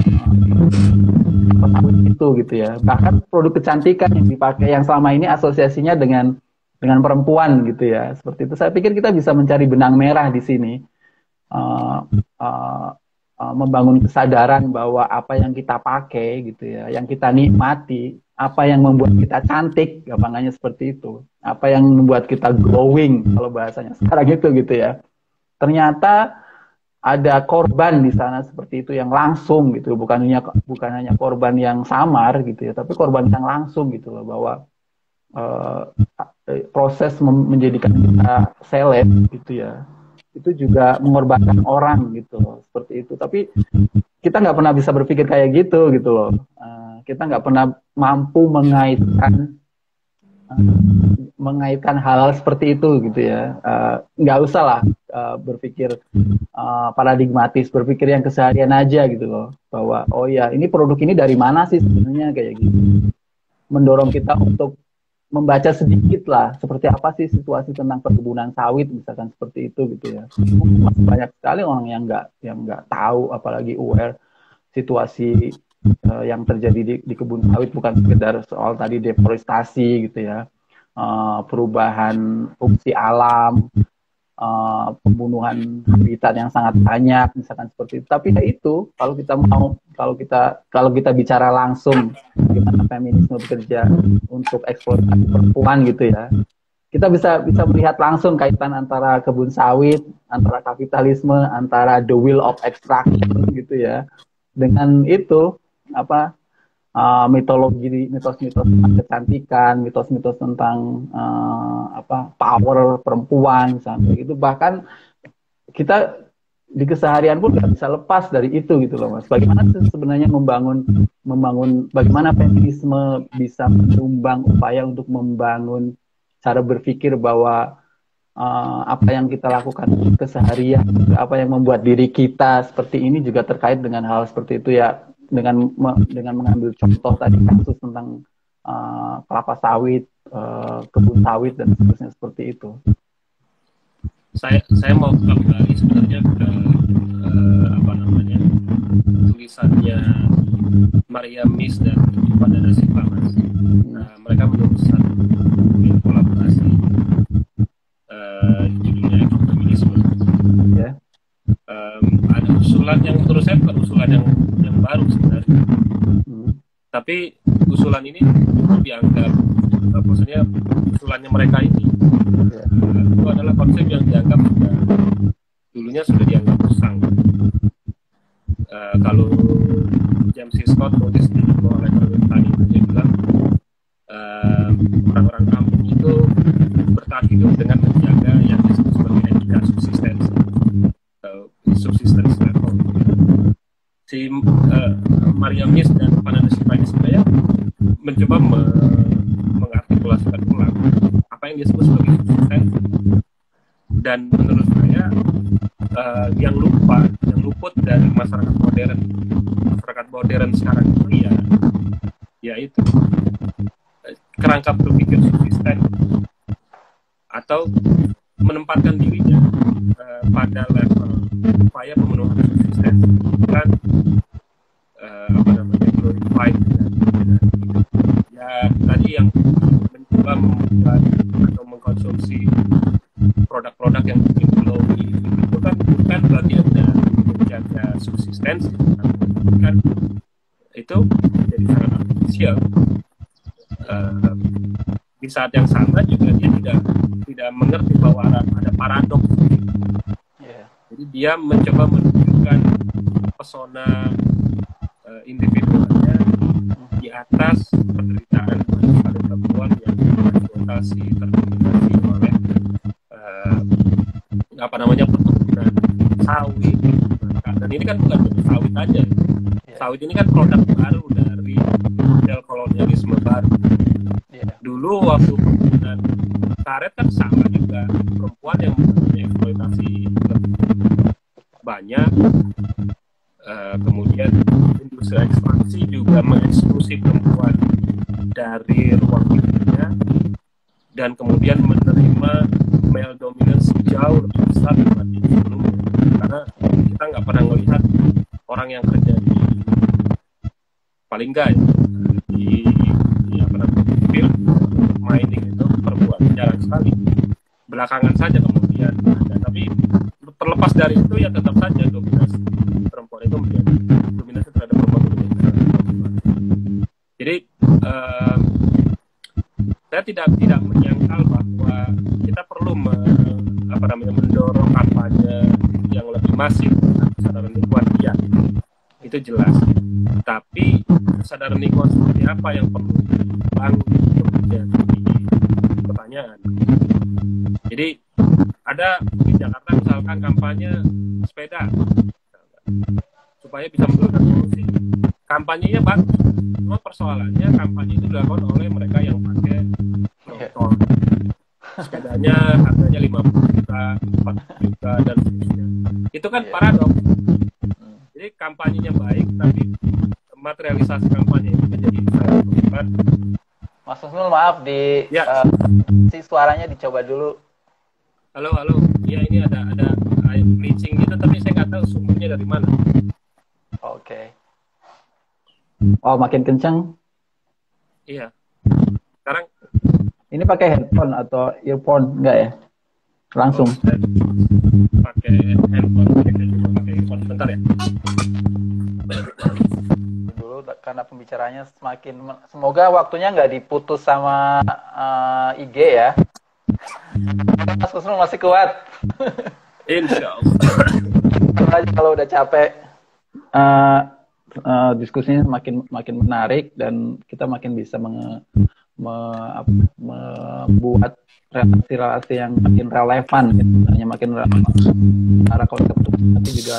itu gitu ya, bahkan produk kecantikan yang dipakai yang selama ini asosiasinya dengan dengan perempuan gitu ya, seperti itu. Saya pikir kita bisa mencari benang merah di sini, uh, uh, uh, membangun kesadaran bahwa apa yang kita pakai gitu ya, yang kita nikmati, apa yang membuat kita cantik, gampangannya seperti itu, apa yang membuat kita glowing kalau bahasanya sekarang itu gitu ya. Ternyata ada korban di sana seperti itu yang langsung gitu, bukan hanya bukan hanya korban yang samar gitu ya, tapi korban yang langsung gitu loh, bahwa uh, proses menjadikan kita seleb gitu ya, itu juga mengorbankan orang gitu loh, seperti itu. Tapi kita nggak pernah bisa berpikir kayak gitu gitu loh. Uh, kita nggak pernah mampu mengaitkan uh, mengaitkan hal-hal seperti itu gitu ya. Uh, nggak usah lah uh, berpikir uh, paradigmatis, berpikir yang keseharian aja gitu loh, bahwa oh ya ini produk ini dari mana sih sebenarnya kayak gitu. Mendorong kita untuk membaca sedikit lah seperti apa sih situasi tentang perkebunan sawit misalkan seperti itu gitu ya. Masih banyak sekali orang yang nggak yang nggak tahu, apalagi aware situasi uh, yang terjadi di, di kebun sawit, bukan sekedar soal tadi deforestasi gitu ya, uh, perubahan fungsi alam, uh, pembunuhan habitat yang sangat banyak misalkan seperti itu. Tapi ya itu, kalau kita mau kalau kita kalau kita bicara langsung bagaimana feminisme bekerja untuk eksploitasi perempuan gitu ya, kita bisa bisa melihat langsung kaitan antara kebun sawit, antara kapitalisme, antara the will of extraction gitu ya, dengan itu apa uh, mitologi, mitos-mitos tentang kecantikan, mitos-mitos tentang uh, apa power perempuan misalnya gitu. Bahkan kita di keseharian pun nggak bisa lepas dari itu gitu loh Mas. Bagaimana sebenarnya membangun membangun bagaimana feminisme bisa menyumbang upaya untuk membangun cara berpikir bahwa uh, apa yang kita lakukan keseharian, apa yang membuat diri kita seperti ini juga terkait dengan hal seperti itu ya, dengan dengan mengambil contoh tadi kasus tentang uh, kelapa sawit, uh, kebun sawit dan seterusnya seperti itu. Saya saya mau kembali sebenarnya ke uh, apa namanya tulisannya Maria Mies dan Vanessa Sipamas. Nah, mereka menulis satu kolaborasi uh, judulnya Ekofeminisme. Yeah. Um, ada usulan yang menurut saya bukan usulan yang yang baru sebenarnya, hmm. tapi usulan ini dianggap uh, maksudnya usulannya mereka ini yeah. uh, itu adalah konsep yang dianggap sudah dulunya sudah dianggap usang. Uh, kalau James C. Scott nulis di buku Electronic tadi itu dia bilang uh, orang-orang kampung itu bertahan hidup dengan menjaga yang disebut sebagai etika subsistensi. Subsistence level. Si uh, Maria Mies dan Vanessa Sipamas sebenarnya mencoba me- mengartikulasikan ulang apa yang disebut sebagai subsistensi, dan menurut saya uh, yang lupa, yang luput dari masyarakat modern, masyarakat modern sekarang itu ya, yaitu kerangka berpikir subsisten atau menempatkan dirinya uh, pada level upaya pemenuhan subsistensi, bukan uh, apa namanya glorified dengan, dengan hidup. Ya tadi yang mencoba membuat atau mengkonsumsi produk-produk yang bikin glowy itu kan bukan bagian dari menjaga subsistensi, kan itu jadi sangat artifisial. Uh, di saat yang sama juga dia tidak tidak mengerti bahwa ada paradoks. Yeah. Jadi dia mencoba menunjukkan pesona uh, individualnya di atas penderitaan pada perempuan yang dieksploitasi, terdominasi oleh uh, apa namanya perkebunan sawit. Dan ini kan bukan sawit aja. Sawit ini kan produk baru dari model kolonial waktu penggunaan karet kan sama juga, perempuan yang dieksploitasi banyak. Uh, kemudian industri ekstraksi juga mengeksklusi perempuan dari ruang hidupnya, dan kemudian menerima male dominance jauh lebih besar dibanding sebelumnya, karena kita nggak pernah melihat orang yang kerja di paling nggak ya, di, di apa namanya di field mining itu perempuan jarang sekali, belakangan saja kemudian ada. Tapi terlepas dari itu ya tetap saja dominasi perempuan itu menjadi dominasi terhadap perempuan itu menjadi. Jadi uh, saya tidak tidak menyangkal bahwa kita perlu me, apa namanya mendorong kampanye yang lebih masif kesadaran lingkungan, ya itu jelas. Tapi kesadaran lingkungan seperti apa yang perlu dibangun untuk menjadi pertanyaan. Jadi ada di Jakarta misalkan kampanye sepeda supaya bisa menurunkan polusi. Kampanyenya bagus, cuma persoalannya kampanye itu dilakukan oleh mereka yang pakai motor. Sepedanya harganya lima puluh juta, empat puluh juta, dan seterusnya. Itu kan paradoks. Jadi kampanyenya baik, tapi materialisasi kampanye itu menjadi besar. Mas Husnul, maaf di ya. uh, si suaranya dicoba dulu. Halo, halo. Ya, ini ada ada air bleaching gitu, tapi saya nggak tahu sumbernya dari mana. Oke. Okay. Oh, makin kencang? Iya. Sekarang ini pakai headphone atau earphone enggak ya? Langsung. Oh, pakai handphone, pakai earphone. Bentar ya. Dulu karena pembicaranya semakin, semoga waktunya nggak diputus sama uh, I G ya. Mas Husnul masih kuat. Insya Allah. Kalau udah capek, uh, uh, diskusinya makin makin menarik dan kita makin bisa menge, me, membuat relasi-relasi yang makin relevan, gitu. Hanya makin relevan secara konsep tapi juga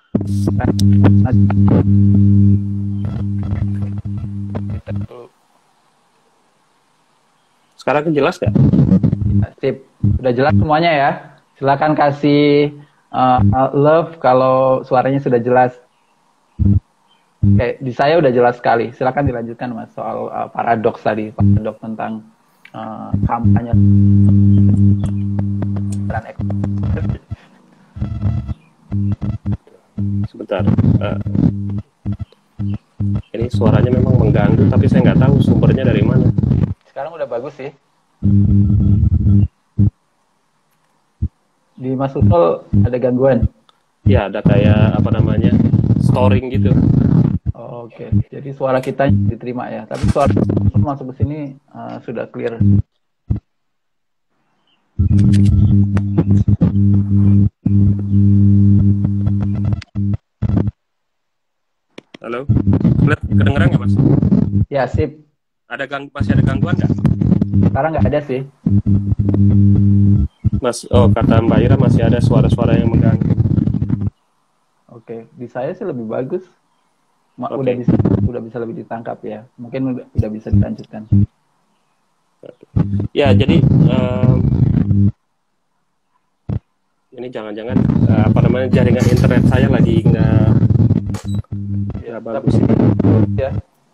sekarang jelas nggak? Sip, udah jelas semuanya ya. Silakan kasih uh, love kalau suaranya sudah jelas. Oke, di saya udah jelas sekali. Silakan dilanjutkan Mas soal uh, paradoks tadi, paradoks tentang uh, kampanye dan ekonomi. Sebentar. Uh, ini suaranya memang mengganggu, tapi saya nggak tahu sumbernya dari mana. Sekarang udah bagus sih. Di Mas Husnul ada gangguan? Ya, ada kayak apa namanya storing gitu. Oh, Oke, okay. Jadi suara kita diterima ya. Tapi suara masuk ke sini uh, sudah clear. Halo, kedengeran nggak Mas? Ya, sip. Ada gang, masih ada gangguan nggak? Sekarang nggak ada sih. Mas, oh kata Mbak Ira masih ada suara-suara yang mengganggu. Oke, di saya sih lebih bagus. Ma, okay. Udah bisa, udah bisa lebih ditangkap ya. Mungkin udah, udah bisa dilanjutkan. Ya, jadi um, ini jangan-jangan uh, apa namanya jaringan internet saya lagi nggak ya, bagus sih. Ya.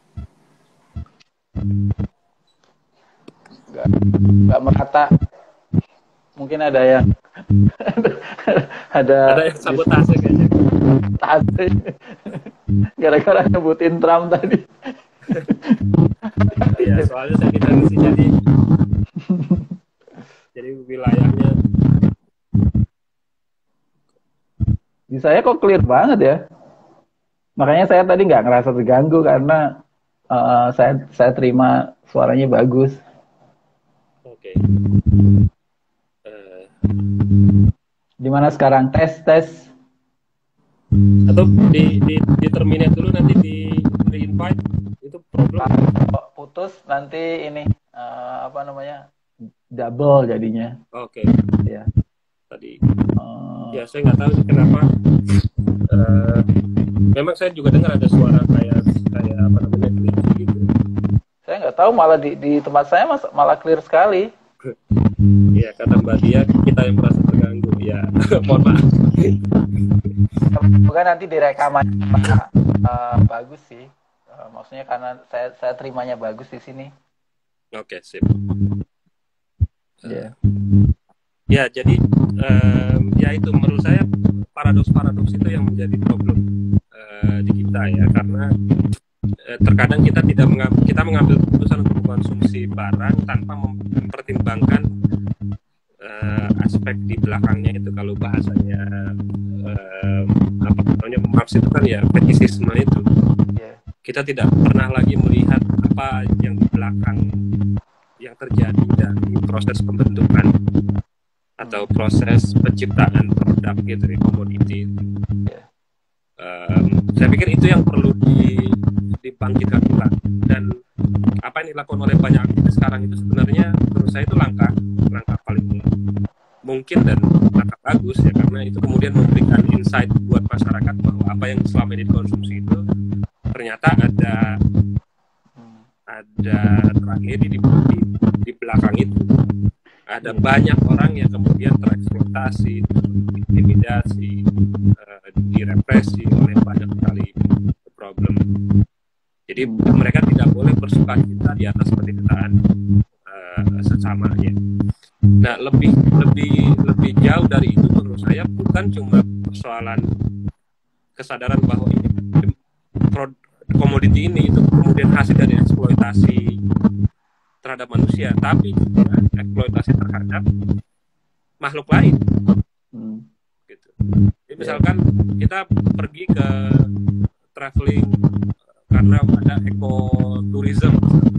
Nggak, nggak merata. Mungkin ada yang ada, ada yang sabotase kayaknya. Sabotase. Gara-gara nyebutin Trump tadi. Iya, soalnya saya kita di sini jadi jadi wilayahnya. Di saya kok clear banget ya. Makanya saya tadi nggak ngerasa terganggu karena uh, saya saya terima suaranya bagus. Oke. Okay. Uh, Di mana sekarang tes tes? Atau di di, di terminate dulu nanti di re-invite itu problem. Putus nanti ini uh, apa namanya double jadinya. Oke. Okay. Ya. Tadi. Uh, ya saya nggak tahu kenapa. Uh, memang saya juga dengar ada suara kayak kayak apa namanya glitch gitu. Saya nggak nggak tahu malah di, di tempat saya mas, malah clear sekali. Iya, kata Mbak Dia, kita yang merasa terganggu. Ya, mohon maaf. Bukan nanti direkaman uh, bagus sih. Uh, maksudnya karena saya saya terimanya bagus di sini. Oke, sip. Iya. Ya, jadi um, ya itu menurut saya paradoks-paradoks itu yang menjadi problem uh, di kita ya, karena uh, terkadang kita tidak mengambil, kita mengambil keputusan untuk mengkonsumsi barang tanpa mempertimbangkan uh, aspek di belakangnya itu. Kalau bahasanya uh, apa namanya Marx itu kan ya fetisisme itu. Yeah. Kita tidak pernah lagi melihat apa yang di belakang yang terjadi dari proses pembentukan atau proses penciptaan produk gitu, komoditi. Yeah. Um, saya pikir itu yang perlu di, dibangkitkan ulang, dan apa yang dilakukan oleh banyak aktivis sekarang itu sebenarnya menurut saya itu langkah langkah paling mungkin dan langkah bagus ya, karena itu kemudian memberikan insight buat masyarakat bahwa apa yang selama ini dikonsumsi itu ternyata ada ada tragedi di, di, di belakang itu. Ada banyak orang yang kemudian tereksploitasi, diintimidasi, uh, direpresi oleh banyak sekali problem. Jadi mereka tidak boleh bersukacita di atas penderitaan uh, sesamanya. Nah, lebih lebih lebih jauh dari itu menurut saya bukan cuma persoalan kesadaran bahwa ini komoditi ini itu kemudian hasil dari eksploitasi terhadap manusia, tapi juga eksploitasi terhadap makhluk lain. Hmm. Gitu. Jadi misalkan kita pergi ke traveling karena ada ekoturism,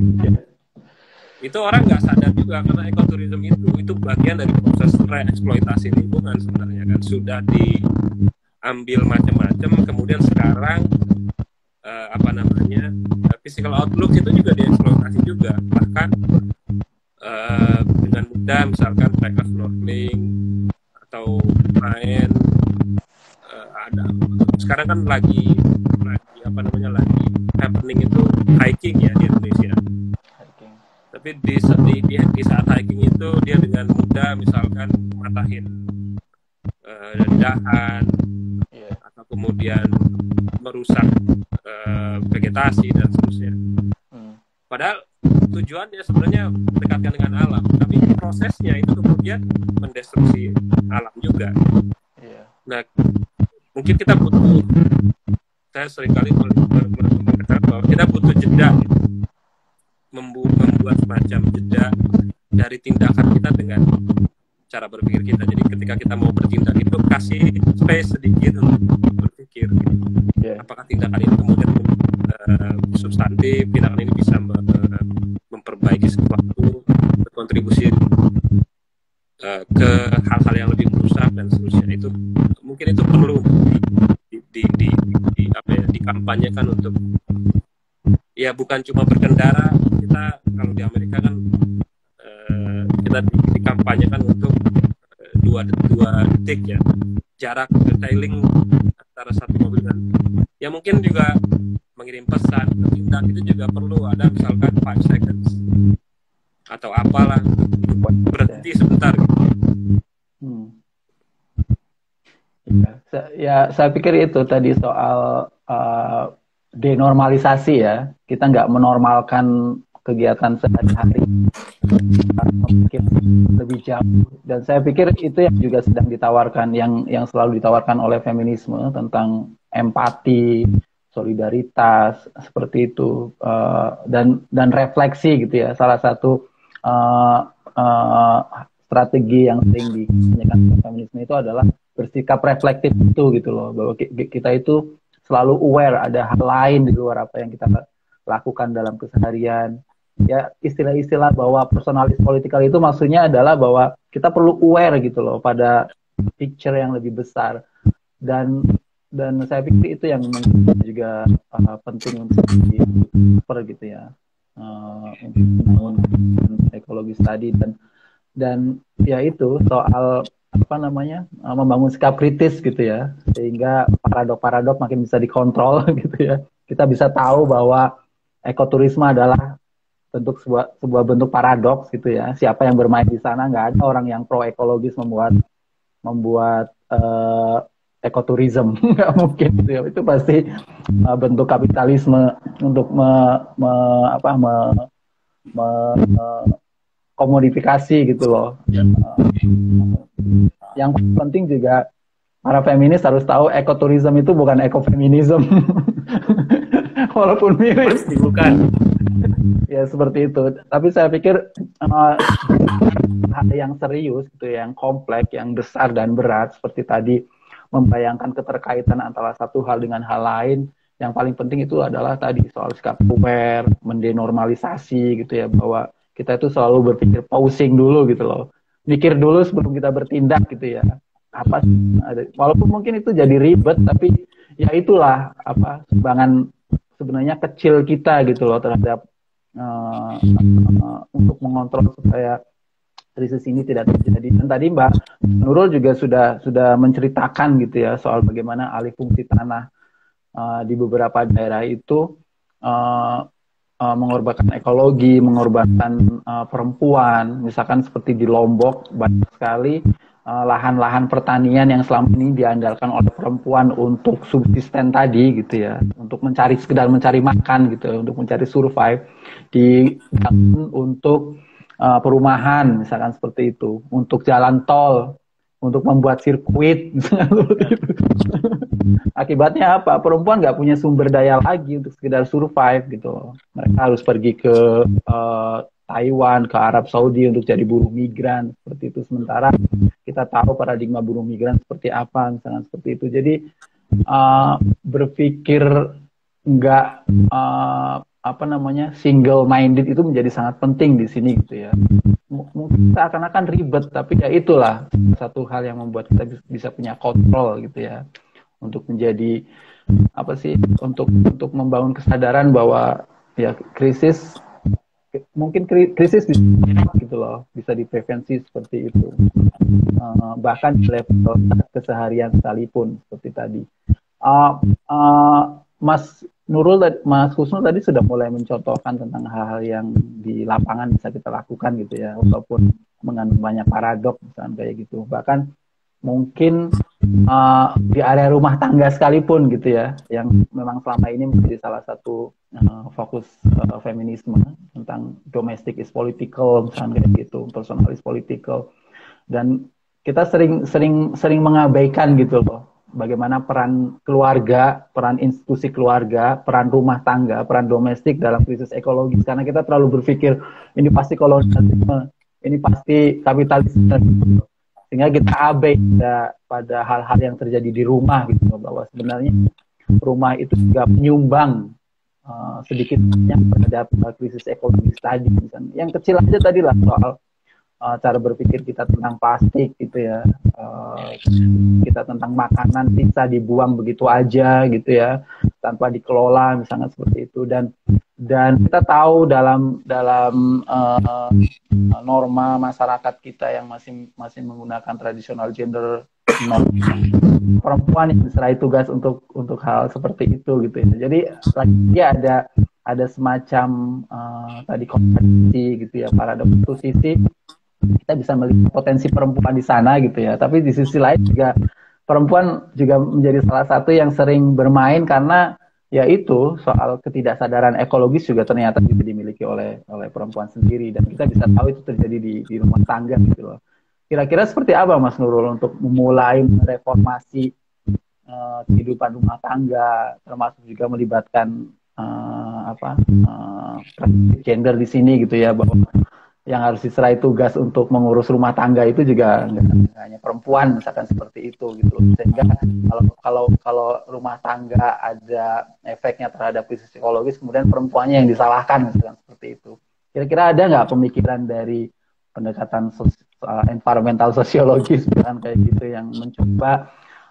itu orang nggak sadar juga karena ekoturism itu itu bagian dari proses reeksploitasi lingkungan sebenarnya kan, sudah diambil macam-macam, kemudian sekarang uh, apa namanya physical outlook itu juga dieksploitasi juga, bahkan uh, dengan mudah misalkan mereka snorkeling atau main uh, ada sekarang kan lagi lagi apa namanya lagi happening itu hiking ya di Indonesia. Hiking. Tapi di, di, di, di saat hiking itu dia dengan mudah misalkan matahin uh, dahan yeah. atau kemudian merusak uh, vegetasi dan seterusnya. Hmm. Padahal tujuannya sebenarnya mendekatkan dengan alam, tapi prosesnya itu kemudian mendestruksi alam juga. Yeah. Nah, mungkin kita butuh, saya seringkali mengatakan bahwa kita butuh jeda, membuat semacam jeda dari tindakan kita dengan cara berpikir kita. Jadi ketika kita mau bertindak itu kasih space sedikit untuk berpikir. Yeah. Apakah tindakan ini kemudian uh, substantif, tindakan ini bisa mem- memperbaiki sesuatu, berkontribusi uh, ke hal-hal yang lebih merusak dan seterusnya. Itu mungkin itu perlu di, di, di, di apa ya, dikampanyekan untuk ya bukan cuma berkendara. Kita kalau di Amerika kan uh, kita dikampanyekan untuk uh, dua dua detik ya, jarak detailing antara satu mobil dan ya mungkin juga mengirim pesan tindak itu juga perlu ada misalkan five seconds atau apalah berhenti sebentar gitu. Hmm. Ya, ya saya pikir itu tadi soal uh, denormalisasi ya, kita nggak menormalkan kegiatan sehari-hari mungkin lebih jauh, dan saya pikir itu yang juga sedang ditawarkan, yang yang selalu ditawarkan oleh feminisme tentang empati, solidaritas seperti itu, uh, dan dan refleksi gitu ya. Salah satu uh, uh, strategi yang sering digunakan feminisme itu adalah bersikap reflektif itu gitu loh, bahwa kita itu selalu aware ada hal lain di luar apa yang kita lakukan dalam keseharian. Ya, istilah-istilah bahwa personalis politikal itu maksudnya adalah bahwa kita perlu aware gitu loh pada picture yang lebih besar, dan dan saya pikir itu yang juga uh, penting untuk di gitu ya, uh, untuk membangun ekologis tadi, dan dan ya itu soal apa namanya uh, membangun sikap kritis gitu ya, sehingga paradok-paradok makin bisa dikontrol gitu ya. Kita bisa tahu bahwa ekoturisme adalah bentuk sebuah sebuah bentuk paradoks gitu ya. Siapa yang bermain di sana? Nggak ada orang yang pro ekologis membuat membuat uh, ekoturism, nggak mungkin gitu ya. Itu pasti uh, bentuk kapitalisme untuk me, me, apa, me, me, me- komodifikasi gitu loh. Uh, yang penting juga para feminis harus tahu ekoturism itu bukan ekofeminism. Walaupun mirip. Pasti bukan. Ya seperti itu. Tapi saya pikir uh, hal yang serius gitu, yang kompleks, yang besar dan berat seperti tadi membayangkan keterkaitan antara satu hal dengan hal lain. Yang paling penting itu adalah tadi soal sikap aware, mendenormalisasi gitu ya, bahwa kita itu selalu berpikir pausing dulu gitu loh. Mikir dulu sebelum kita bertindak gitu ya. Apa walaupun mungkin itu jadi ribet, tapi ya itulah apa sumbangan sebenarnya kecil kita gitu loh terhadap uh, uh, untuk mengontrol supaya krisis ini tidak terjadi. Dan tadi Mbak Nurul juga sudah sudah menceritakan gitu ya soal bagaimana alih fungsi tanah uh, di beberapa daerah itu uh, uh, mengorbankan ekologi, mengorbankan uh, perempuan. Misalkan seperti di Lombok banyak sekali uh, lahan-lahan pertanian yang selama ini diandalkan oleh perempuan untuk subsisten tadi gitu ya, untuk mencari sekedar mencari makan gitu, untuk mencari survive, dibangun untuk uh, perumahan misalkan seperti itu, untuk jalan tol, untuk membuat sirkuit misalkan seperti itu. Akibatnya apa? Perempuan nggak punya sumber daya lagi untuk sekedar survive gitu. Mereka harus pergi ke uh, Taiwan, ke Arab Saudi untuk jadi buruh migran seperti itu. Sementara kita tahu paradigma buruh migran seperti apa, misalnya seperti itu. Jadi uh, berpikir nggak uh, apa namanya single minded itu menjadi sangat penting di sini gitu ya. Mungkin seakan-akan ribet, tapi ya itulah satu hal yang membuat kita bisa punya kontrol gitu ya, untuk menjadi apa sih, untuk untuk membangun kesadaran bahwa ya krisis mungkin krisis bisa gitu loh, bisa diprevensi seperti itu, uh, bahkan di level keseharian sekalipun seperti tadi. Uh, uh, Mas Nurul, Mas Husnul tadi sudah mulai mencontohkan tentang hal-hal yang di lapangan bisa kita lakukan gitu ya, walaupun mengandung banyak paradok misalnya kayak gitu. Bahkan mungkin uh, di area rumah tangga sekalipun gitu ya, yang memang selama ini menjadi salah satu uh, fokus uh, feminisme tentang domestic is political misalnya kayak gitu, personal is political, dan kita sering sering sering mengabaikan gitu loh bagaimana peran keluarga, peran institusi keluarga, peran rumah tangga, peran domestik dalam krisis ekologis, karena kita terlalu berpikir ini pasti kolonialisme, ini pasti kapitalisme, sehingga kita abai pada, pada hal-hal yang terjadi di rumah gitu, bahwa sebenarnya rumah itu juga menyumbang uh, sedikit banyak terhadap krisis ekologis tadi. Misalnya. Yang kecil aja tadi lah soal uh, cara berpikir kita tentang plastik gitu ya, uh, kita tentang makanan bisa dibuang begitu aja gitu ya, tanpa dikelola misalnya seperti itu. Dan dan kita tahu dalam dalam uh, norma masyarakat kita yang masih masih menggunakan tradisional gender norm, perempuan yang diserai tugas untuk untuk hal seperti itu gitu ya. Jadi lagi ada ada semacam uh, tadi kompetisi gitu ya, pada satu sisi kita bisa melihat potensi perempuan di sana gitu ya, tapi di sisi lain juga perempuan juga menjadi salah satu yang sering bermain, karena yaitu soal ketidaksadaran ekologis juga ternyata bisa dimiliki oleh oleh perempuan sendiri, dan kita bisa tahu itu terjadi di, di rumah tangga gitu loh. Kira-kira seperti apa Mas Nurul untuk memulai mereformasi uh, kehidupan rumah tangga, termasuk juga melibatkan uh, apa uh, gender di sini gitu ya, bahwa yang harus diserai tugas untuk mengurus rumah tangga itu juga nggak hanya perempuan misalkan seperti itu gitu loh. Sehingga kalau kalau kalau rumah tangga ada efeknya terhadap krisis psikologis, kemudian perempuannya yang disalahkan misalkan seperti itu. Kira-kira ada nggak pemikiran dari pendekatan sos- uh, environmental sosiologis misalkan kayak gitu, yang mencoba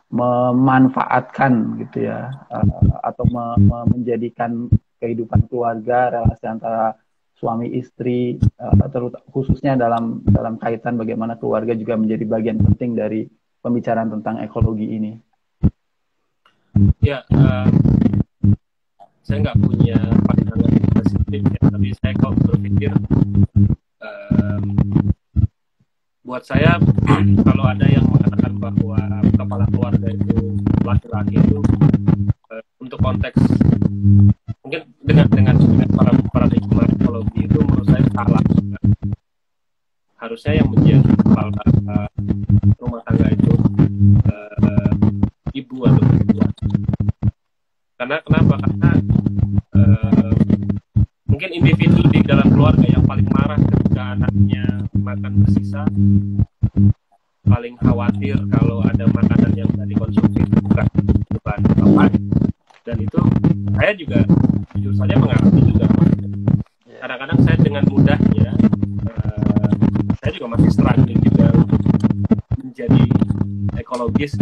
memanfaatkan gitu ya, uh, atau me- me- menjadikan kehidupan keluarga, relasi antara suami istri, uh, terut- khususnya dalam dalam kaitan bagaimana keluarga juga menjadi bagian penting dari pembicaraan tentang ekologi ini. Ya, uh, saya nggak punya pandangan spesifik ya, tapi saya kok berpikir buat saya kalau ada yang mengatakan bahwa kepala keluarga itu laki-laki itu uh, untuk konteks mungkin dengan dengan dengan para paradigma ekologi itu menurut saya salah. Harusnya yang menjadi kepala uh, rumah tangga itu uh, ibu atau perempuan. Karena kenapa? Karena uh, mungkin individu di dalam keluarga yang paling marah ketika anaknya makan bersisa, paling khawatir kalau ada makanan yang tidak dikonsumsi bukan bukan apa. Dan itu saya juga jujur saja mengalami juga. Kadang-kadang saya dengan mudahnya uh, saya juga masih struggling juga untuk menjadi ekologis.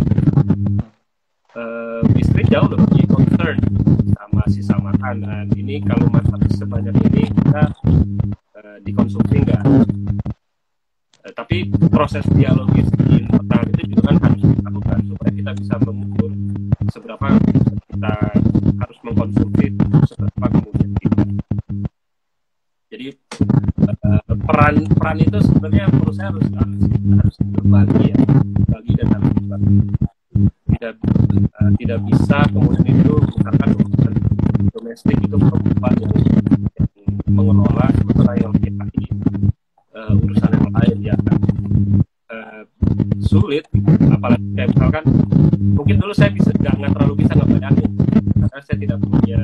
Uh, istri jauh lebih concern sama sisa makanan. Ini kalau masak sebanyak ini kita uh, dikonsumsi enggak? Uh, tapi proses dialogis di pertama itu juga kan harus dilakukan supaya kita bisa mengukur seberapa kita harus mengkonsumsi, seberapa kemudian tidak. Jadi uh, peran peran itu sebenarnya menurut saya harus harus, harus berbagi ya, bagi dan harus berbagi. Tidak uh, tidak bisa kemudian itu misalkan urusan domestik itu perempuan yang, yang mengelola sementara yang laki-laki uh, urusan yang lain ya kan uh, sulit, apalagi kayak misalkan mungkin dulu saya bisa nggak terlalu bisa nggak bayangin karena saya tidak punya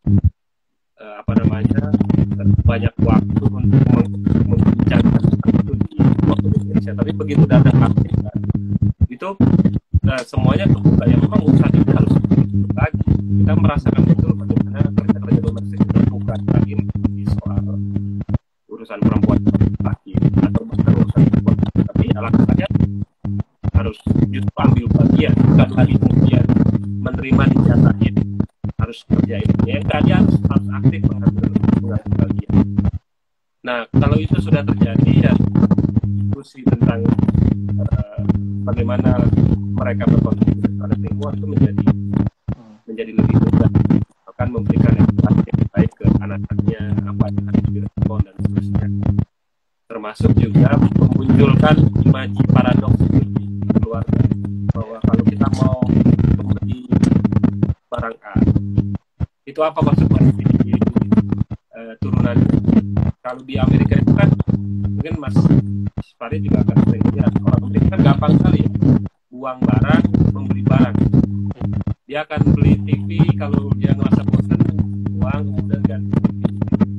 uh, apa namanya banyak waktu untuk membicarakan itu di waktu Indonesia, tapi begitu datang Afrika itu nah, semuanya terbuka ya, memang urusan ini harus berbagi. Kita merasakan betul bagaimana kerja-kerja domestik itu bukan lagi di soal urusan perempuan laki atau bahkan urusan perempuan, tapi alasannya harus justru ambil bagian, bukan lagi kemudian menerima dijatain harus kerjain ya, enggak, dia harus, harus aktif mengambil, mengambil bagian. Nah kalau itu sudah terjadi ya diskusi tentang uh, bagaimana mereka berkontribusi terhadap lingkungan itu menjadi menjadi lebih mudah, akan memberikan edukasi yang baik ke anak-anaknya apa yang harus direspon dan seterusnya, termasuk juga memunculkan imaji paradoks di keluarga bahwa kalau kita mau membeli barang A itu apa konsekuensi di uh, turunan. Kalau di Amerika itu kan mungkin Mas Farid juga akan sering lihat, orang Amerika kan gampang sekali ya, uang barang, membeli barang. Dia akan beli T V kalau dia ngerasa bosan, uang kemudian ganti T V.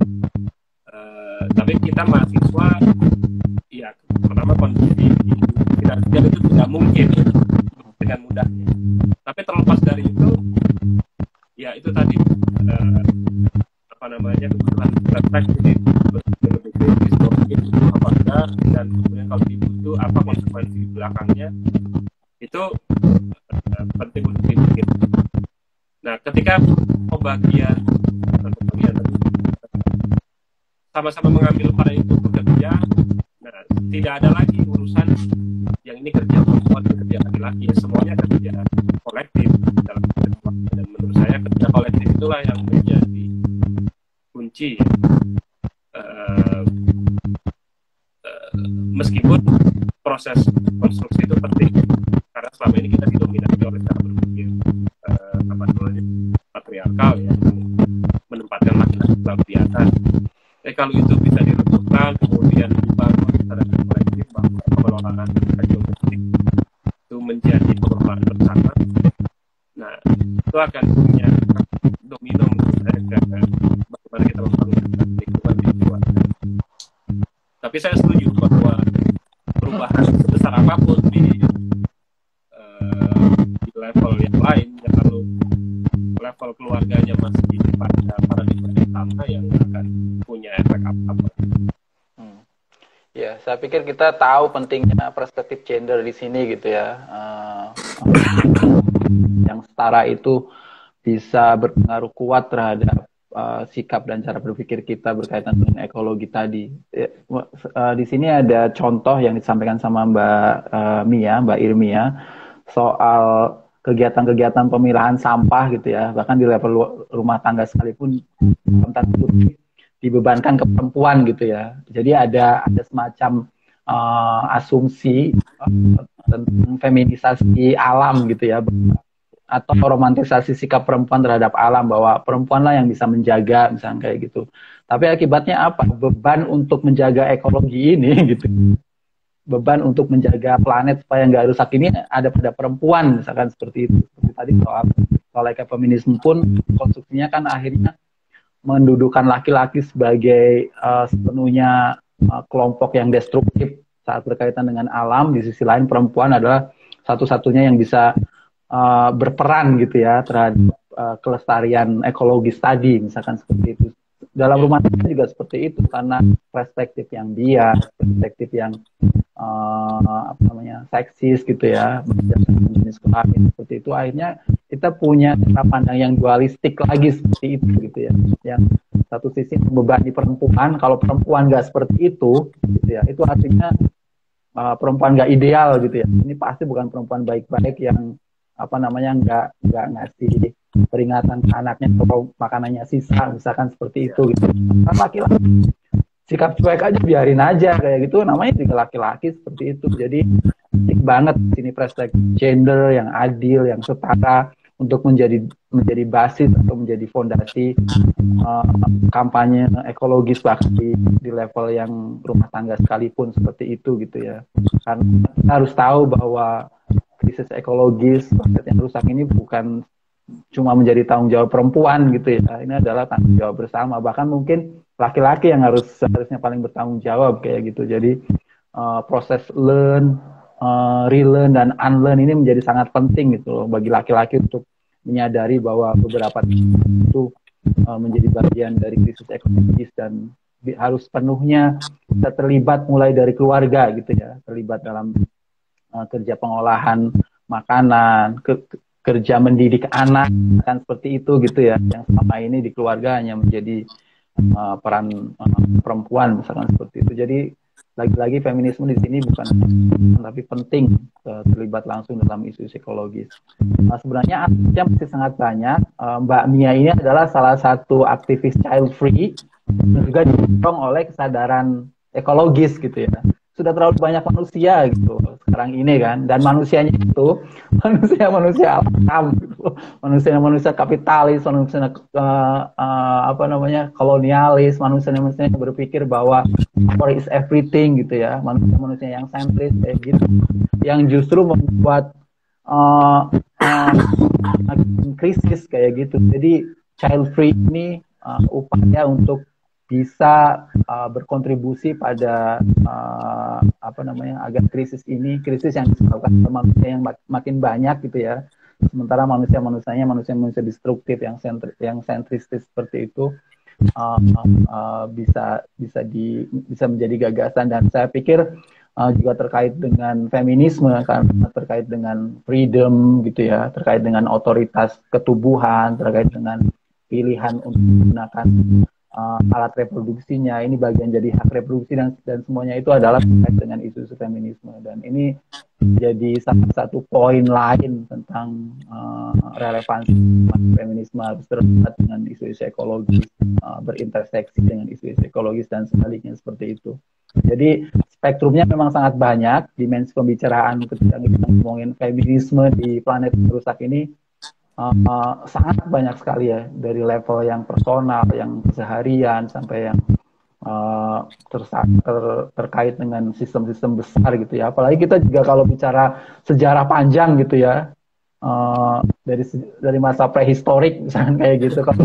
Uh, tapi kita mahasiswa, ya pertama kondisi finansial itu tidak mungkin ya, dengan mudahnya. Tapi terlepas dari itu, ya itu tadi uh, apa namanya kebutuhan refleks ini lebih kritis, itu apa enggak, dan kemudian kalau dibutuh apa konsekuensi di belakangnya, itu uh, penting untuk dipikir. Nah ketika pembagian pembagian sama-sama mengambil peran itu bekerja, nah tidak ada lagi urusan yang ini kerja perempuan, kerja laki-laki, ya semuanya kerja kolektif dalam kehidupan. Dan menurut saya kerja kolektif itulah yang menjadi kunci. Uh, uh, meskipun proses konstruksi itu penting karena selama ini kita didominasi oleh cara berpikir uh, apa namanya patriarkal ya, menempatkan laki-laki di atas. Eh kalau itu bisa diruntuhkan kemudian dibangun secara kolektif bahwa pengelolaan domestik itu menjadi pengelolaan bersama, nah itu akan punya domino menurut saya ke bagaimana kita membangun lingkungan di keluarga. Tapi saya setuju bahwa perubahan sebesar apapun di, uh, di level yang lain, ya kalau level keluarganya masih pada paradigma yang sama, yang akan punya efek apa-apa. Hmm. Ya, saya pikir kita tahu pentingnya perspektif gender di sini gitu ya. Uh, yang setara itu bisa berpengaruh kuat terhadap uh, sikap dan cara berpikir kita berkaitan dengan ekologi tadi. Uh, di sini ada contoh yang disampaikan sama Mbak uh, Mia, Mbak Irmia, soal kegiatan-kegiatan pemilahan sampah gitu ya, bahkan di level rumah tangga sekalipun tentang dibebankan ke perempuan gitu ya. Jadi ada ada semacam uh, asumsi uh, tentang feminisasi alam gitu ya, atau romantisasi sikap perempuan terhadap alam, bahwa perempuanlah yang bisa menjaga misalnya kayak gitu. Tapi akibatnya apa? Beban untuk menjaga ekologi ini gitu, beban untuk menjaga planet supaya nggak rusak ini ada pada perempuan misalkan seperti itu. Seperti tadi soal soal feminisme pun konstruksinya kan akhirnya mendudukan laki-laki sebagai uh, sepenuhnya uh, kelompok yang destruktif saat berkaitan dengan alam. Di sisi lain perempuan adalah satu-satunya yang bisa uh, berperan gitu ya terhadap uh, kelestarian ekologis tadi misalkan seperti itu. Dalam rumah tangga juga seperti itu, karena perspektif yang bias, perspektif yang uh, apa namanya seksis gitu ya, jenis kelamin seperti itu, akhirnya kita punya cara pandang yang dualistik lagi seperti itu gitu ya. Yang satu sisi membebani perempuan, kalau perempuan nggak seperti itu, gitu ya, itu artinya uh, perempuan nggak ideal gitu ya. Ini pasti bukan perempuan baik-baik yang apa namanya nggak nggak ngasih peringatan ke anaknya kalau makanannya sisa, misalkan seperti itu gitu. Kan laki-laki sikap cuek aja, biarin aja kayak gitu, namanya juga laki-laki seperti itu. Jadi penting banget sini perspektif gender yang adil, yang setara untuk menjadi menjadi basis atau menjadi fondasi uh, kampanye ekologis bahkan di, di level yang rumah tangga sekalipun seperti itu gitu ya. Karena kita harus tahu bahwa krisis ekologis yang rusak ini bukan cuma menjadi tanggung jawab perempuan gitu ya. Ini adalah tanggung jawab bersama. Bahkan mungkin laki-laki yang harus seharusnya paling bertanggung jawab kayak gitu. Jadi uh, proses learn, uh, relearn dan unlearn ini menjadi sangat penting gitu loh bagi laki-laki untuk menyadari bahwa beberapa itu uh, menjadi bagian dari krisis ekologis dan di, harus penuhnya kita terlibat mulai dari keluarga gitu ya, terlibat dalam uh, kerja pengolahan makanan, ke, kerja mendidik anak kan seperti itu gitu ya, yang selama ini di keluarga hanya menjadi uh, peran uh, perempuan misalkan seperti itu. Jadi lagi-lagi feminisme di sini bukan tapi penting uh, terlibat langsung dalam isu psikologis. Nah, sebenarnya aktifnya masih sangat banyak. Uh, Mbak Mia ini adalah salah satu aktivis child free dan juga didorong oleh kesadaran ekologis gitu ya. Sudah terlalu banyak manusia gitu sekarang ini kan, dan manusianya itu manusia-manusia alam gitu, manusia-manusia kapitalis, manusia uh, uh, apa namanya kolonialis, manusia-manusia yang berpikir bahwa power is everything gitu ya, manusia-manusia yang sentris kayak gitu, yang justru membuat uh, uh, krisis kayak gitu. Jadi child free ini uh, upaya untuk bisa uh, berkontribusi pada uh, apa namanya agar krisis ini, krisis yang disebabkan manusia yang mak makin banyak gitu ya, sementara manusia-manusianya manusia-manusia destruktif yang sentri yang sentristis seperti itu uh, uh, bisa bisa di bisa menjadi gagasan. Dan saya pikir uh, juga terkait dengan feminisme karena terkait dengan freedom gitu ya, terkait dengan otoritas ketubuhan, terkait dengan pilihan untuk menggunakan Uh, alat reproduksinya, ini bagian jadi hak reproduksi dan dan semuanya itu adalah terkait dengan isu-isu feminisme. Dan ini jadi salah satu poin lain tentang uh, relevansi feminisme harus terlibat dengan isu-isu ekologis, uh, berinterseksi dengan isu-isu ekologis dan sebaliknya seperti itu. Jadi spektrumnya memang sangat banyak, dimensi pembicaraan ketika kita ngomongin feminisme di planet rusak ini Uh, uh, sangat banyak sekali ya, dari level yang personal, yang keseharian, sampai yang uh, ter ter terkait dengan sistem-sistem besar gitu ya. Apalagi kita juga kalau bicara sejarah panjang gitu ya, uh, dari dari masa prehistorik misalnya kayak gitu. Kalau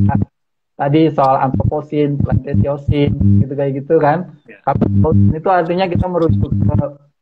tadi soal antroposin, plantiosin, gitu kayak gitu kan. Kalau itu artinya kita merujuk ke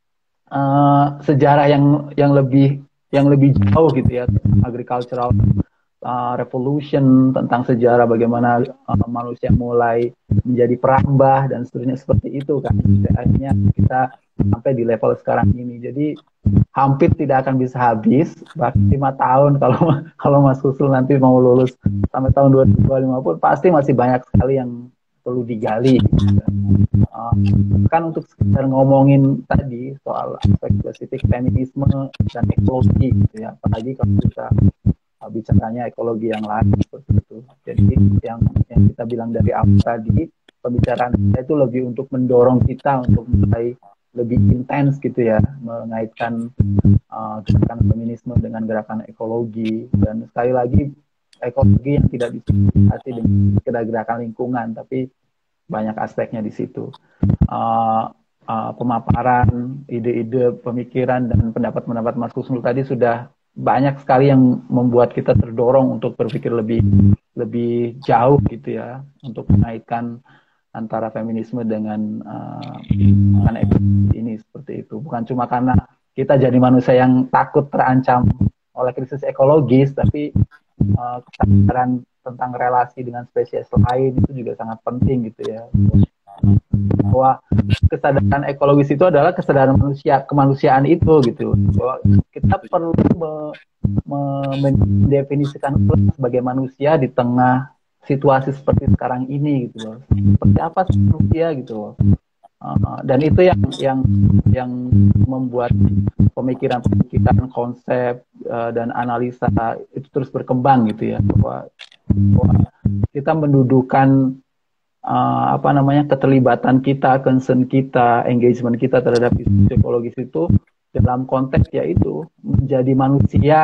uh, sejarah yang yang lebih yang lebih jauh gitu ya, agricultural uh, revolution, tentang sejarah bagaimana uh, manusia mulai menjadi perambah dan seterusnya seperti itu kan. Akhirnya kita sampai di level sekarang ini. Jadi hampir tidak akan bisa habis, bahkan lima tahun kalau kalau Mas Husul nanti mau lulus sampai tahun dua ribu lima puluh pasti masih banyak sekali yang perlu digali gitu. Uh, kan untuk sekedar ngomongin tadi soal aspek spesifik feminisme dan ekologi gitu ya, apalagi kalau kita uh, bicaranya ekologi yang lain seperti itu. Jadi yang yang kita bilang dari awal tadi, pembicaraan kita itu lebih untuk mendorong kita untuk mulai lebih intens gitu ya, mengaitkan uh, gerakan feminisme dengan gerakan ekologi. Dan sekali lagi, ekologi yang tidak disebut dengan sekedar gerakan lingkungan, tapi banyak aspeknya di situ. Uh, uh, pemaparan, ide-ide, pemikiran, dan pendapat-pendapat Mas Kusnul tadi sudah banyak sekali yang membuat kita terdorong untuk berpikir lebih lebih jauh gitu ya, untuk mengaitkan antara feminisme dengan uh, dengan ekonomi ini seperti itu. Bukan cuma karena kita jadi manusia yang takut terancam oleh krisis ekologis, tapi uh, kesadaran tentang relasi dengan spesies lain itu juga sangat penting gitu ya. Bahwa kesadaran ekologis itu adalah kesadaran manusia, kemanusiaan itu gitu. Bahwa kita perlu me, me, mendefinisikan sebagai manusia di tengah situasi seperti sekarang ini gitu loh. Seperti apa sih manusia gitu loh. Uh, dan itu yang yang yang membuat pemikiran-pemikiran, konsep uh, dan analisa itu terus berkembang gitu ya, bahwa, bahwa kita mendudukan uh, apa namanya keterlibatan kita, concern kita, engagement kita terhadap isu ekologis itu dalam konteks yaitu menjadi manusia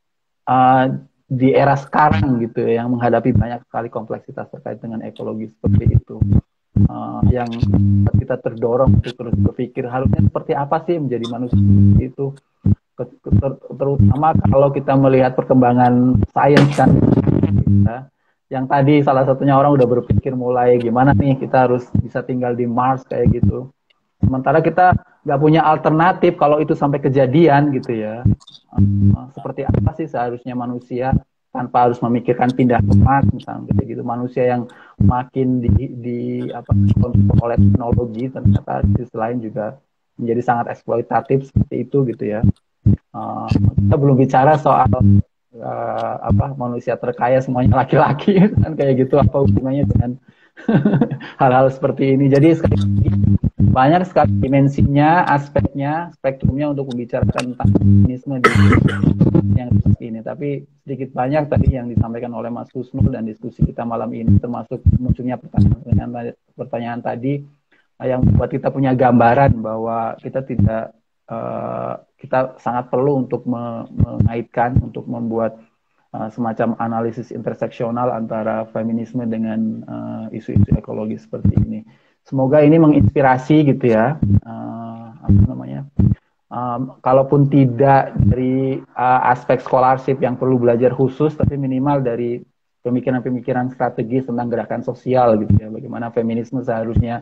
uh, di era sekarang gitu ya, yang menghadapi banyak sekali kompleksitas terkait dengan ekologi seperti itu. Uh, yang kita terdorong untuk terus berpikir harusnya seperti apa sih menjadi manusia itu, ter terutama kalau kita melihat perkembangan sains kan ya, yang tadi salah satunya orang udah berpikir mulai gimana nih kita harus bisa tinggal di Mars kayak gitu, sementara kita nggak punya alternatif kalau itu sampai kejadian gitu ya. Uh, seperti apa sih seharusnya manusia tanpa harus memikirkan pindah ke Mars misalnya kayak gitu. Manusia yang makin di, di apa kontrol oleh teknologi ternyata di sisi lain juga menjadi sangat eksploitatif seperti itu gitu ya. Uh, kita belum bicara soal uh, apa manusia terkaya semuanya laki-laki kan kayak gitu, apa hubungannya dengan hal-hal seperti ini. Jadi sekali lagi banyak sekali dimensinya, aspeknya, spektrumnya untuk membicarakan tentang feminisme di yang seperti ini. Tapi sedikit banyak tadi yang disampaikan oleh Mas Kusnul dan diskusi kita malam ini, termasuk munculnya pertanyaan, pertanyaan tadi yang membuat kita punya gambaran bahwa kita tidak uh, kita sangat perlu untuk mengaitkan, untuk membuat Uh, semacam analisis interseksional antara feminisme dengan isu-isu uh, ekologis seperti ini. Semoga ini menginspirasi gitu ya, uh, apa namanya, um, kalaupun tidak dari uh, aspek scholarship yang perlu belajar khusus, tapi minimal dari pemikiran-pemikiran strategis tentang gerakan sosial gitu ya, bagaimana feminisme seharusnya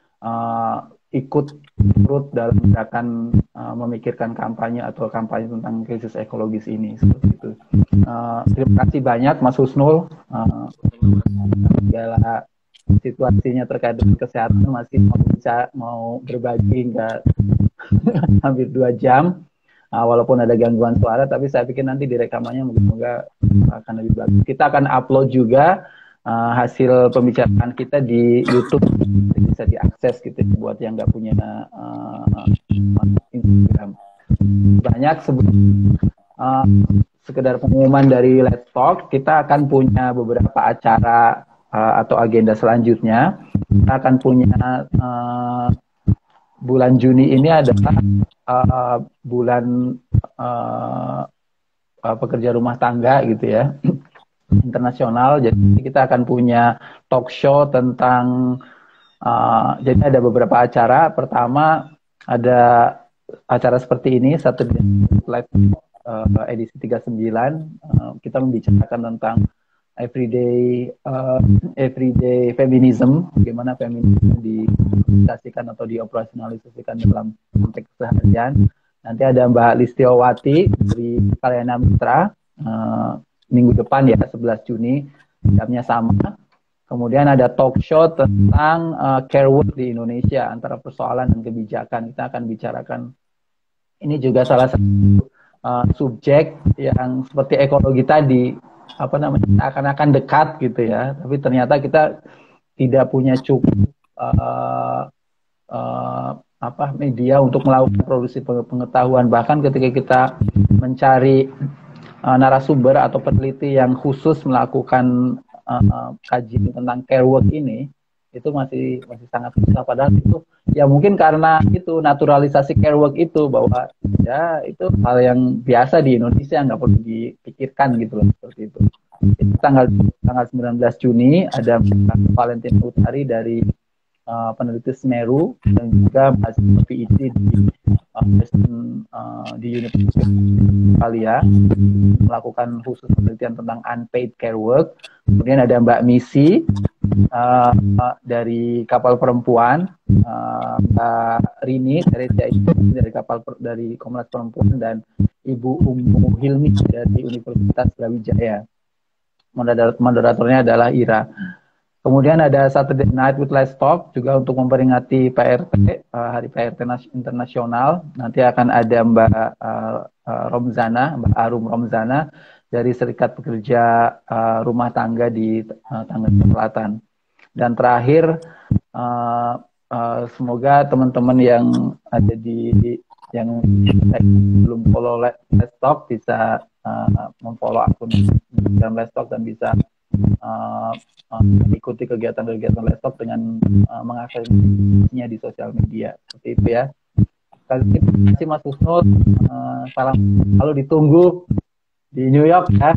uh, ikut turut dalam gerakan uh, memikirkan kampanye atau kampanye tentang krisis ekologis ini seperti itu. Uh, terima kasih banyak Mas Husnul. Uh, segala situasinya terkait dengan kesehatan masih mau bisa mau berbagi hingga hampir dua jam. Uh, walaupun ada gangguan suara, tapi saya pikir nanti di rekamannya moga-moga akan lebih bagus. Kita akan upload juga Uh, hasil pembicaraan kita di YouTube, bisa diakses gitu buat yang nggak punya uh, Instagram. Banyak sebelum uh, sekedar pengumuman dari Let's Talk, kita akan punya beberapa acara uh, atau agenda selanjutnya. Kita akan punya uh, bulan Juni ini adalah uh, bulan uh, uh, pekerja rumah tangga gitu ya, internasional. Jadi kita akan punya talk show tentang uh, jadi ada beberapa acara. Pertama ada acara seperti ini, satu live uh, edisi tiga puluh sembilan. Uh, kita membicarakan tentang everyday uh, everyday feminism, bagaimana feminisme diaplikasikan atau dioperasionalisasikan dalam konteks keseharian. Nanti ada Mbak Listiawati dari Kalyana Mitra uh, minggu depan ya, sebelas Juni, jamnya sama. Kemudian ada talk show tentang uh, care work di Indonesia, antara persoalan dan kebijakan. Kita akan bicarakan, ini juga salah satu uh, subjek yang seperti ekologi tadi, apa namanya, akan-akan dekat gitu ya, tapi ternyata kita tidak punya cukup uh, uh, apa media untuk melakukan produksi pengetahuan. Bahkan ketika kita mencari Uh, narasumber atau peneliti yang khusus melakukan uh, kajian tentang care work ini, itu masih masih sangat susah. Padahal itu ya mungkin karena itu naturalisasi care work itu, bahwa ya itu hal yang biasa di Indonesia, nggak perlu dipikirkan gitu loh, seperti itu. Itu tanggal tanggal sembilan belas Juni ada Valentina Utari dari uh, peneliti Semeru dan juga mahasiswa P H D di uh, uh, di Universitas Australia melakukan khusus penelitian tentang unpaid care work. Kemudian ada Mbak Misi uh, uh, dari Kapal Perempuan, uh, Mbak Rini dari dari kapal dari Komnas Perempuan, dan Ibu Umu Hilmi dari Universitas Brawijaya. Moderatornya adalah Ira. Kemudian ada Saturday Night with Let's Talk juga untuk memperingati P R T, uh, Hari P R T Internasional. Nanti akan ada Mbak uh, uh, Romzana, Mbak Arum Romzana dari Serikat Pekerja uh, Rumah Tangga di uh, Tangerang Selatan. Dan terakhir, uh, uh, semoga teman-teman yang ada di yang belum follow Let's Talk bisa uh, memfollow akun Instagram Let's Talk dan bisa uh, uh, ikuti kegiatan-kegiatan Let's Talk dengan uh, mengakses-nya di sosial media. Seperti itu ya. Terima kasih Mas Husnul. Uh, salam selalu ditunggu di New York ya.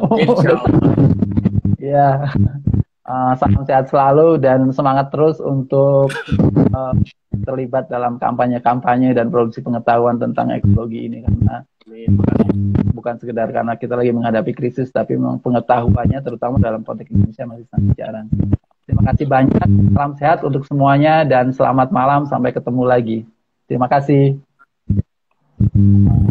Ya. Uh, salam sehat selalu dan semangat terus untuk uh, terlibat dalam kampanye-kampanye dan produksi pengetahuan tentang ekologi ini, karena bukan sekedar karena kita lagi menghadapi krisis, tapi memang pengetahuannya terutama dalam konteks Indonesia masih sangat jarang. Terima kasih banyak, salam sehat untuk semuanya dan selamat malam, sampai ketemu lagi. Terima kasih.